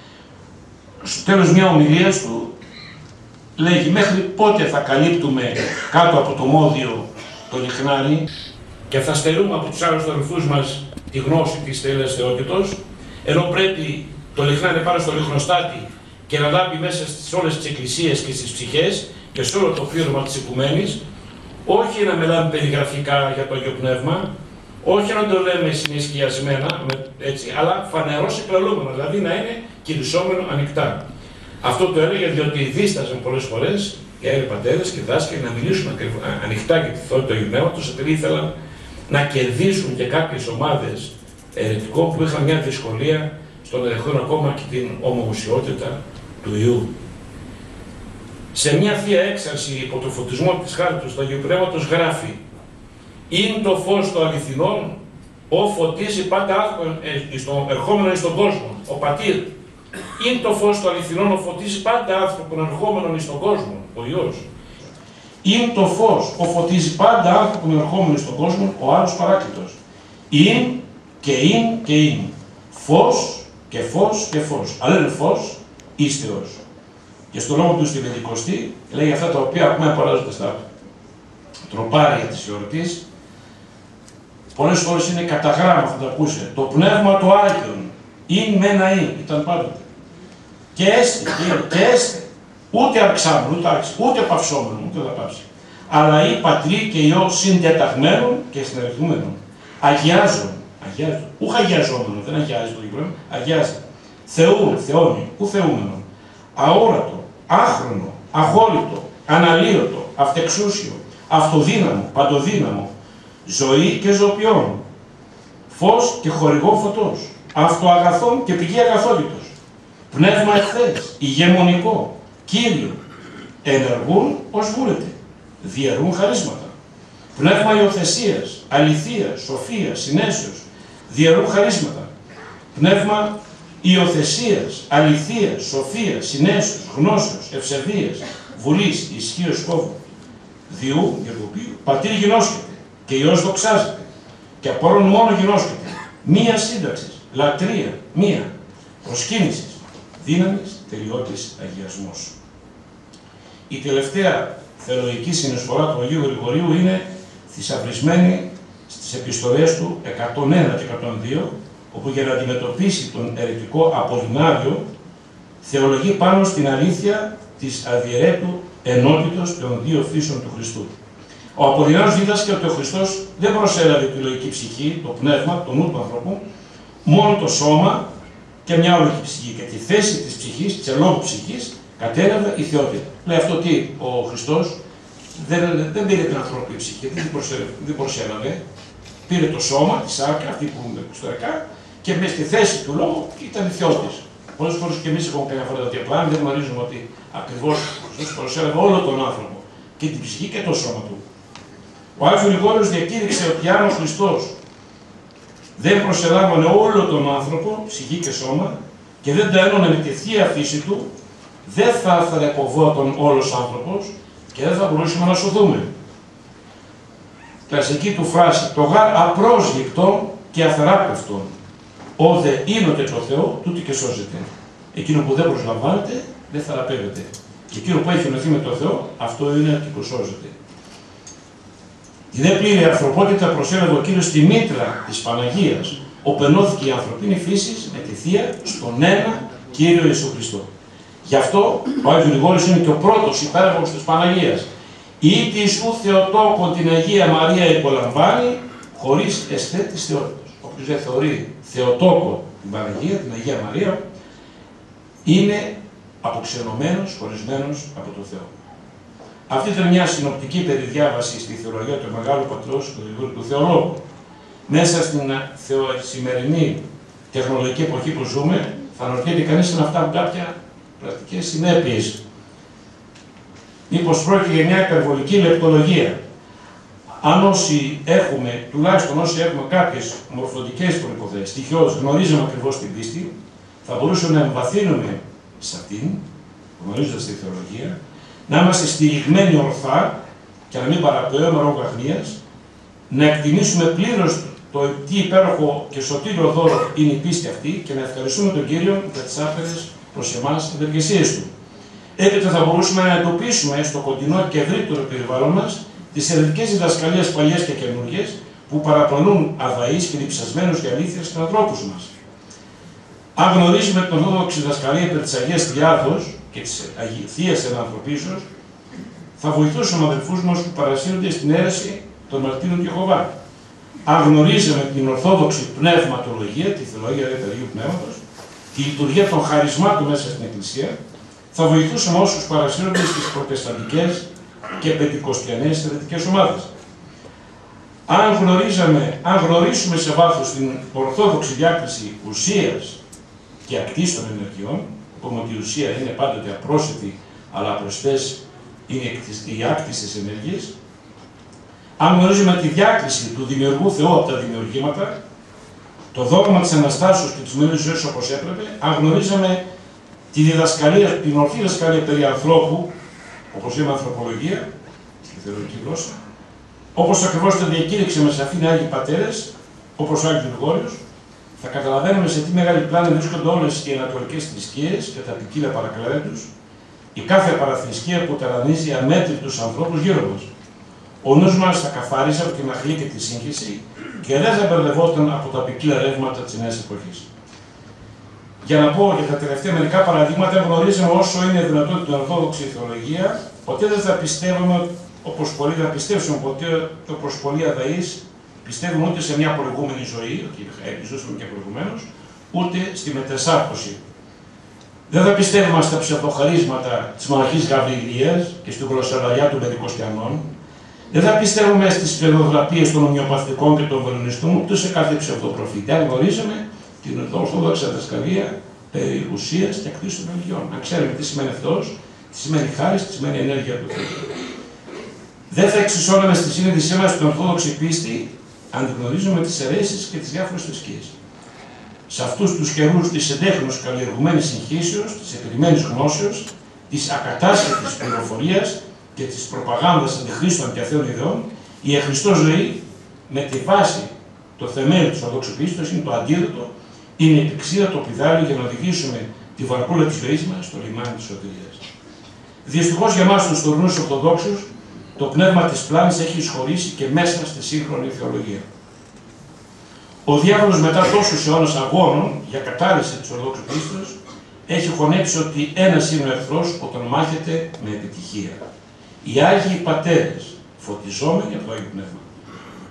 Στο τέλος μια ομιλίας του λέγει, μέχρι πότε θα καλύπτουμε κάτω από το μόδιο το λιχνάρι και θα στερούμε από τους άλλους αδελφούς μας τη γνώση της τέλειας θεότητος, ενώ πρέπει το λιχνάρι να πάρει στο λιχνοστάτη και να λάβει μέσα στις όλες τις εκκλησίες και στις ψυχές και σε όλο το πλήρωμα της οικουμένης, όχι να μιλάμε περιγραφικά για το Άγιο Πνεύμα, όχι να το λέμε συναισθιασμένα, έτσι, αλλά φανερώς εκπλαλούμενο, δηλαδή να είναι κηρυσσόμενο ανοιχτά. Αυτό το έλεγε διότι δίσταζαν πολλές φορές οι Άγιοι Πατέρες και δάσκαλοι να μιλήσουν ανοιχτά για τη θεότητα του Αγίου Πνεύματος, επειδή ήθελαν να κερδίσουν και κάποιες ομάδες αιρετικών που είχαν μια δυσκολία στο να δεχθούν ακόμα και την ομοουσιότητα του Υιού. Σε μια θεία έξαρση υπό το φωτισμό της χάριτος του Αγίου Πνεύματος γράφει «Είναι το φως των αληθινών, ο φωτίζει πάντα άνθρωπο ερχόμενο στον κόσμο, ο πατήρ. Είναι το φως των αληθινών, ο φωτίζει πάντα άνθρωπο ερχόμενο στον κόσμο, ο Υιός. Είναι το φως, ο φωτίζει πάντα άνθρωπο ερχόμενο στον κόσμο, ο άλλος Παράκλητος. Είναι και είναι και είναι. Φως και φως και φως. Αλλά είναι φως εις Θεός. Και στο λόγο του στη Πεντηκοστή λέει αυτά τα οποία ακούμε απορράζονται στα τροπάρια της εορτής. Πολλές φορές είναι κατά γράμμα, θα το ακούσε. Το πνεύμα του Άγιον, ειν με ένα ειν, ήταν πάντοτε. Και έστε, και, και έστε. Ούτε αρξάμενο, ούτε, ούτε παυσόμενο, ούτε θα πάψει. Αλλά ή πατρί και Υιό συντεταγμένων και συνεργούμενων. Αγιάζον, αγιάζον. Ούχ αγιαζόμενο, δεν αγιάζει το Ιbrahim, αγιάζει. Θεού, θεώνει, ου θεούμενο. Αόρατο, άχρονο, αγόλυτο, αναλύωτο, αυτεξούσιο, αυτοδύναμο, παντοδύναμο, ζωή και ζωοποιών, φως και χορηγό φωτός, αυτοαγαθόν και πηγή αγαθότητος, πνεύμα ευθές, ηγεμονικό, Κύριο, ενεργούν ως βούλετε, διαιρούν χαρίσματα, πνεύμα υιοθεσίας, αληθείας, σοφίας, συνέσεως, διαιρούν χαρίσματα, πνεύμα υιοθεσίας, αληθείας, σοφίας, συνέσεως, γνώσεως, ευσεβίας, βουλής, ισχύως φόβου, διού, γεργοποιίου, πατήρ γινώσκεται, και Υιός δοξάζεται, και από όλων μόνο γινώσκεται, μία σύνταξης, λατρεία, μία, προσκύνησης, δύναμης, τελειώτης αγιασμός. Η τελευταία θεολογική συνεισφορά του Αγίου Γρηγορίου είναι θησαυρισμένη στις επιστολές του εκατόν ένα και εκατόν δύο, όπου για να αντιμετωπίσει τον αιρετικό Απολληνάριο θεολογεί πάνω στην αλήθεια της αδιαιρέτου ενότητος των δύο φύσεων του Χριστού. Ο Απολληνάριος δίδασκε ότι ο Χριστός δεν προσέλαβε τη λογική ψυχή, το πνεύμα, το νου του ανθρώπου, μόνο το σώμα και μια όλη ψυχή και τη θέση της ψυχής, της ελόγου ψυχής, κατέλαβε η θεότητα. Λέει αυτό τι ο Χριστός δεν, δεν πήρε την ανθρώπινη ψυχή, δεν την προσέλαβε, πήρε το σώμα, τη σάρκα, αυτή που είναι εξωτερικά, και με στη θέση του λόγου ήταν θεότης. Πολλές φορές και εμείς έχουμε καμιά φορά τέτοια πλάνα, δεν γνωρίζουμε ότι ακριβώς ο Χριστός προσέλαβε όλο τον άνθρωπο, και την ψυχή και το σώμα του. Ο Άγιος Γρηγόριος διακήρυξε ότι αν ο Χριστός δεν προσελάβανε όλο τον άνθρωπο, ψυχή και σώμα, και δεν τα ένωνε με τη θεία φύση του, δεν θα θεραπευόταν όλος άνθρωπος και δεν θα μπορούσαμε να σωθούμε. Κλασική του φράση, το γάρ απρόσγεικτο και αθεράπευτο, όδε είνωτε το Θεό, τούτη και σώζεται. Εκείνο που δεν προσλαμβάνεται, δεν θεραπεύεται. Και εκείνο που έχει ενωθεί με το Θεό, αυτό είναι και που σώζεται. Η δε πλήρη ανθρωπότητα προσέλαβε ο Κύριος στη μήτρα της Παναγίας, όπου ενώθηκε η ανθρωπίνη φύση με τη Θεία στον ένα Κύριο Ιησού Χριστό. Γι' αυτό ο Άγιος Γρηγόριος είναι και ο πρώτος υπέραγωγος της Παναγίας. Ή της ου Θεοτόκον την Αγία Μαρία υπολαμβάνει, χωρίς εστέ της θεότητας. Όποιος δεν θεωρεί Θεοτόκο την Παναγία, την Αγία Μαρία, είναι αποξενωμένος, χωρισμένος από το Θεό. Αυτή ήταν μια συνοπτική περιδιάβαση στη θεολογία του Μεγάλου Πατρός του Γρηγόρη του Θεολόγου. Μέσα στην θεο... σημερινή τεχνολογική εποχή που ζούμε, θα αναρωτιέται κανείς να φτάνουν κάποια πρακτικές συνέπειες. Μήπως πρόκειται για μια υπερβολική λεπτολογία. Αν όσοι έχουμε, τουλάχιστον όσοι έχουμε κάποιες μορφωτικές προϋποθέσεις, στοιχειώδεις, γνωρίζουμε ακριβώς την πίστη, θα μπορούσαμε να εμβαθύνουμε σε αυτήν, γνωρίζοντας τη θεολογία, να είμαστε στηριγμένοι ορθά και να μην παραπέουμε λόγω αγνίας, να εκτιμήσουμε πλήρως το τι υπέροχο και σωτήριο δώρο είναι η πίστη αυτή και να ευχαριστούμε τον Κύριο για τις άπειρες προς εμάς ευεργεσίες του. Έπειτα θα μπορούσαμε να εντοπίσουμε στο κοντινό και ευρύτερο περιβάλλον μας τις ερετικές διδασκαλίες παλιές και καινούργιες που παραπονούν αδαείς και λειψασμένους για αλήθεια στους ανθρώπους μας. Αν γνωρίζουμε την ορθόδοξη διδασκαλία περί της Αγίας Τριάδος και της Θείας Ενανθρωπίσεως, θα βοηθούσαμε αδελφούς μας που παρασύρονται στην αίρεση των μαρτύρων του Ιεχωβά. Αν γνωρίζουμε την ορθόδοξη πνευματολογία, τη θεολογία του Αγίου Πνεύματος, τη λειτουργία των χαρισμάτων μέσα στην Εκκλησία, θα βοηθούσαμε όσους παρασύρονται στις προτεσταντικές και πεντηκοστιανές αιρετικές ομάδες. Αν, γνωρίζαμε, αν γνωρίσουμε σε βάθος την ορθόδοξη διάκριση ουσίας και ακτής των ενεργειών, πούμε ότι η ουσία είναι πάντοτε απρόσιτη, αλλά προσθές είναι η άκτηση της ενέργειας. Αν γνωρίζουμε τη διάκριση του δημιουργού Θεού από τα δημιουργήματα, το δόγμα της Αναστάσεως και της μέλους ζωής όπως έπρεπε, αν γνωρίζαμε τη διδασκαλία, την ορθή διδασκαλία περί ανθρώπου, όπως λέμε ανθρωπολογία, στη θεολογική γλώσσα, όπως ακριβώς το διακήρυξε με σαφήνεια Άγιοι Πατέρες, όπως ο Άγιος Γρηγόριος, θα καταλαβαίνουμε σε τι μεγάλη πλάνη βρίσκονται όλες οι ανατολικές θρησκείες και τα ποικίλα παρακλάδια τους, η κάθε παραθρησκεία που ταρανίζει αμέτρητους ανθρώπους γύρω μας. Ο νους μας θα καθάριζε από την αχλή και τη σύγχυση και δεν θα μπερδευόταν από τα ποικίλα ρεύματα της νέας εποχής. Για να πω για τα τελευταία μερικά παραδείγματα, γνωρίζουμε όσο είναι δυνατόν την ορθόδοξη θεολογία, ποτέ δεν θα πιστεύουμε όπως πολλοί, θα πιστέψουμε ποτέ όπως πολλοί αδαείς πιστεύουμε ούτε σε μια προηγούμενη ζωή, ότι ζούσαμε και προηγουμένως, ούτε στη μετεσάρκωση. Δεν θα πιστεύουμε στα ψευδοχαρίσματα της μοναχής Γαβριλίας και στην γλωσσαραλιά των Πεντηκοστιανών. Δεν θα πιστεύουμε στις παιδογραφίες των ομοιοπαθητικών και των βελονιστών, ούτε σε κάθε ψευδοπροφήτη. Αν γνωρίζουμε την ορθόδοξη διδασκαλία περί ουσίας και ακτής των ενεργειών. Αν ξέρουμε τι σημαίνει Θεός, τι σημαίνει χάρις, τι σημαίνει ενέργεια του Θεού. Δεν θα εξισώναμε στη συνείδησή μας την ορθόδοξη πίστη, αν την γνωρίζουμε τις αιρέσεις και τις διάφορες θρησκείες. Σε αυτούς τους καιρούς της εντέχνους καλλιεργουμένης συγχύσεως, της επιρρημένης γνώσεως, της ακατάσχετης πληροφορίας και της προπαγάνδας αντιχρίστων και αθέων ιδεών, η εχριστό ζωή με τη βάση το θεμέλιο της ορθόδοξης πίστης είναι το αντίδοτο, είναι η πηξίδα, το πηδάλιο για να οδηγήσουμε τη βαρκούλα της ζωής μας στο λιμάνι της σωτηρίας. Δυστυχώς για εμάς τους τωρινούς Ορθοδόξους, το πνεύμα της πλάνης έχει εισχωρήσει και μέσα στη σύγχρονη θεολογία. Ο διάβολος μετά τόσους αιώνες αγώνων για κατάρρευση της ορθόδοξης πίστης έχει χωνέψει ότι ένας είναι ο εχθρός όταν μάχεται με επιτυχία. Οι Άγιοι Πατέρες, φωτιζόμενοι από το Άγιο Πνεύμα,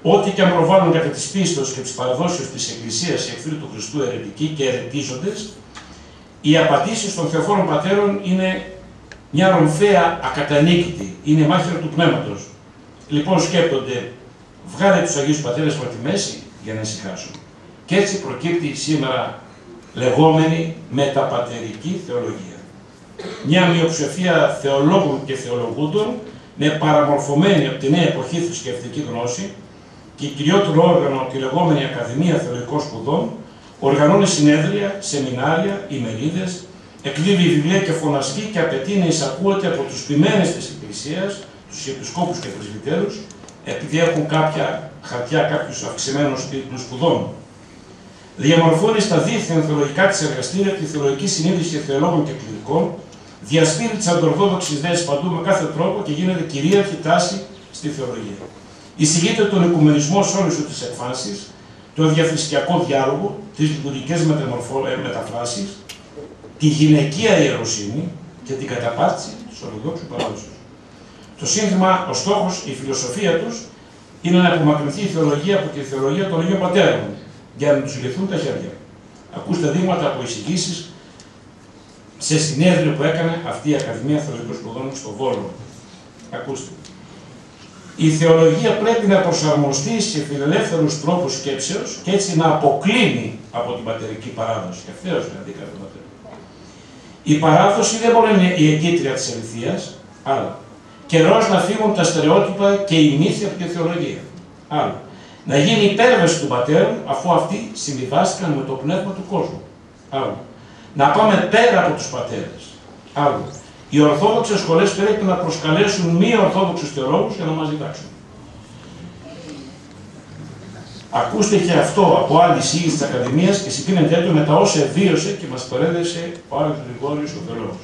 ό,τι και αν προβάλλουν κατά της πίστεως και της παραδόσεως της Εκκλησίας οι εχθροί του Χριστού αιρετικοί και αιρετίζοντες, οι απαντήσεις των Θεοφόρων Πατέρων είναι μια ρομφαία ακατανίκητη, είναι μάχηρα του πνεύματος. Λοιπόν, σκέπτονται, βγάλε τους Αγίους Πατέρες από τη μέση για να ησυχάσουν. Και έτσι προκύπτει σήμερα λεγόμενη μεταπατερική θεολογία. Μια μειοψηφία θεολόγων και θεολογούντων, με παραμορφωμένη από τη νέα εποχή θρησκευτική γνώση και κυριότερο όργανο τη λεγόμενη Ακαδημία Θεολογικών Σπουδών, οργανώνει συνέδρια, σεμινάρια, ημερίδες, εκδίδει βιβλία και φωνασκεί και απαιτεί να εισακούεται από τους ποιμένες της Εκκλησίας, τους επισκόπους και πρεσβυτέρους, επειδή έχουν κάποια χαρτιά, κάποιους αυξημένους τίτλους σπουδών. Διαμορφώνει στα δίθεν θεολογικά της εργαστήρια τη θεολογική συνείδηση θεολόγων και κληρικών, διασπείρει τις αντορθόδοξες ιδέες παντού με κάθε τρόπο και γίνεται κυρίαρχη τάση στη θεολογία. Εισηγείται τον οικουμενισμό σε όλες τις εκφάνσεις, το διαθρησκιακό διάλογο, τις λειτουργικές μεταφράσεις, τη γυναικεία ιεροσύνη και την καταπάτηση της Ορθοδόξου παράδοσης. Το σύνθημα, ο στόχος, η φιλοσοφία τους είναι να απομακρυνθεί η θεολογία από τη θεολογία των Αγίων Πατέρων για να τους λυθούν τα χέρια. Ακούστε δείγματα από εισηγήσεις σε συνέδριο που έκανε αυτή η Ακαδημία Θεολογικών Σπουδών στο Βόλο. Ακούστε. Η θεολογία πρέπει να προσαρμοστεί σε φιλελεύθερους τρόπους σκέψεως και έτσι να αποκλίνει από την πατερική παράδοση. Ευθέως δηλαδή κατά τον πατέρα. Η παράδοση δεν μπορεί να είναι η εγκύτρια της αληθείας, αλλά καιρός να φύγουν τα στερεότυπα και οι μύθοι από τη θεολογία. Άλλο. Να γίνει υπέρβαση του πατέρων αφού αυτοί συμβιβάστηκαν με το πνεύμα του κόσμου. Άλλο. Να πάμε πέρα από τους πατέρες. Άλλο. Οι ορθόδοξες σχολές πρέπει να προσκαλέσουν μη ορθόδοξους θεολόγους για να μας διδάξουν. Ακούστε και αυτό από άλλη εισήγηση της Ακαδημίας και συγκρίνεται το με τα όσα βίωσε και μας παρέδεσε ο Άγιος Γρηγόριος ο θεολόγος.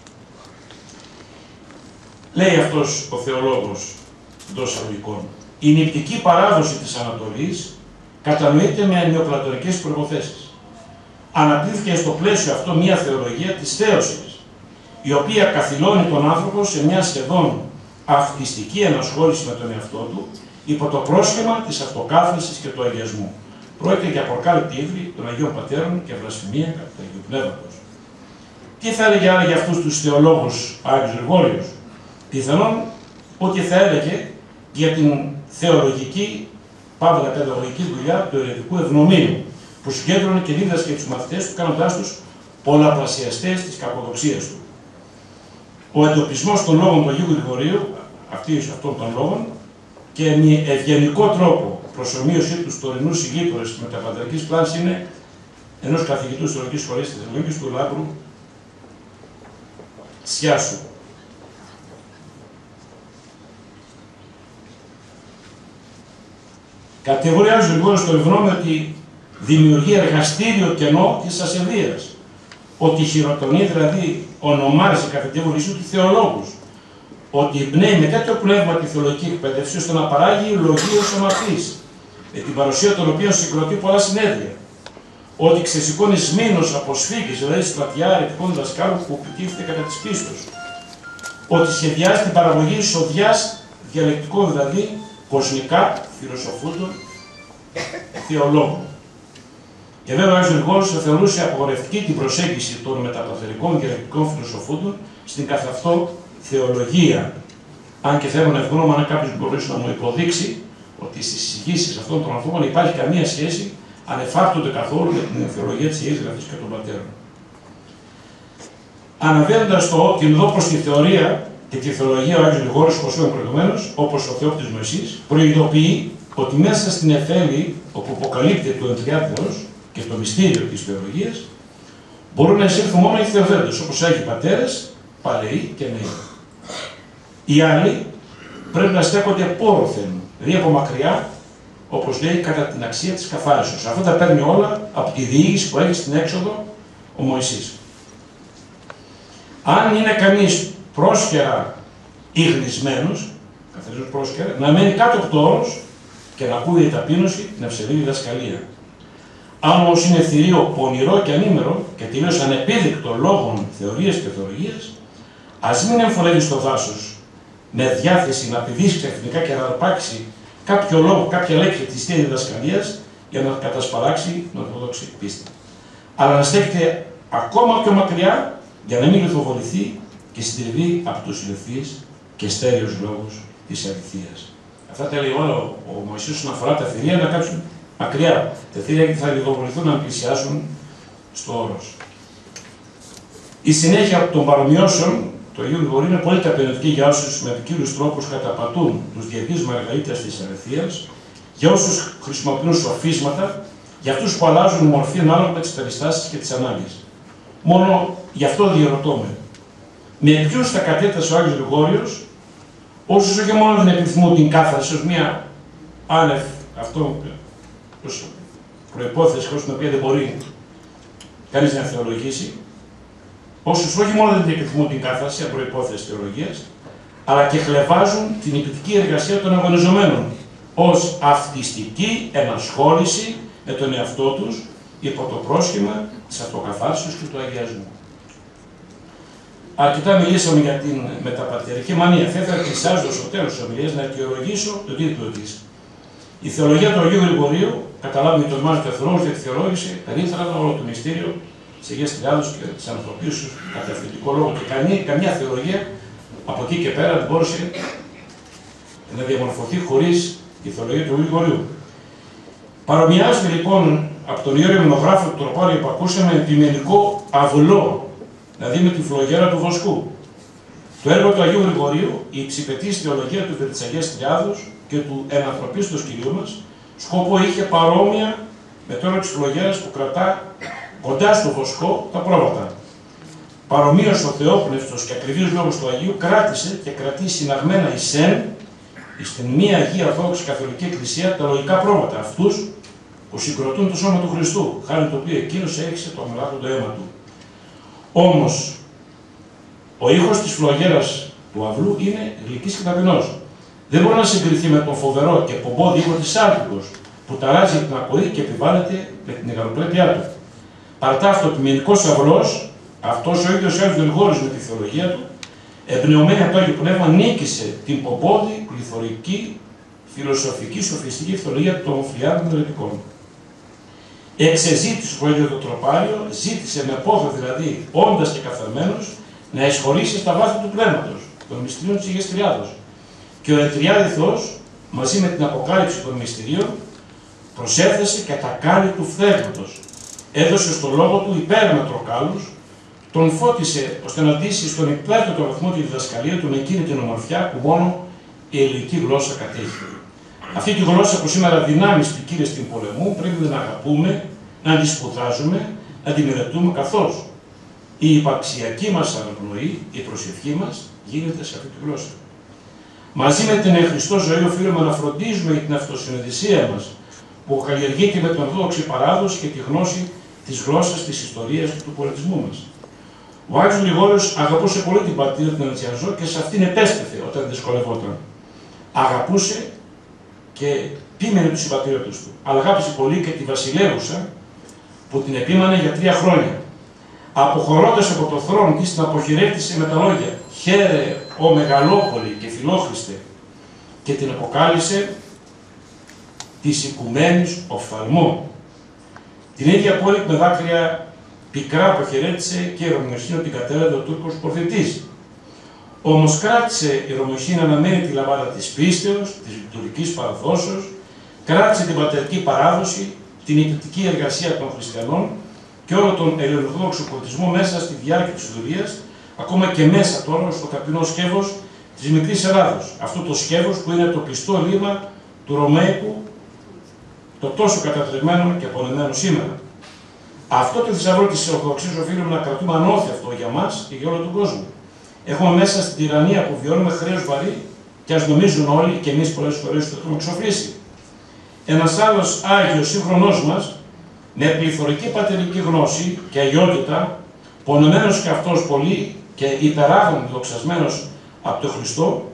Λέει αυτός ο θεολόγος εντός εισαγωγικών. Η νηπτική παράδοση της Ανατολής κατανοείται με νεοπλατωνικές προϋποθέσεις. Αναπτύχθηκε στο πλαίσιο αυτό μια θεολογία της θέωσης, η οποία καθυλώνει τον άνθρωπο σε μια σχεδόν αυτιστική ενασχόληση με τον εαυτό του, υπό το πρόσχημα της αυτοκάθαρσης και του αγιασμού. Πρόκειται για αποκάλυπτη ύβρι των Αγίων Πατέρων και βλασφημία κατά του Αγίου Πνεύματος. Τι θα έλεγε άρα για αυτούς τους θεολόγους Άγιος Γρηγόριος? Πιθανόν ότι θα έλεγε για την θεολογική, παύλα παιδαγωγική δουλειά του ερετικού ευνομίου, που συγκέντρωνε και δίδασκε τους μαθητές του, κάνοντάς τους πολλαπλασιαστές της κακοδοξίας του. Ο εντοπισμός των λόγων του Αγίου Γρηγορίου, αυτών των λόγων, και με ευγενικό τρόπο προσομοίωσή του στους τωρινούς συγκήτορες της μεταπατρικής πλάνης είναι ενός καθηγητού της Θεολογικής Σχολής της Θεσσαλονίκης, του Λάμπρου Σιάσου. Κατηγορεί Άγιος Γρηγόριος στο ευνόμιο ότι δημιουργεί εργαστήριο κενό της ασεβίας. Ότι χειροτονεί, δηλαδή ονομάζει κατά τη βουλή του θεολόγους. Ότι εμπνέει με τέτοιο πνεύμα τη θεολογική εκπαίδευση ώστε να παράγει λογίους ομαθείς, με την παρουσία των οποίων συγκροτεί πολλά συνέδρια. Ότι ξεσηκώνει σμήνος από σφίγγες, δηλαδή στρατιά αιρετικών δασκάλων που επιτίθεται κατά της πίστος. Ότι σχεδιάζει την παραγωγή σοδιάς διαλεκτικών, δηλαδή κοσμικά φιλοσοφούντων θεολόγων. Και βέβαια ο Άγιος Γρηγόριος θεωρούσε απογορευτική την προσέγγιση των μεταπαθερικών και διαλεκτικών φιλοσοφούντων στην καθ' αυτό θεολογία. Αν και θέλω να ευγνώμονα αν κάποιος μπορούσε να μου υποδείξει ότι στις εισηγήσεις αυτών των ανθρώπων υπάρχει καμία σχέση, ανεφάπτονται καθόλου με την θεολογία της Ιερής Γραφής και των πατέρων. Αναβαίνοντας το την οδό προς τη θεωρία και τη θεολογία, ο Άγιος Γρηγόριος, όπως είπαμε προηγουμένως, όπως ο Θεόπτης Μωυσής, προειδοποιεί ότι μέσα στην Εφέλη, όπου αποκαλύπτεται το Εντριάδεος και το μυστήριο της θεολογίας, μπορούν να εισέλθουν μόνο οι θεοθέτες, όπως Άγιοι Πατέρες, παλαιοί και νέοι. Οι άλλοι πρέπει να στέκονται πόροθεν, δηλαδή από μακριά, όπως λέει, κατά την αξία της καθάρισης. Αυτό τα παίρνει όλα από τη διήγηση που έχει στην έξοδο ο Μωυσής. Αν είναι κανείς πρόσχερα ή γνισμένος, καθαρίζος πρόσχερα, να μένει κάτω από το όρος και να ακούει η ταπείνωση την ευσεβή διδασκαλία. Αν όμως είναι θηρίο, πονηρό και ανήμερο και τελείως ανεπίδεικτο λόγων θεωρίας και θεολογίας, ας μην εμφολεύει στο δάσος με διάθεση να πηδήσει ξαφνικά και να αρπάξει κάποιο λόγο, κάποια λέξη της Θείας Διδασκαλίας για να κατασπαράξει την Ορθόδοξη πίστη. Αλλά να στέκεται ακόμα πιο μακριά για να μην λιθοβοληθεί και συντριβεί από τους ηλιοφυείς και στέρεους λόγους της αληθείας. Αυτά τα λέει όλα ο, ο Μωυσής όσον αφορά τα θηρία να κάτσουν μακριά. Τα θηρία θα λιθοβοληθούν να πλησιάσουν στο όρος. Η συνέχεια των παρομοιώσεων του Αγίου Γρηγορίου είναι πολύ ταπεινωτική για όσους με ποικίλους τρόπους καταπατούν τους διεθνείς μαργαρίτες της αληθείας, για όσους χρησιμοποιούν σοφίσματα, για αυτούς που αλλάζουν μορφή ανάλογα με τις περιστάσεις και τις ανάγκες. Μόνο γι' αυτό διερωτώ με. Με ποιους θα κατέτασε ο Άγιος Γρηγόριος, όσους όχι μόνο δεν επιθυμούν την κάθαρση ως μια άνευ αυτό ως προϋπόθεση χωρίς την οποία δεν μπορεί κανείς να θεολογήσει, όσους όχι μόνο δεν επιθυμούν την κάθαρση από προϋπόθεση θεολογίας, αλλά και χλευάζουν την νηπιτική εργασία των αγωνιζομένων ως αυτιστική ενασχόληση με τον εαυτό τους υπό το πρόσχημα της αυτοκαθάρσεως και του αγιασμού. Αρκετά μιλήσαμε για την μεταπατερική μανία. Θα ήθελα πλησιάζοντας στο τέλος της ομιλίας να αιτιολογήσω τον τίτλο της. Η θεολογία του Αγίου Γρηγορίου, καταλάβουμε τον Μάρτιο Θεολόγος, γιατί θεολόγησε περίθρανα όλο το μυστήριο της Αγίας Τριάδος και της ανθρωπίσεως κατά ευθυντικό λόγο. Και καμία, καμιά θεολογία από εκεί και πέρα δεν μπορούσε να διαμορφωθεί χωρίς τη θεολογία του Αγίου Γρηγορίου. Παρομοιάζεται λοιπόν από τον ιερό μονογράφο του Τροπάριου που ακούσαμε επιμενικό αυλό, δηλαδή με τη φλογέρα του βοσκού. Το έργο του Αγίου Γρηγορίου, η υψηπετής θεολογία του περί της Αγίας Τριάδος και του ενανθρωπίστως Κυρίου μας, σκοπό είχε παρόμοια με το έργο της φλογέρας που κρατά κοντά στο βοσκό τα πρόβατα. Παρομοίως ο θεόπνευστος και ακριβής λόγος του Αγίου κράτησε και κρατεί συναγμένα εισέν στην μία Αγία Ορθόδοξη Καθολική Εκκλησία τα λογικά πρόβατα, αυτούς που συγκροτούν το σώμα του Χριστού, χάρη το οποίο εκείνος έριξε το αμελάτωτο αίμα του. Όμως, ο ήχος της φλογέρας του αυλού είναι γλυκής και ταπεινός. Δεν μπορεί να συγκριθεί με τον φοβερό και πομπόδι ήχο της Σάλπικος, που ταράζει την ακοή και επιβάλλεται με την μεγαλοπρέπειά του. Παρά αυτό, ο ποιμενικός αυλός, αυτός ο ίδιος Άγιος Γρηγόριος με τη θεολογία του, εμπνεωμένη από το Άγιο Πνεύμα, νίκησε την πομπόδι, πληθωρική, φιλοσοφική, σοφιστική θεολογία των φλιάρων αιρετικών. Εξεζήτησε το ίδιο το Τροπάριο, ζήτησε με πόθο δηλαδή, όντας και καθαρμένος, να εισχωρήσει στα βάθη του πνεύματος, των μυστηρίων της Αγίας Τριάδος. Και ο Ετριάδη Θεός, μαζί με την αποκάλυψη των μυστηρίων, προσέθεσε και τα κάλλη του φθέγματος. Έδωσε στο λόγο του υπέρμετρο κάλους, τον φώτισε ώστε να ντύσει στον υπέρτατο βαθμό τη διδασκαλία του με εκείνη την ομορφιά που μόνο η ελληνική γλώσσα κατέχει. Αυτή τη γλώσσα που σήμερα δυνάμεις ποικίλες στην πολεμού πρέπει να αγαπούμε, να τη σπουδάζουμε, να τη μελετούμε, καθώς η υπαρξιακή μας αναπνοή, η προσευχή μας γίνεται σε αυτή τη γλώσσα. Μαζί με την εν Χριστώ ζωή οφείλουμε να φροντίζουμε για την αυτοσυνειδησία μας που καλλιεργείται με την ορθόδοξη παράδοση και τη γνώση της γλώσσας, της ιστορίας και του πολιτισμού μας. Ο Άγιος Γρηγόριος αγαπούσε πολύ την πατρίδα του Αντσιαζό και σε αυτήν επέστρεφε όταν δυσκολευόταν. Αγαπούσε και πείμενε τους συμπατριώτες του, αλλά αγάπησε πολύ και τη βασιλεύουσα που την επίμανε για τρία χρόνια. Αποχωρώντας από το θρόνο της, την αποχαιρέτησε με τα λόγια «Χαίρε, ο Μεγαλόπολη και Φιλόχριστε» και την αποκάλυψε της οικουμένης οφθαλμό. Την ίδια πόλη με δάκρυα πικρά αποχαιρέτησε και η Ρωμαιοσύνη την κατέλαβε ο Τούρκος Πορθητής. Όμως κράτησε η Ρωμαιοσύνη να αναμένει τη λαμπάδα της πίστεως, της λειτουργικής παραδόσεως, κράτησε την πατερική παράδοση, την ηγετική εργασία των χριστιανών και όλο τον ελληνοορθόδοξο πολιτισμό μέσα στη διάρκεια της δουλείας, ακόμα και μέσα τώρα στο ταπεινό σκεύος της μικρής Ελλάδος. Αυτό το σκεύος που είναι το πιστό λίμα του Ρωμαϊκού, το τόσο κατατρεγμένο και απονεμένο σήμερα. Αυτό το θησαυρό της Ορθοδοξίας οφείλουμε να κρατούμε ανώθευτο για μας και για όλο τον κόσμο. Έχουμε μέσα στην τυραννία που βιώνουμε χρέος βαρύ και ας νομίζουν όλοι και εμείς πολλές φορές το έχουμε εξοφλήσει. Ένας άλλος Άγιος σύγχρονός μας, με πληθωρική πατερική γνώση και αγιότητα, πονεμένος και αυτός πολύ και υπεράγων δοξασμένος από τον Χριστό,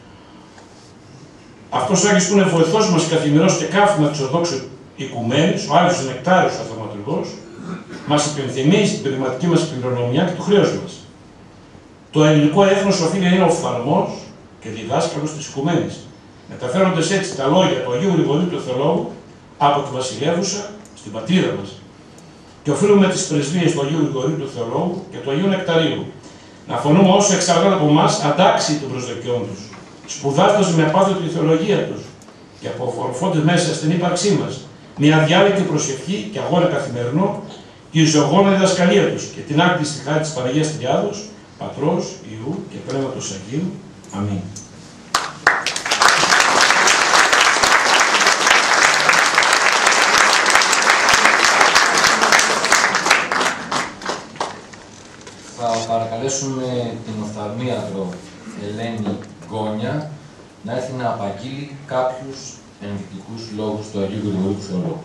αυτός ο Άγιος που είναι βοηθός μας καθημερινός και κάθημα της Ορθόδοξου οικουμένης, ο Άγιος Νεκτάριος ο Θαυματουργός, μας υπενθυμίζει την πνευματική μας κληρονομιά και το χρέος μας. Το ελληνικό έθνος οφείλει να είναι οφθαλμός και διδάσκαλος της οικουμένης. μεταφέροντας έτσι τα λόγια του Αγίου Γρηγορίου του Θεολόγου από τη Βασιλεύουσα στην πατρίδα μας. Και οφείλουμε τις πρεσβείες του Αγίου Γρηγορίου του Θεολόγου και του Αγίου Νεκταρίου να φωνούμε όσο εξαρτάται από εμάς αντάξιοι των προσδοκιών τους, σπουδάζοντας με απάθεια τη θεολογία τους και απορροφώντας μέσα στην ύπαρξή μας μια αδιάλειπτη προσευχή και αγώνα καθημερινό τη ζωγόνα διδασκαλία τους και την άκρη στη χάρη της Παναγίας Τριάδος, Πατρός, Υιού και Πνεύματος Αγίου. Αμήν. Θα παρακαλέσουμε την οφθαλμίατρο Ελένη Γκόνια να έρθει να απαγγείλει κάποιους ενδεικτικούς λόγους του Αγίου Γρηγορίου του Θεολόγου.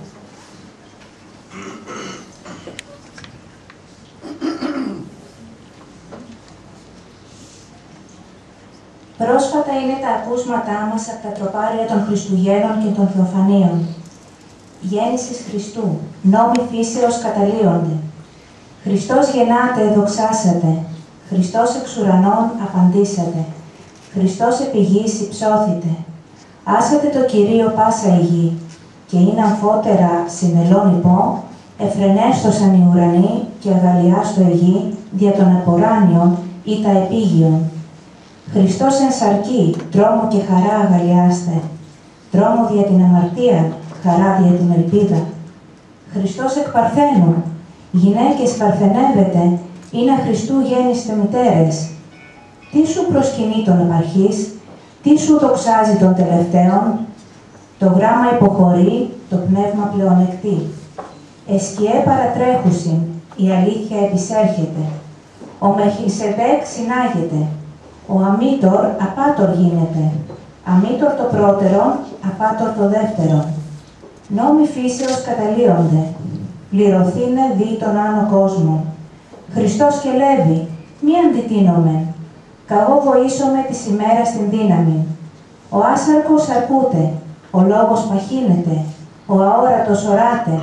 Πρόσφατα είναι τα ακούσματά μας από τα τροπάρια των Χριστουγέννων και των Θεοφανίων. Γέννησης Χριστού, νόμοι φύσεως καταλύονται. Χριστός γεννάτε, δοξάσατε. Χριστός εξ ουρανών απαντήσατε. Χριστός επί γης υψώθητε. Άσατε το Κυρίο πάσα η γη, και είναι αμφότερα συνελών υπό, εφρενέστοσαν οι ουρανοί και αγαλιάστο η γη, δια των αποράνιων ή τα επίγειων. Χριστός εν σαρκή, τρόμο και χαρά αγαλιάστε. Τρόμο δια την αμαρτία, χαρά δια την ελπίδα. Χριστός εκ Παρθένου, γυναίκες παρθενεύετε, είναι Χριστού γέννηστε μητέρες. Τι σου προσκυνεί τον επαρχής, τι σου δοξάζει των τελευταίων, το γράμμα υποχωρεί, το πνεύμα πλεονεκτεί. Εσκιέ παρατρέχουσιν, η αλήθεια επισέρχεται. Ο Μελχισεδέκ συνάγεται. Ο αμήτωρ απάτορ γίνεται. Αμήτωρ το πρώτερον, απάτορ το δεύτερον. Νόμοι φύσεως καταλύονται. Πληρωθήνε δι τον άνω κόσμο. Χριστός και Λέβη, μη αντιτείνομεν. Καγώ βοήσομαι της ημέρας την δύναμη. Ο άσαρκος αρκούται, ο λόγος παχύνεται, ο αόρατος οράται,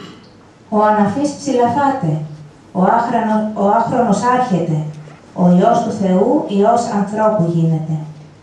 ο αναφής ψηλαφάται, ο, άχρανο, ο άχρονος άρχεται, ο Υιός του Θεού, Υιός ανθρώπου γίνεται.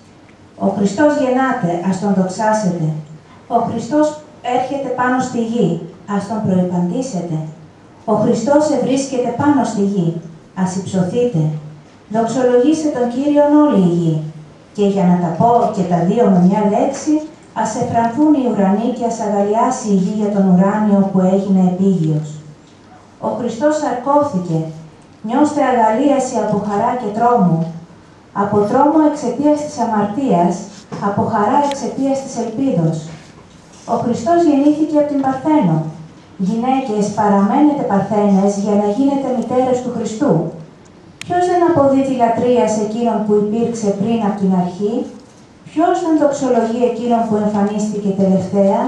Ο Χριστός γεννάται, ας τον δοξάσετε. Ο Χριστός έρχεται πάνω στη γη, ας τον προϋπαντήσετε. Ο Χριστός ευρίσκεται πάνω στη γη, ας υψωθείτε. Δοξολογήστε τον Κύριον όλη η γη. Και για να τα πω και τα δύο με μια λέξη, ας εφρανθούν οι ουρανοί και ας αγαλιάσει η γη για τον ουράνιο που έγινε επίγειος. Ο Χριστός σαρκώθηκε. Νιώστε αγαλίαση από χαρά και τρόμο. Από τρόμο εξαιτίας της αμαρτίας, από χαρά εξαιτίας της ελπίδος. Ο Χριστός γεννήθηκε από την Παρθένο. Γυναίκες, παραμένετε παρθένες για να γίνετε μητέρες του Χριστού. Ποιος δεν αποδίδει λατρεία σε εκείνον που υπήρξε πριν από την αρχή, ποιος δεν δοξολογεί εκείνον που εμφανίστηκε τελευταία.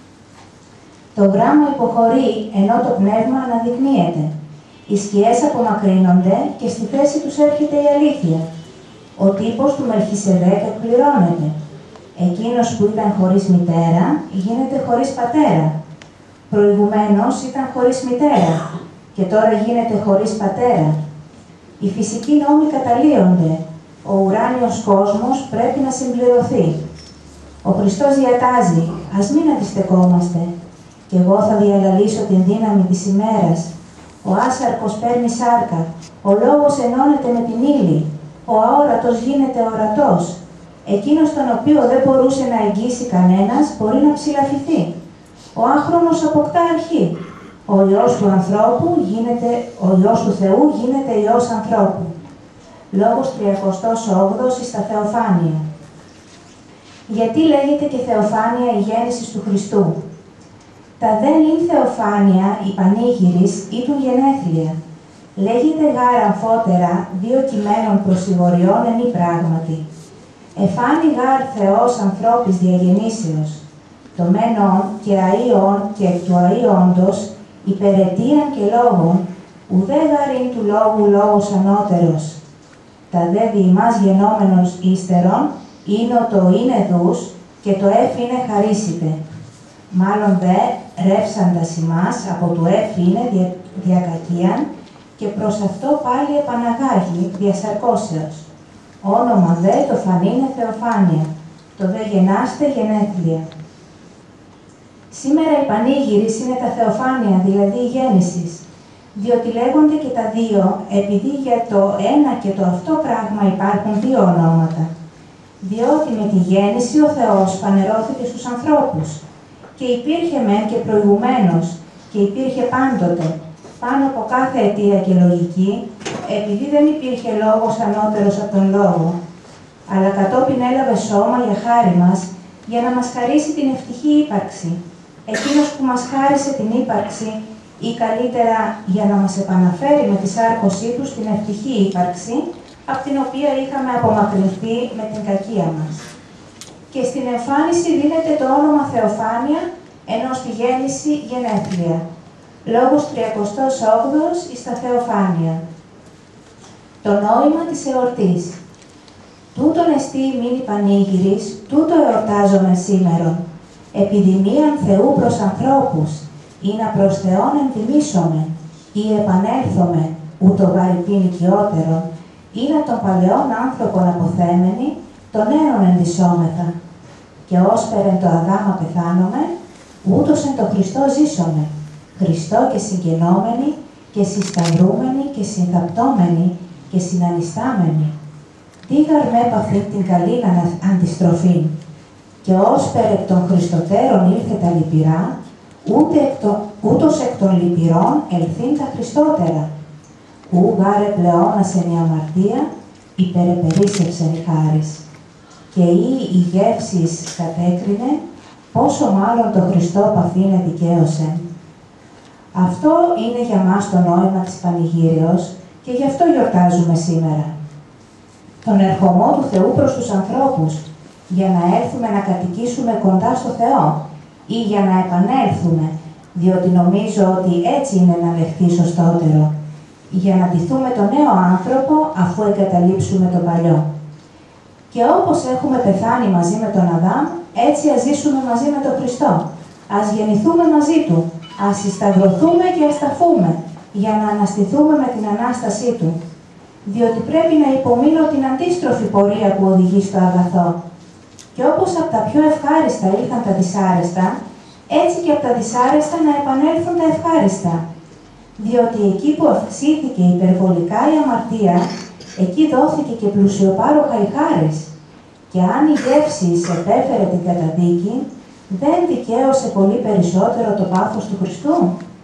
Το γράμμα υποχωρεί, ενώ το πνεύμα αναδεικνύεται. Οι σκιές απομακρύνονται και στη θέση τους έρχεται η αλήθεια. Ο τύπος του Μελχισεδέκ εκπληρώνεται. Εκείνος που ήταν χωρίς μητέρα, γίνεται χωρίς πατέρα. Προηγουμένως ήταν χωρίς μητέρα και τώρα γίνεται χωρίς πατέρα. Οι φυσικοί νόμοι καταλύονται. Ο ουράνιος κόσμος πρέπει να συμπληρωθεί. Ο Χριστός διατάζει, ας μην αντιστεκόμαστε. Κι εγώ θα διαλαλήσω την δύναμη της ημέρας. Ο άσαρκος παίρνει σάρκα. Ο λόγος ενώνεται με την ύλη. Ο αόρατος γίνεται ορατός. Εκείνος τον οποίο δεν μπορούσε να εγγύσει κανένας μπορεί να ψηλαφηθεί. Ο άχρονος αποκτά αρχή. Ο Υιός του ανθρώπου γίνεται, ο Υιός του Θεού γίνεται Υιός ανθρώπου. Λόγος τριακοστός όγδοος εις τα Θεοφάνεια. Γιατί λέγεται και Θεοφάνεια η γέννηση του Χριστού. Τα δεν ειν Θεοφάνεια, η πανήγυρης, ήτουν γενέθλια. Λέγεται γάρ αμφότερα δύο κειμένων προσηγοριών ενή πράγματι. Εφάνει γάρ Θεός ανθρώπης διαγεννήσεως. Το μένον και αΐον και εκ του αΐοντος, υπερετίαν και λόγων, ουδέ γαρήν του λόγου λόγος ανώτερος. Τα δε διημάς γενόμενος ύστερον, είναι το είναι δούς και το εφ είναι χαρίσιτε. Μάλλον δε ρεύσαντας ημάς από του εφ είναι δια, διακακίαν και προς αυτό πάλι επαναγάγει διασαρκώσεως. Όνομα δε το φανήνε Θεοφάνεια. το δε γενάστε γενέθλια. Σήμερα η πανήγυρις είναι τα θεοφάνεια, δηλαδή η γέννησης, διότι λέγονται και τα δύο, επειδή για το ένα και το αυτό πράγμα υπάρχουν δύο ονόματα. Διότι με τη γέννηση ο Θεός φανερώθηκε στους ανθρώπους και υπήρχε μεν και προηγουμένως και υπήρχε πάντοτε, πάνω από κάθε αιτία και λογική, επειδή δεν υπήρχε λόγος ανώτερος από τον λόγο, αλλά κατόπιν έλαβε σώμα για χάρη μας, για να μας χαρίσει την ευτυχή ύπαρξη. Εκείνος που μας χάρισε την ύπαρξη, ή καλύτερα για να μας επαναφέρει με τη σάρκωσή του στην ευτυχή ύπαρξη, από την οποία είχαμε απομακρυνθεί με την κακία μας. Και στην εμφάνιση δίνεται το όνομα Θεοφάνεια, ενώ στη γέννηση γενέθλια. Λόγος τριακοστός όγδοος εις τα Θεοφάνεια. Το νόημα της εορτής. Τούτον εστί ημίν η πανήγυρις, τούτο εορτάζομαι σήμερον. Επιδημίαν Θεού προς ανθρώπους, ή να προς Θεόν ενδυμίσομαι, ή επανέλθομαι, ούτω βαρυπήν οικειότερον, ή να των παλαιών άνθρωπων αποθέμενοι, τον ένων ενδυσόμεθα. Και όσπερεν το Αδάμα πεθάνομε, ούτως εν το Χριστό ζήσομε. Χριστό και συγγενόμενοι, και συσταυρούμενοι, και συνθαπτώμενοι, και συνανιστάμενοι. Τι γαρμέ παθήν την καλήν αντιστροφήν. Και όσπερ εκ των Χριστοτέρων ήλθε τα λυπηρά, ούτε εκ το, ούτως εκ των λυπηρών ελθύν τα Χριστότερα. Ου γάρε πλεόνασεν η αμαρτία, υπερεπερίσσευσεν η χάρις. Και ή η γεύσης κατέκρινε, πόσο μάλλον το Χριστό παθήνε δικαίωσεν. Αυτό είναι για μας το νόημα της πανηγύριος και γι' αυτό γιορτάζουμε σήμερα. Τον ερχομό του Θεού προς τους ανθρώπους, για να έρθουμε να κατοικήσουμε κοντά στο Θεό ή για να επανέλθουμε, διότι νομίζω ότι έτσι είναι να λεχθεί σωστότερο, για να ντυθούμε τον νέο άνθρωπο αφού εγκαταλείψουμε τον παλιό. Και όπως έχουμε πεθάνει μαζί με τον Αδάμ, έτσι ας ζήσουμε μαζί με τον Χριστό. Ας γεννηθούμε μαζί Του, ας συσταυρωθούμε και ας ταφούμε, για να αναστηθούμε με την Ανάστασή Του. Διότι πρέπει να υπομείνω την αντίστροφη πορεία που οδηγεί στο αγαθό. Και όπως από τα πιο ευχάριστα ήρθαν τα δυσάρεστα, έτσι και από τα δυσάρεστα να επανέλθουν τα ευχάριστα. Διότι εκεί που αυξήθηκε υπερβολικά η αμαρτία, εκεί δόθηκε και πλουσιοπάροχα η χάρις. Και αν η γεύσης επέφερε την καταδίκη, δεν δικαίωσε πολύ περισσότερο το πάθος του Χριστού.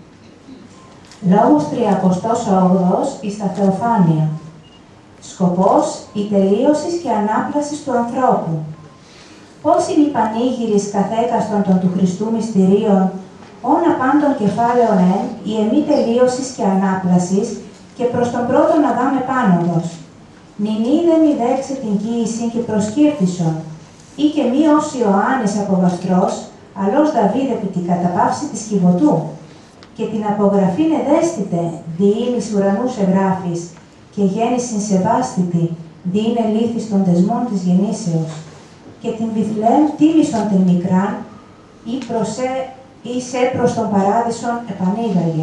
Λόγος τριακοστός όγδοος εις τα Θεοφάνεια. Σκοπός η τελείωσης και ανάπλασης του ανθρώπου. Πώς είναι η πανήγυρις καθέκαστον των του Χριστού μυστηρίων, όνα πάντων κεφάλαιον εν, η εμή τελείωσης και ανάπλασης, και προς τον πρώτον Αδάμ επάνωδος. Νην είδε μη δέξε την κοίησιν και προσκύρτησον, ή και μη ως Ιωάννης αποβαστρός, αλλός Δαβίδ επί την καταπαύση της Κιβωτού. Και την απογραφήν εδέστητε, διήμις ουρανούς εγγράφης, και γέννησιν σεβάστητη, δι είναι λύθης των δεσμών της γεννήσεως. Και την Βιθλεέμ τίμησον την μικράν, ή, προσέ, ή σε προς τον παράδεισον επανήγαγε.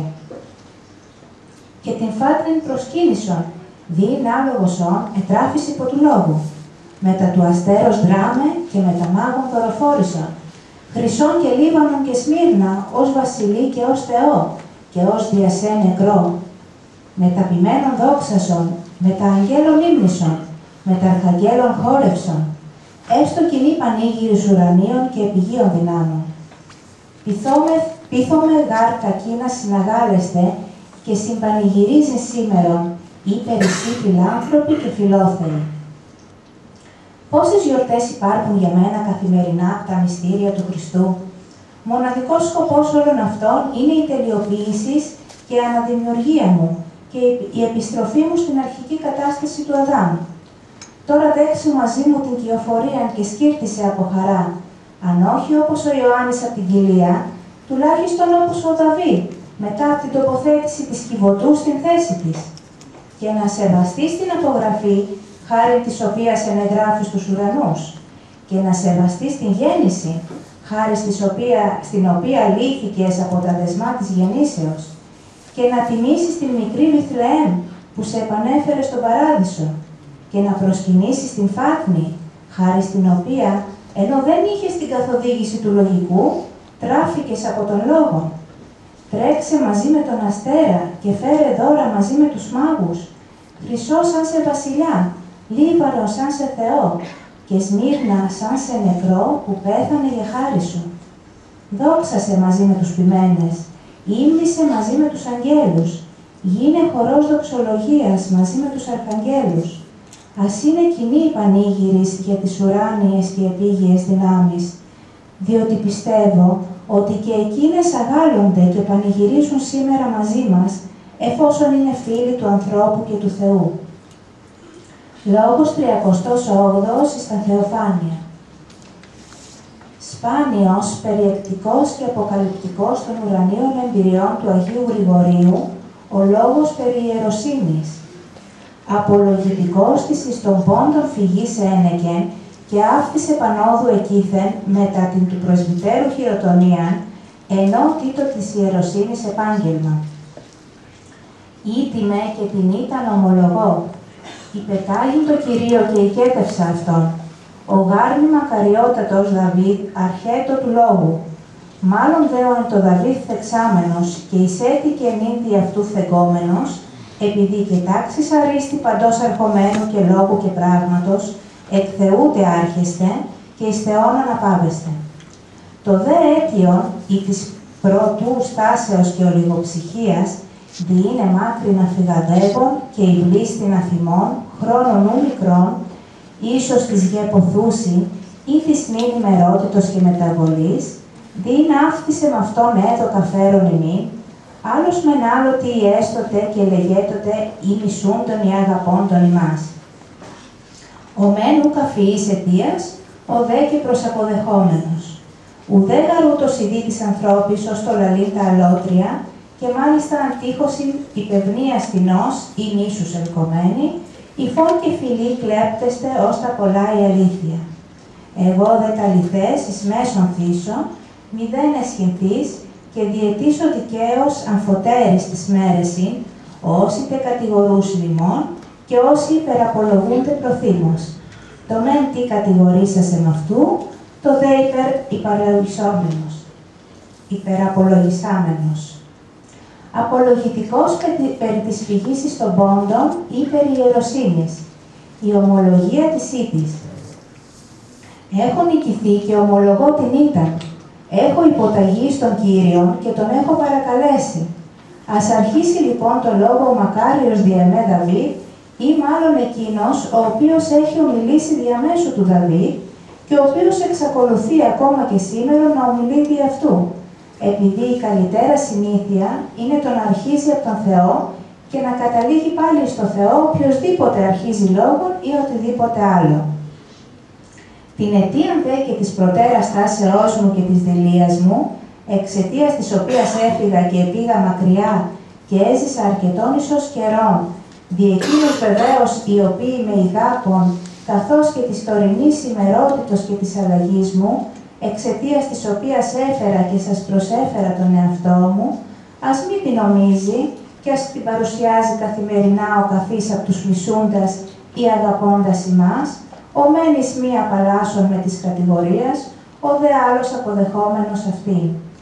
Και την φάτριν προσκύνησον, δι είναι άλογοσον ετράφης υπό του λόγου. Μετα του αστέρος δράμε και μετα μάγων δωροφόρησον. Χρυσόν και Λίβανον και Σμύρνα, ως βασιλεί και ως Θεό, και ως διασέ νεκρό. Μεταπημένων δόξασον, μετα αγγέλων ύμνησον, μετα αρχαγγέλων χόρευσον. Έστω κοινή πανήγυρης ουρανίων και επιγείων δυνάμων. Πείθομαι γάρ κακίνα συναγάλεστε και συμπανηγυρίζει σήμερον, ή περισσοί φιλάνθρωποι και φιλόθεοι. Πόσες γιορτές υπάρχουν για μένα καθημερινά από τα μυστήρια του Χριστού. Μοναδικός σκοπός όλων αυτών είναι η τελειοποίηση και η αναδημιουργία μου και η επιστροφή μου στην αρχική κατάσταση του Αδάμ. Τώρα δέξου μαζί μου την κυοφορία και σκύρτησε από χαρά, αν όχι όπως ο Ιωάννης από την κοιλία, τουλάχιστον όπως ο Δαβίδ, μετά από την τοποθέτηση της Κιβωτού στην θέση της, και να σεβαστείς την απογραφή, χάρη της οποίας ενεγράφει στους ουρανούς, και να σεβαστείς την γέννηση, χάρη της οποία, στην οποία λύθηκες από τα δεσμά της γεννήσεως, και να τιμήσεις την μικρή Βιθλεέμ που σε επανέφερε στον παράδεισο, και να προσκυνήσεις την Φάτνη, χάρη στην οποία ενώ δεν είχες την καθοδήγηση του λογικού, τράφηκες από τον λόγο. Τρέξε μαζί με τον αστέρα και φέρε δώρα μαζί με τους μάγους. Χρυσό σαν σε βασιλιά, Λίβανο σαν σε Θεό και Σμύρνα σαν σε νεκρό που πέθανε για χάρη σου. Δόξασε μαζί με τους ποιμένες, ύμνησε μαζί με τους αγγέλους, γίνε χορός δοξολογίας μαζί με τους αρχαγγέλους. Ας είναι κοινή η πανήγυρης για τις ουράνιες και επίγειες δυνάμεις, διότι πιστεύω ότι και εκείνες αγάλλονται και πανηγυρίζουν σήμερα μαζί μας, εφόσον είναι φίλοι του ανθρώπου και του Θεού. Λόγος τριακοστός όγδοος εις τα Θεοφάνεια. Σπάνιος, περιεκτικός και αποκαλυπτικός των ουρανίων εμπειριών του Αγίου Γρηγορίου, ο λόγος περί ιεροσύνης. Απολογητικός της εις των πόντων φυγής ένεκεν και άφησε πανόδου εκείθεν μετά την του πρεσβυτέρου χειροτονίαν, ενώ τίτο της ιεροσύνης επάγγελμα. Ήτιμε και την ήταν ομολογώ. Υπετάγει το Κυρίο και οικέτευσα αυτόν. Ο γάρμη μακαριότατος Δαβίδ, αρχέτο του λόγου. Μάλλον δε ο εν το Δαβίδ θεξάμενος και εισέτη και νυν δι' αυτού θεκόμενος, επειδή και τάξης αρίστη παντός αρχομένου και λόγου και πράγματος, εκ Θεούτε άρχεστε και εις Θεόν αναπάβεστε. Το δε αίτιον ή της πρωτού στάσεως και ολιγοψυχίας, δι' είναι μάκρυνα φυγαδεύων και η βλήστην αφημών, χρόνων ου μικρών, ίσως της γεποθούση ή της νυν ημερότητος και μεταβολής, δι' ναύτισε με αυτόν έδωκα φέρον ημί, άλλος μεν άλλοτε ή έστωτε και λεγέτοτε ή μισούντον ή αγαπώντον ημάς. Ο μεν ου καφιής αιτίας, ο δε και προσαποδεχόμενος. Ουδέ γαρούτος η δι της ανθρώπης ως το λαλήν τα αλότρια, και μάλιστα αντίχωσιν υπευνία στηνός ή μίσους ελκομένη, υφών και φιλοί κλέπτεστε ως τα πολλά η αλήθεια. Εγώ δε τα λιθές εις μέσον θύσω, μηδέν εσχυνθείς, και διαιτήσω δικαίως αμφωτέρης τις μέρεσιν, όσοι τε κατηγορούσιν ημών, και όσοι υπεραπολογούνται προθύμως. Το μεν τι κατηγορήσασε με αυτού, το δε υπερ υπαραλογισόμενος, υπεραπολογισάμενος. Απολογητικός περί της φυγής εις των πόντων ή περί ιεροσύνης. Η ομολογία της ήτης. Έχω νικηθεί και ομολογώ την ήταν. Έχω υποταγεί στον Κύριον και τον έχω παρακαλέσει. Ας αρχίσει λοιπόν το λόγο ο μακάριος διαμέ Δαβίδ, ή μάλλον εκείνος ο οποίος έχει ομιλήσει διαμέσου του Δαβίδ και ο οποίος εξακολουθεί ακόμα και σήμερα να ομιλεί δι' αυτού, επειδή η καλύτερα συνήθεια είναι το να αρχίζει από τον Θεό και να καταλήγει πάλι στο Θεό οποιοσδήποτε αρχίζει λόγον ή οτιδήποτε άλλο. Την αιτίαν δε και της προτέρας τάσεώς μου και της δειλίας μου, εξαιτίας της οποίας έφυγα και επήγα μακριά και έζησα αρκετών ίσως καιρών, δι' εκείνους βεβαίως οι οποίοι με ηγάπων, καθώς και της τωρινής ημερότητος και της αλλαγής μου, εξαιτίας της οποίας έφερα και σας προσέφερα τον εαυτό μου, ας μην την νομίζει και ας την παρουσιάζει καθημερινά ο καθής από τους μισούντας ή αγαπώντας ημάς, ο μένεις μη απαλλάσσον με της κατηγορίας, ο δε άλλος αποδεχόμενος αυτήν.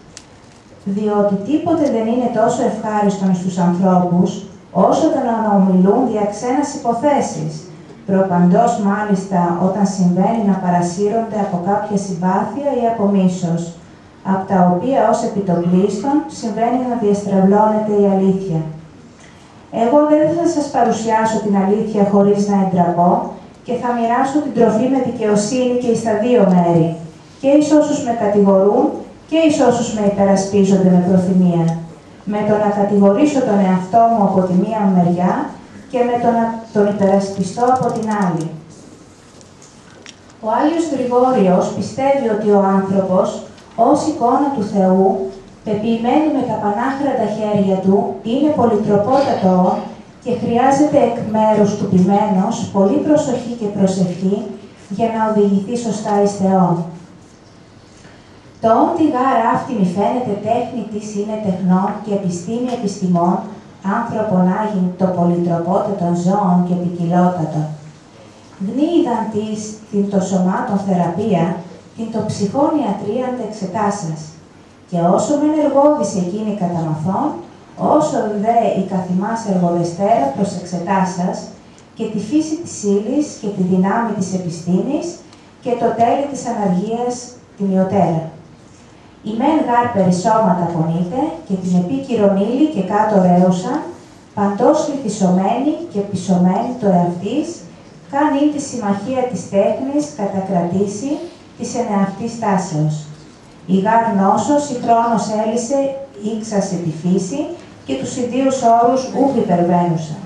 Διότι τίποτε δεν είναι τόσο ευχάριστον στους ανθρώπους, όσο το να ομιλούν δια ξένας υποθέσεις, προπαντός μάλιστα όταν συμβαίνει να παρασύρονται από κάποια συμπάθεια ή από μίσος, από τα οποία ως επιτοπλίστων συμβαίνει να διαστρεβλώνεται η αλήθεια. Εγώ δεν θα σας παρουσιάσω την αλήθεια χωρίς να εντραπώ και θα μοιράσω την τροφή με δικαιοσύνη και εις τα δύο μέρη, και εις όσους με κατηγορούν και εις όσους με υπερασπίζονται με προθυμία, με το να κατηγορήσω τον εαυτό μου από τη μία μεριά και με το να τον υπερασπιστώ από την άλλη. Ο Άγιος Γρηγόριος πιστεύει ότι ο άνθρωπος, ως εικόνα του Θεού, πεποιημένη με τα πανάχρατα χέρια του, είναι πολυτροπότατο και χρειάζεται εκ μέρους του ποιμένος πολύ προσοχή και προσευχή για να οδηγηθεί σωστά εις Θεόν. Το «όντι γάρα αυτή μη φαίνεται τέχνη της είναι τεχνών και επιστήμη επιστημών, άνθρωπον άγιν το πολυτροπότατον ζώων και ποικιλότατο. Γνείδαν της την το σωμάτων θεραπεία την το ψυχών ιατρία εξετάσας. Και όσο μεν εργόδης εκείνη κατά μαθών, όσο δε η καθημάς εργοδεστέρα προς εξετάσας, και τη φύση της ύλης και τη δυνάμει της επιστήμης, και το τέλει της αναργίας τιμιωτέρα. Η μεν γάρ περισσώματα πονείται, και την επίκυρον ύλη και κάτω ρέωσαν, παντός λυθισωμένη και πισωμένη το εαυτής, καν είναι τη συμμαχία της τέχνης κατακρατήσει της ενεαυτής τάσεως. Η γάρ νόσος συγχρόνως έλυσε, ήξασε τη φύση και τους ιδίους όρους ούκ υπερβαίνουσαν.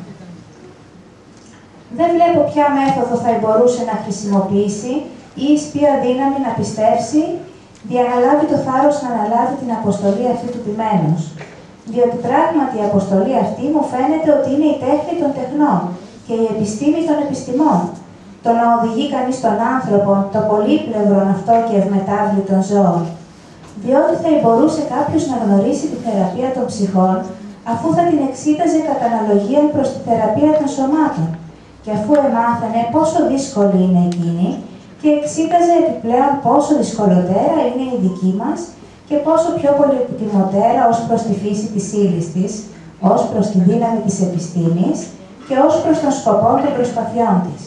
Δεν βλέπω ποια μέθοδο θα μπορούσε να χρησιμοποιήσει ή εις ποια δύναμη να πιστεύσει, διαναλάβει το θάρρος να αναλάβει την αποστολή αυτή του ποιμένος. Διότι πράγματι η αποστολή αυτή μου φαίνεται ότι είναι η τέχνη των τεχνών και η επιστήμη των επιστημών. Το να οδηγεί κανείς τον άνθρωπο, το πολύπλευρον αυτό και ευμετάβλητων ζώων. Διότι θα μπορούσε κάποιος να γνωρίσει τη θεραπεία των ψυχών, αφού θα την εξήταζε κατά αναλογία προς τη θεραπεία των σωμάτων. Και αφού εμάθαινε πόσο δύσκολη είναι εκείνη, και εξήταζε επιπλέον πόσο δυσκολότερα είναι η δική μας και πόσο πιο πολυτιμότερα ως προς τη φύση της ύλης της, ως προς τη δύναμη της επιστήμης και ως προς τον σκοπό των προσπαθειών της.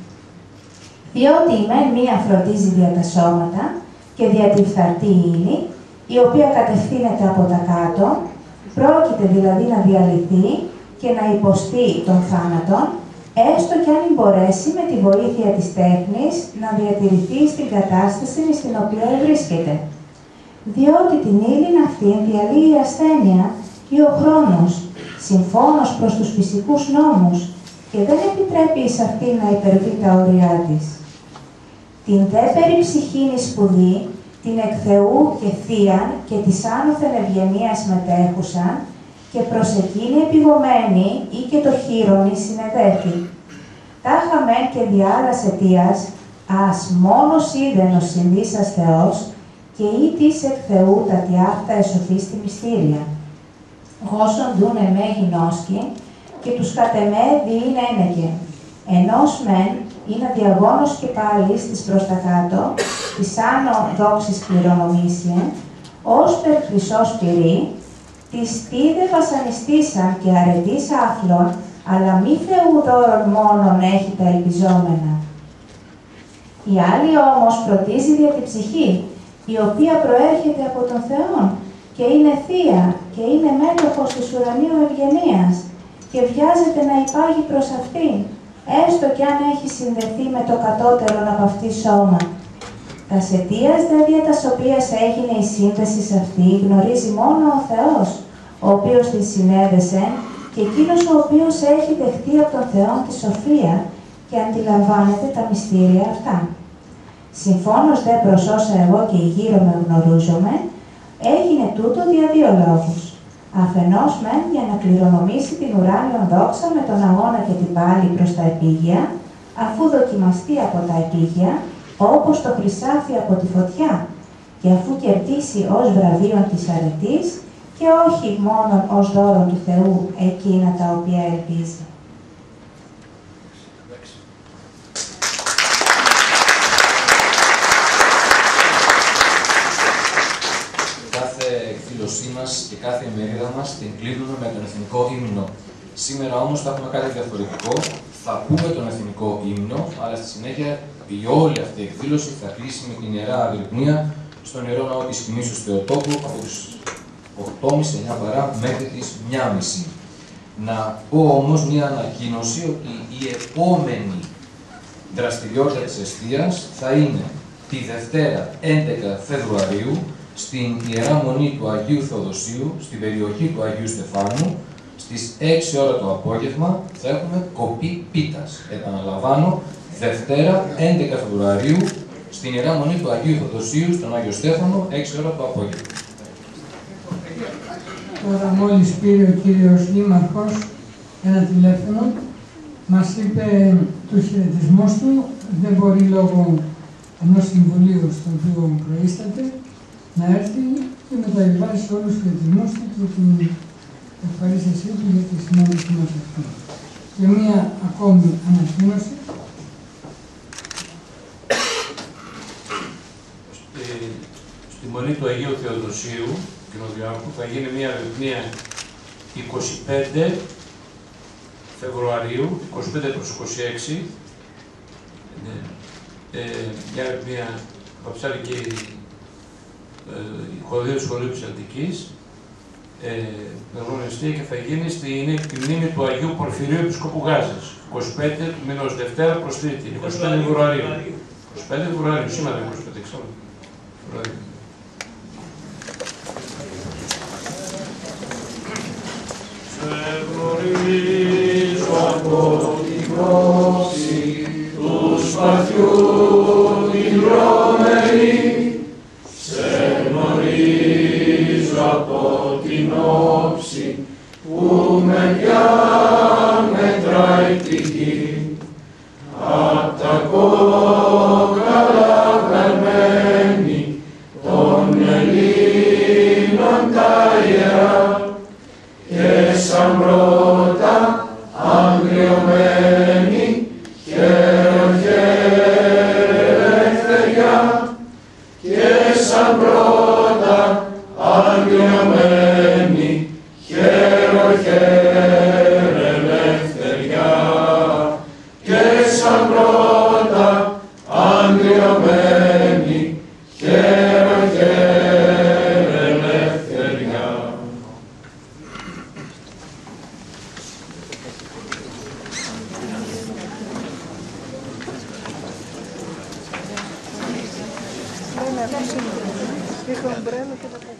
Διότι η μεν μία φροντίζει δια τα σώματα και δια τη φθαρτή ύλη, η οποία κατευθύνεται από τα κάτω, πρόκειται δηλαδή να διαλυθεί και να υποστεί τον θάνατον, έστω κι αν μπορέσει με τη βοήθεια της τέχνης να διατηρηθεί στην κατάσταση στην οποία βρίσκεται. Διότι την ύλη αυτή διαλύει η ασθένεια ή ο χρόνος, συμφώνως προς τους φυσικούς νόμους, και δεν επιτρέπει εις αυτή να υπερβεί τα όρια της. Την δε περί ψυχήνη σπουδή, την εκ Θεού και θείαν και της άνωθεν ευγενίας μετέχουσαν, και προς εκείνη επιγωμένη ή και το χείρονι συνεδέφη. Τάχα μεν και δι' άλλας αιτίας, ας μόνος είδενος συνδύσας Θεός, και ή της εκ Θεού τα τι αυτά εσωθεί στη μυστήρια. Όσον δουν εμέ γινώσκει, και τους κατ' εμέ διήν ένεκε. Ενός μεν, είναι διαγώνος και πάλι της προς τα κάτω, της άνω δόξης κληρονομήσιε, ως περ χρυσός πυρή, της τίδε βασανιστήσαν και αρετής άφλων, αλλά μη Θεού δώρον μόνον έχει τα ελπιζόμενα. Η άλλη όμως φροντίζει δια τη ψυχή, η οποία προέρχεται από τον Θεόν και είναι θεία και είναι μέτοχος της ουρανίου ευγενίας και βιάζεται να υπάγει προς αυτήν, έστω κι αν έχει συνδεθεί με το κατώτερον από αυτή σώμα. Τας αιτίας δε δια τας οποίας έγινε η σύνδεση αυτή γνωρίζει μόνο ο Θεός, ο οποίος τη συνέδεσε, και εκείνος ο οποίος έχει δεχτεί από τον Θεό τη σοφία και αντιλαμβάνεται τα μυστήρια αυτά. Συμφώνως δε προς όσα εγώ και η γύρω με γνωρίζομαι, έγινε τούτο δια δύο λόγους. Αφενός μεν για να κληρονομήσει την ουράνιον δόξα με τον αγώνα και την πάλη προς τα επίγεια, αφού δοκιμαστεί από τα επίγεια, όπως το χρυσάφι από τη φωτιά, και αφού κερδίσει ως βραβείον της αρετής, και όχι μόνον ως δώρο του Θεού εκείνα τα οποία ελπίζει. Κάθε εκδήλωσή μας και κάθε ημερίδα μας την κλείνουμε με τον εθνικό ύμνο. Σήμερα όμως θα έχουμε κάτι διαφορετικό. Θα πούμε τον εθνικό ύμνο, αλλά στη συνέχεια η όλη αυτή η εκδήλωση θα κλείσει με την Ιερά Αγρυπνία στον Ιερό Ναό της Τιμής του Θεοτόκου από τις οκτώ και μισή εννιά παρά μέχρι τις μία και μισή. Να πω όμως μια ανακοίνωση ότι η επόμενη δραστηριότητα της εστίας θα είναι τη Δευτέρα έντεκα Φεβρουαρίου στην Ιερά Μονή του Αγίου Θεοδοσίου, στην περιοχή του Αγίου Στεφάνου, στις έξι ώρα το απόγευμα θα έχουμε κοπή πίτας. Επαναλαμβάνω, Δευτέρα έντεκα Φεβρουαρίου στην Ιερά Μονή του Αγίου Θεοδοσίου, στον Άγιο Στέφανο, έξι ώρα το απόγευμα. Τώρα μόλις πήρε ο κύριος Δήμαρχος ένα τηλέφωνο, μας είπε τους χαιρετισμούς του, δεν μπορεί λόγω ενός συμβουλίου στο οποίο προείσταται να έρθει και μεταβιβάσει όλους τους χαιρετισμούς του και την ευχαρίστησή του για τη συνάντησή μας αυτή. Και μία ακόμη ανακοίνωση. Μονή του Αγίου Θεοδοσίου, Κοινοδιάρχου, θα γίνει μια αρρυθμία είκοσι πέντε Φεβρουαρίου, είκοσι πέντε προς είκοσι έξι, ε, μια αρρυθμία θα ψάρει και η, ε, η χοροδία του Σχολείου Ψαλτικής, ε, και θα γίνει στην μνήμη του Αγίου Πορφυρίου Επισκόπου Γάζας, είκοσι πέντε του μηνός, Δευτέρα προς Τρίτη, είκοσι πέντε Φεβρουαρίου. είκοσι πέντε Φεβρουαρίου, σήμερα είκοσι πέντε Φεβρουαρίου. Σε γνωρίζω από την όψη του σπαθιού την δρόμενη, σε γνωρίζω από την όψη που με διάμετράει τη γη, απ' τα κόκαλα βγαλμένη των Ελλήνων τα ιερά, και σαν πρώτα αγριωμένη χεροχερευθεριά, και σαν πρώτα αγριωμένη χεροχερευθεριά, και σαν πρώτα αγριωμένη χεροχερευθεριά. Dijo un breve que